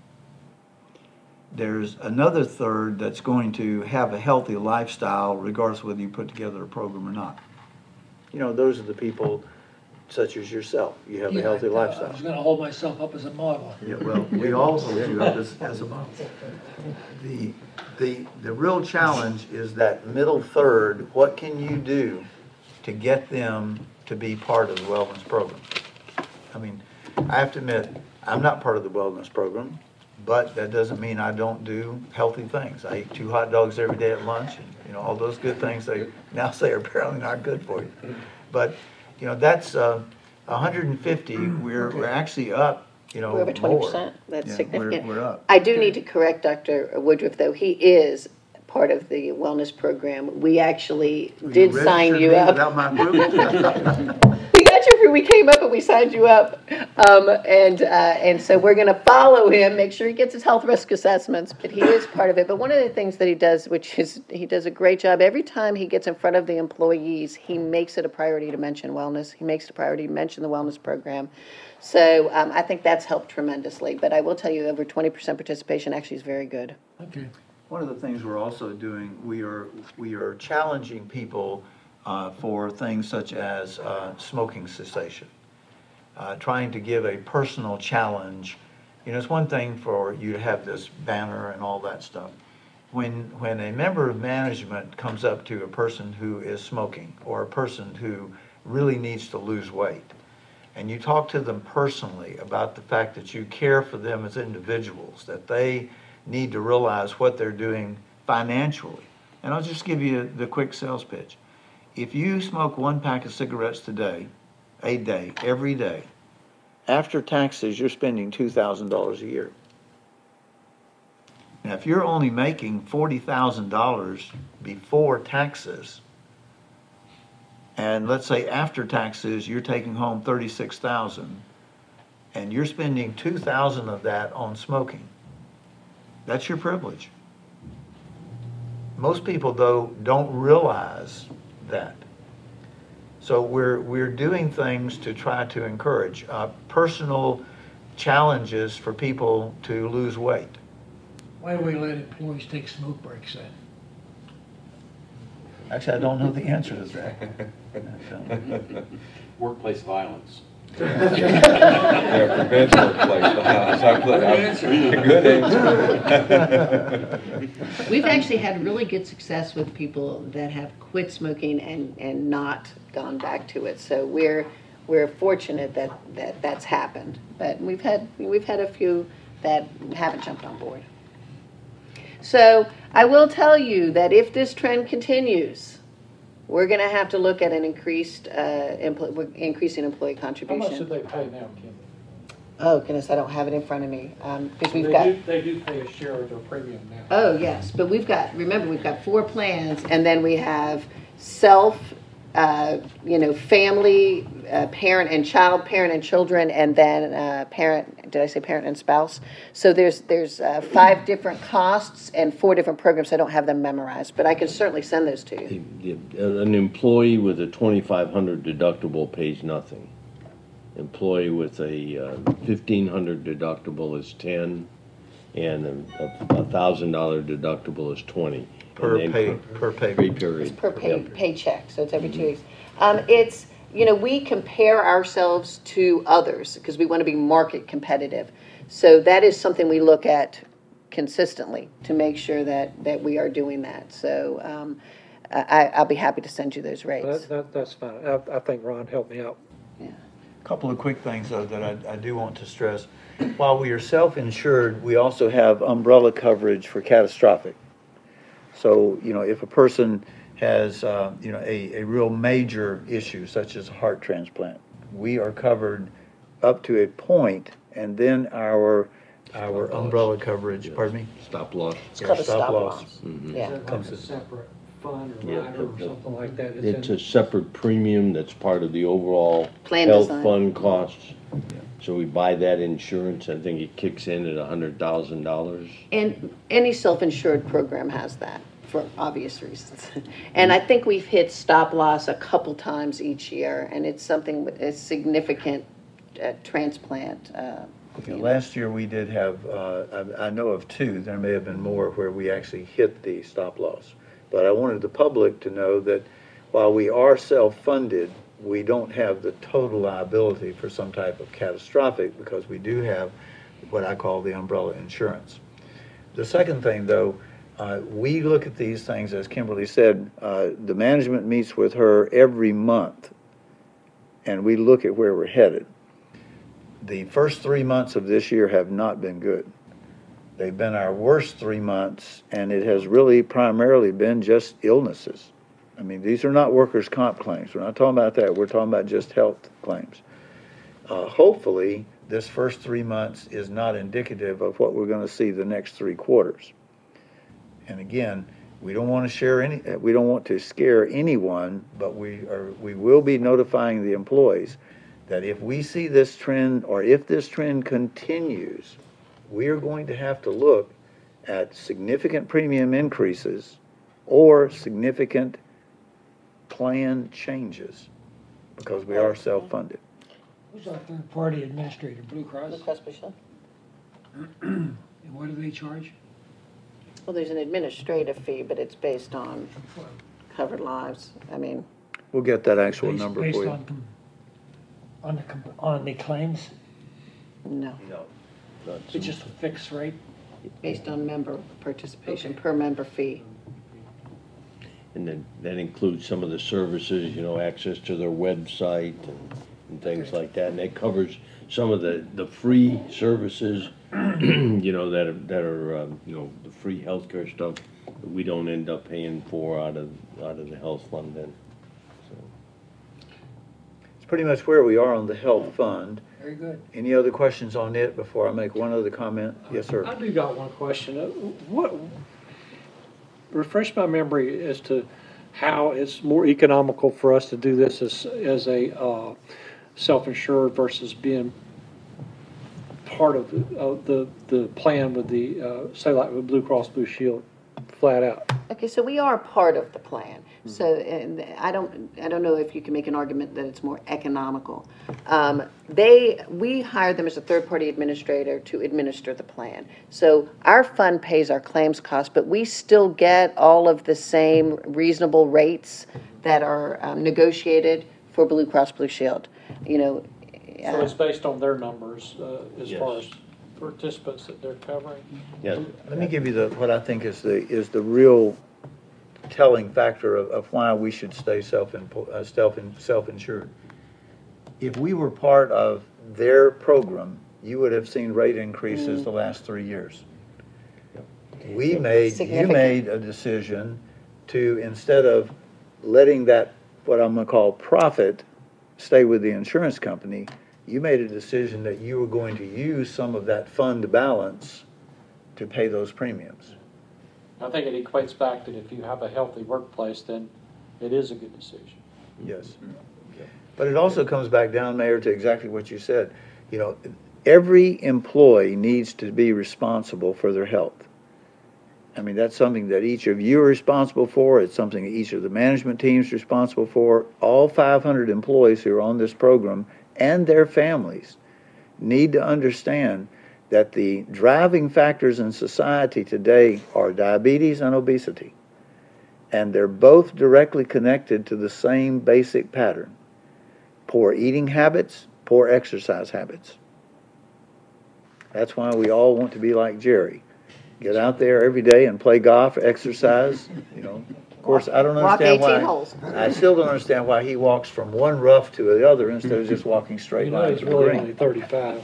There's another third that's going to have a healthy lifestyle regardless of whether you put together a program or not. You know, those are the people such as yourself. You have Yeah, a healthy I- lifestyle. I was gonna hold myself up as a model. Yeah, well, we all hold you up as, as a model. The, the, the real challenge is that middle third. What can you do to get them to be part of the wellness program? I mean, I have to admit, I'm not part of the wellness program, but that doesn't mean I don't do healthy things. I eat two hot dogs every day at lunch, and, you know, all those good things they now say are apparently not good for you. But, you know, that's uh, one hundred fifty. We're, we're actually up, you know, We're over twenty more. percent. That's Yeah, significant. We're, we're up. I do need to correct Doctor Woodruff, though. He is part of the wellness program. We actually did sign you up. Without my approval? We got your we came up and we signed you up. Um, and, uh, and so we're going to follow him, make sure he gets his health risk assessments, but he is part of it. But one of the things that he does, which is he does a great job, every time he gets in front of the employees, he makes it a priority to mention wellness. He makes it a priority to mention the wellness program. So um, I think that's helped tremendously. But I will tell you, over twenty percent participation actually is very good. Okay. One of the things we're also doing, we are, we are challenging people uh, for things such as uh, smoking cessation. Uh, trying to give a personal challenge. You know, it's one thing for you to have this banner and all that stuff. When, when a member of management comes up to a person who is smoking or a person who really needs to lose weight, and you talk to them personally about the fact that you care for them as individuals, that they need to realize what they're doing financially. And I'll just give you the quick sales pitch. If you smoke one pack of cigarettes today, a day, every day, after taxes, you're spending two thousand dollars a year. Now, if you're only making forty thousand dollars before taxes, and let's say after taxes, you're taking home thirty-six thousand dollars, and you're spending two thousand dollars of that on smoking, that's your privilege. Most people, though, don't realize that. So we're, we're doing things to try to encourage uh, personal challenges for people to lose weight. Why do we let employees take smoke breaks then? Actually, I don't know the answer to that. Workplace violence. Yeah, prevent workplace violence. I put- I- Good answer. We've actually had really good success with people that have quit smoking and, and not gone back to it. So we're we're fortunate that, that that's happened. But we've had we've had a few that haven't jumped on board. So I will tell you that if this trend continues, we're going to have to look at an increased uh, empl- increasing employee How contribution. much do they pay now, Kim? Oh goodness, I don't have it in front of me um, because we've They got. do, they do pay a share of their premium now. Oh, yes, but we've got, remember, we've got four plans, and then we have self, uh, you know, family, uh, parent and child, parent and children, and then uh, parent, did I say parent and spouse? So there's there's uh, five different costs and four different programs. I don't have them memorized, but I can certainly send those to you. An employee with a twenty-five hundred deductible pays nothing. Employee with a uh, fifteen hundred deductible is ten, and a a thousand dollar deductible is twenty. Per And then pay, per pay. Pay period. It's per pay, Yep. paycheck, so it's every two weeks. Um, it's, you know, we compare ourselves to others because we want to be market competitive. So that is something we look at consistently to make sure that, that we are doing that. So um, I, I'll be happy to send you those rates. That, that, that's fine. I, I think Ron helped me out. Couple of quick things, though, that I, I do want to stress. While we are self-insured, we also have umbrella coverage for catastrophic. So, you know, if a person has, uh, you know, a, a real major issue, such as a heart transplant, we are covered up to a point, and then our, our umbrella coverage, pardon me? Stop loss. It's called a stop loss. Mhm. Yeah. Is that like a separate fund or Yeah, rider or the- something like that? It's in- a separate premium that's part of the overall Plan health design. fund costs. So we buy that insurance, I think it kicks in at a hundred thousand dollars. And any self-insured program has that for obvious reasons. And I think we've hit stop loss a couple times each year, and it's something with a significant uh, transplant. Uh, Okay, last year, we did have, uh, I I know of two, there may have been more, where we actually hit the stop loss. But I wanted the public to know that while we are self-funded, we don't have the total liability for some type of catastrophic, because we do have what I call the umbrella insurance. The second thing, though, uh, we look at these things, as Kimberly said, uh, the management meets with her every month, and we look at where we're headed. The first three months of this year have not been good. They've been our worst three months, and it has really primarily been just illnesses. I mean, these are not workers' comp claims. We're not talking about that. We're talking about just health claims. Uh, hopefully, this first three months is not indicative of what we're going to see the next three quarters. And again, we don't want to share any. We don't want to scare anyone, but we are. We will be notifying the employees that if we see this trend, or if this trend continues, we are going to have to look at significant premium increases or significant plan changes, because we are self-funded. Who's our third-party administrator, Blue Cross? Blue Cross Blue Shield. And what do they charge? Well, there's an administrative fee, but it's based on covered lives. I mean, We'll get that actual Based- number based for you. on com- On the, com- on the claims? no, It's just a fixed rate? based on member participation, per member fee. And then that includes some of the services, you know, access to their website and, and things like that. And it covers some of the, the free services, you know, that are, that are, um, you know, the free healthcare stuff that we don't end up paying for out of, out of the health fund then. So, It's pretty much where we are on the health fund. Very good. Any other questions on it before I make one other comment? Yes, sir. I do got one question. Uh, What, refresh my memory as to how it's more economical for us to do this as, as a uh, self-insured versus being part of the, of the, the plan with the, uh, say like with Blue Cross Blue Shield, flat out. Okay, so we are part of the plan. So and I don't, I don't know if you can make an argument that it's more economical. Um, they, we hire them as a third-party administrator to administer the plan. So our fund pays our claims costs, but we still get all of the same reasonable rates that are um, negotiated for Blue Cross Blue Shield. You know. So it's based on their numbers uh, as Yes. far as participants that they're covering? yeah. Let me give you the, what I think is the, is the real telling factor of, of why we should stay self, uh, self, self-insured. If we were part of their program, you would have seen rate increases the last three years. We made, you Significant. made a decision to, instead of letting that, what I'm gonna call profit, stay with the insurance company, you made a decision that you were going to use some of that fund balance to pay those premiums. I think it equates back that if you have a healthy workplace, then it is a good decision. Yes. But it also comes back down, Mayor, to exactly what you said. You know, every employee needs to be responsible for their health. I mean, that's something that each of you are responsible for. It's something each of the management teams are responsible for. All five hundred employees who are on this program and their families need to understand that the driving factors in society today are diabetes and obesity. And they're both directly connected to the same basic pattern: poor eating habits, poor exercise habits. That's why we all want to be like Jerry. Get out there every day and play golf, exercise, you know. Of course, I don't Walk understand eighteen why. holes. I still don't understand why he walks from one rough to the other instead of just walking straight You know, lines he's to the really green. only thirty-five.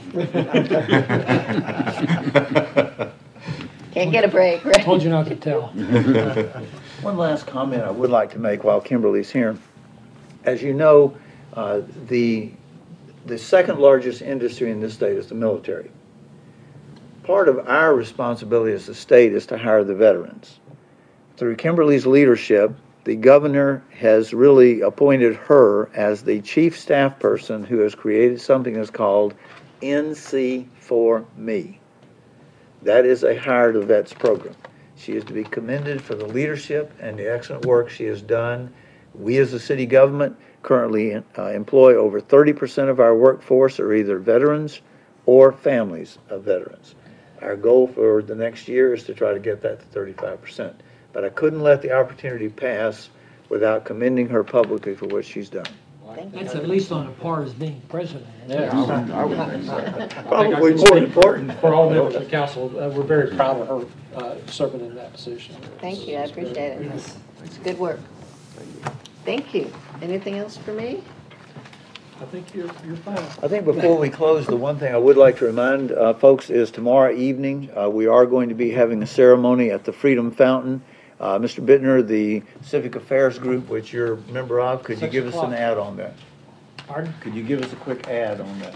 Can't get a break, right? Told you not to tell. One last comment I would like to make while Kimberly's here. As you know, uh, the, the second largest industry in this state is the military. Part of our responsibility as a state is to hire the veterans. Through Kimberly's leadership, the governor has really appointed her as the chief staff person who has created something that's called N C for Me. That is a Hire the Vets program. She is to be commended for the leadership and the excellent work she has done. We as a city government currently uh, employ over thirty percent of our workforce are either veterans or families of veterans. Our goal for the next year is to try to get that to thirty-five percent. But I couldn't let the opportunity pass without commending her publicly for what she's done. That's at least on a par as being president. Yeah, I would, I would think so. I think I Probably can more speak important. For all members of the council, uh, we're very proud of her uh, serving in that position. Thank you, I appreciate it. It's good work. Thank you. Anything else for me? I think you're, you're fine. I think before we close, the one thing I would like to remind uh, folks is tomorrow evening, uh, we are going to be having a ceremony at the Freedom Fountain. Uh, Mister Bittner, the Civic Affairs Group, which you're a member of, could you Six give us an o'clock. ad on that? Pardon? Could you give us a quick ad on that?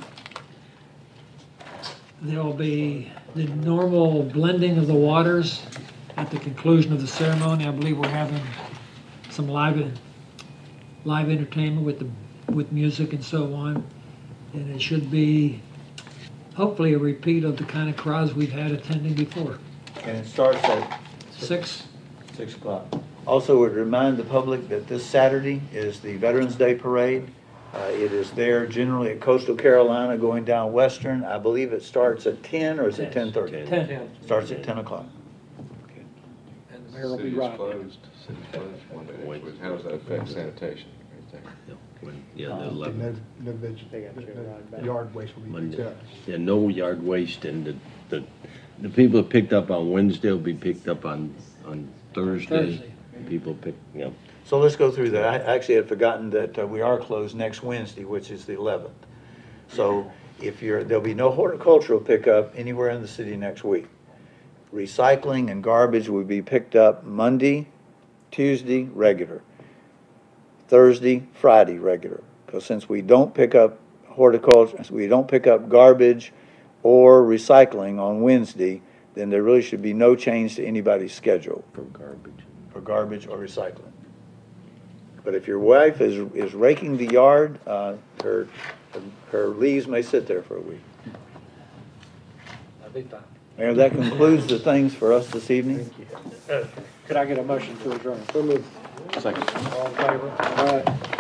There'll be the normal blending of the waters at the conclusion of the ceremony. I believe we're having some live, live entertainment with the, with music and so on. And it should be hopefully a repeat of the kind of crowds we've had attending before. And it starts at Six, six o'clock. Also, would remind the public that this Saturday is the Veterans Day Parade. Uh, It is there generally at Coastal Carolina going down Western. I believe it starts at ten or is it ten thirty? ten. Starts at ten o'clock. And the mayor will be City's riding. closed, city's closed one day. How does that affect sanitation? Yeah, the Uh, eleventh. No, no veg, no yard waste will be picked Monday. up. Yeah, no yard waste, and the, the, the people that picked up on Wednesday will be picked up on, on Thursday. Thursday. People pick, you know, So let's go through that. I actually had forgotten that uh, we are closed next Wednesday, which is the eleventh. So if you're, there'll be no horticultural pickup anywhere in the city next week. Recycling and garbage will be picked up Monday, Tuesday, regular. Thursday, Friday, regular. Because since we don't pick up horticulture, we don't pick up garbage or recycling on Wednesday, then there really should be no change to anybody's schedule. for garbage. For garbage or recycling. But if your wife is, is raking the yard, uh, her, her leaves may sit there for a week. That'd be fine. Mayor, that concludes the things for us this evening. Could I get a motion to adjourn? Second. All in favor? All right.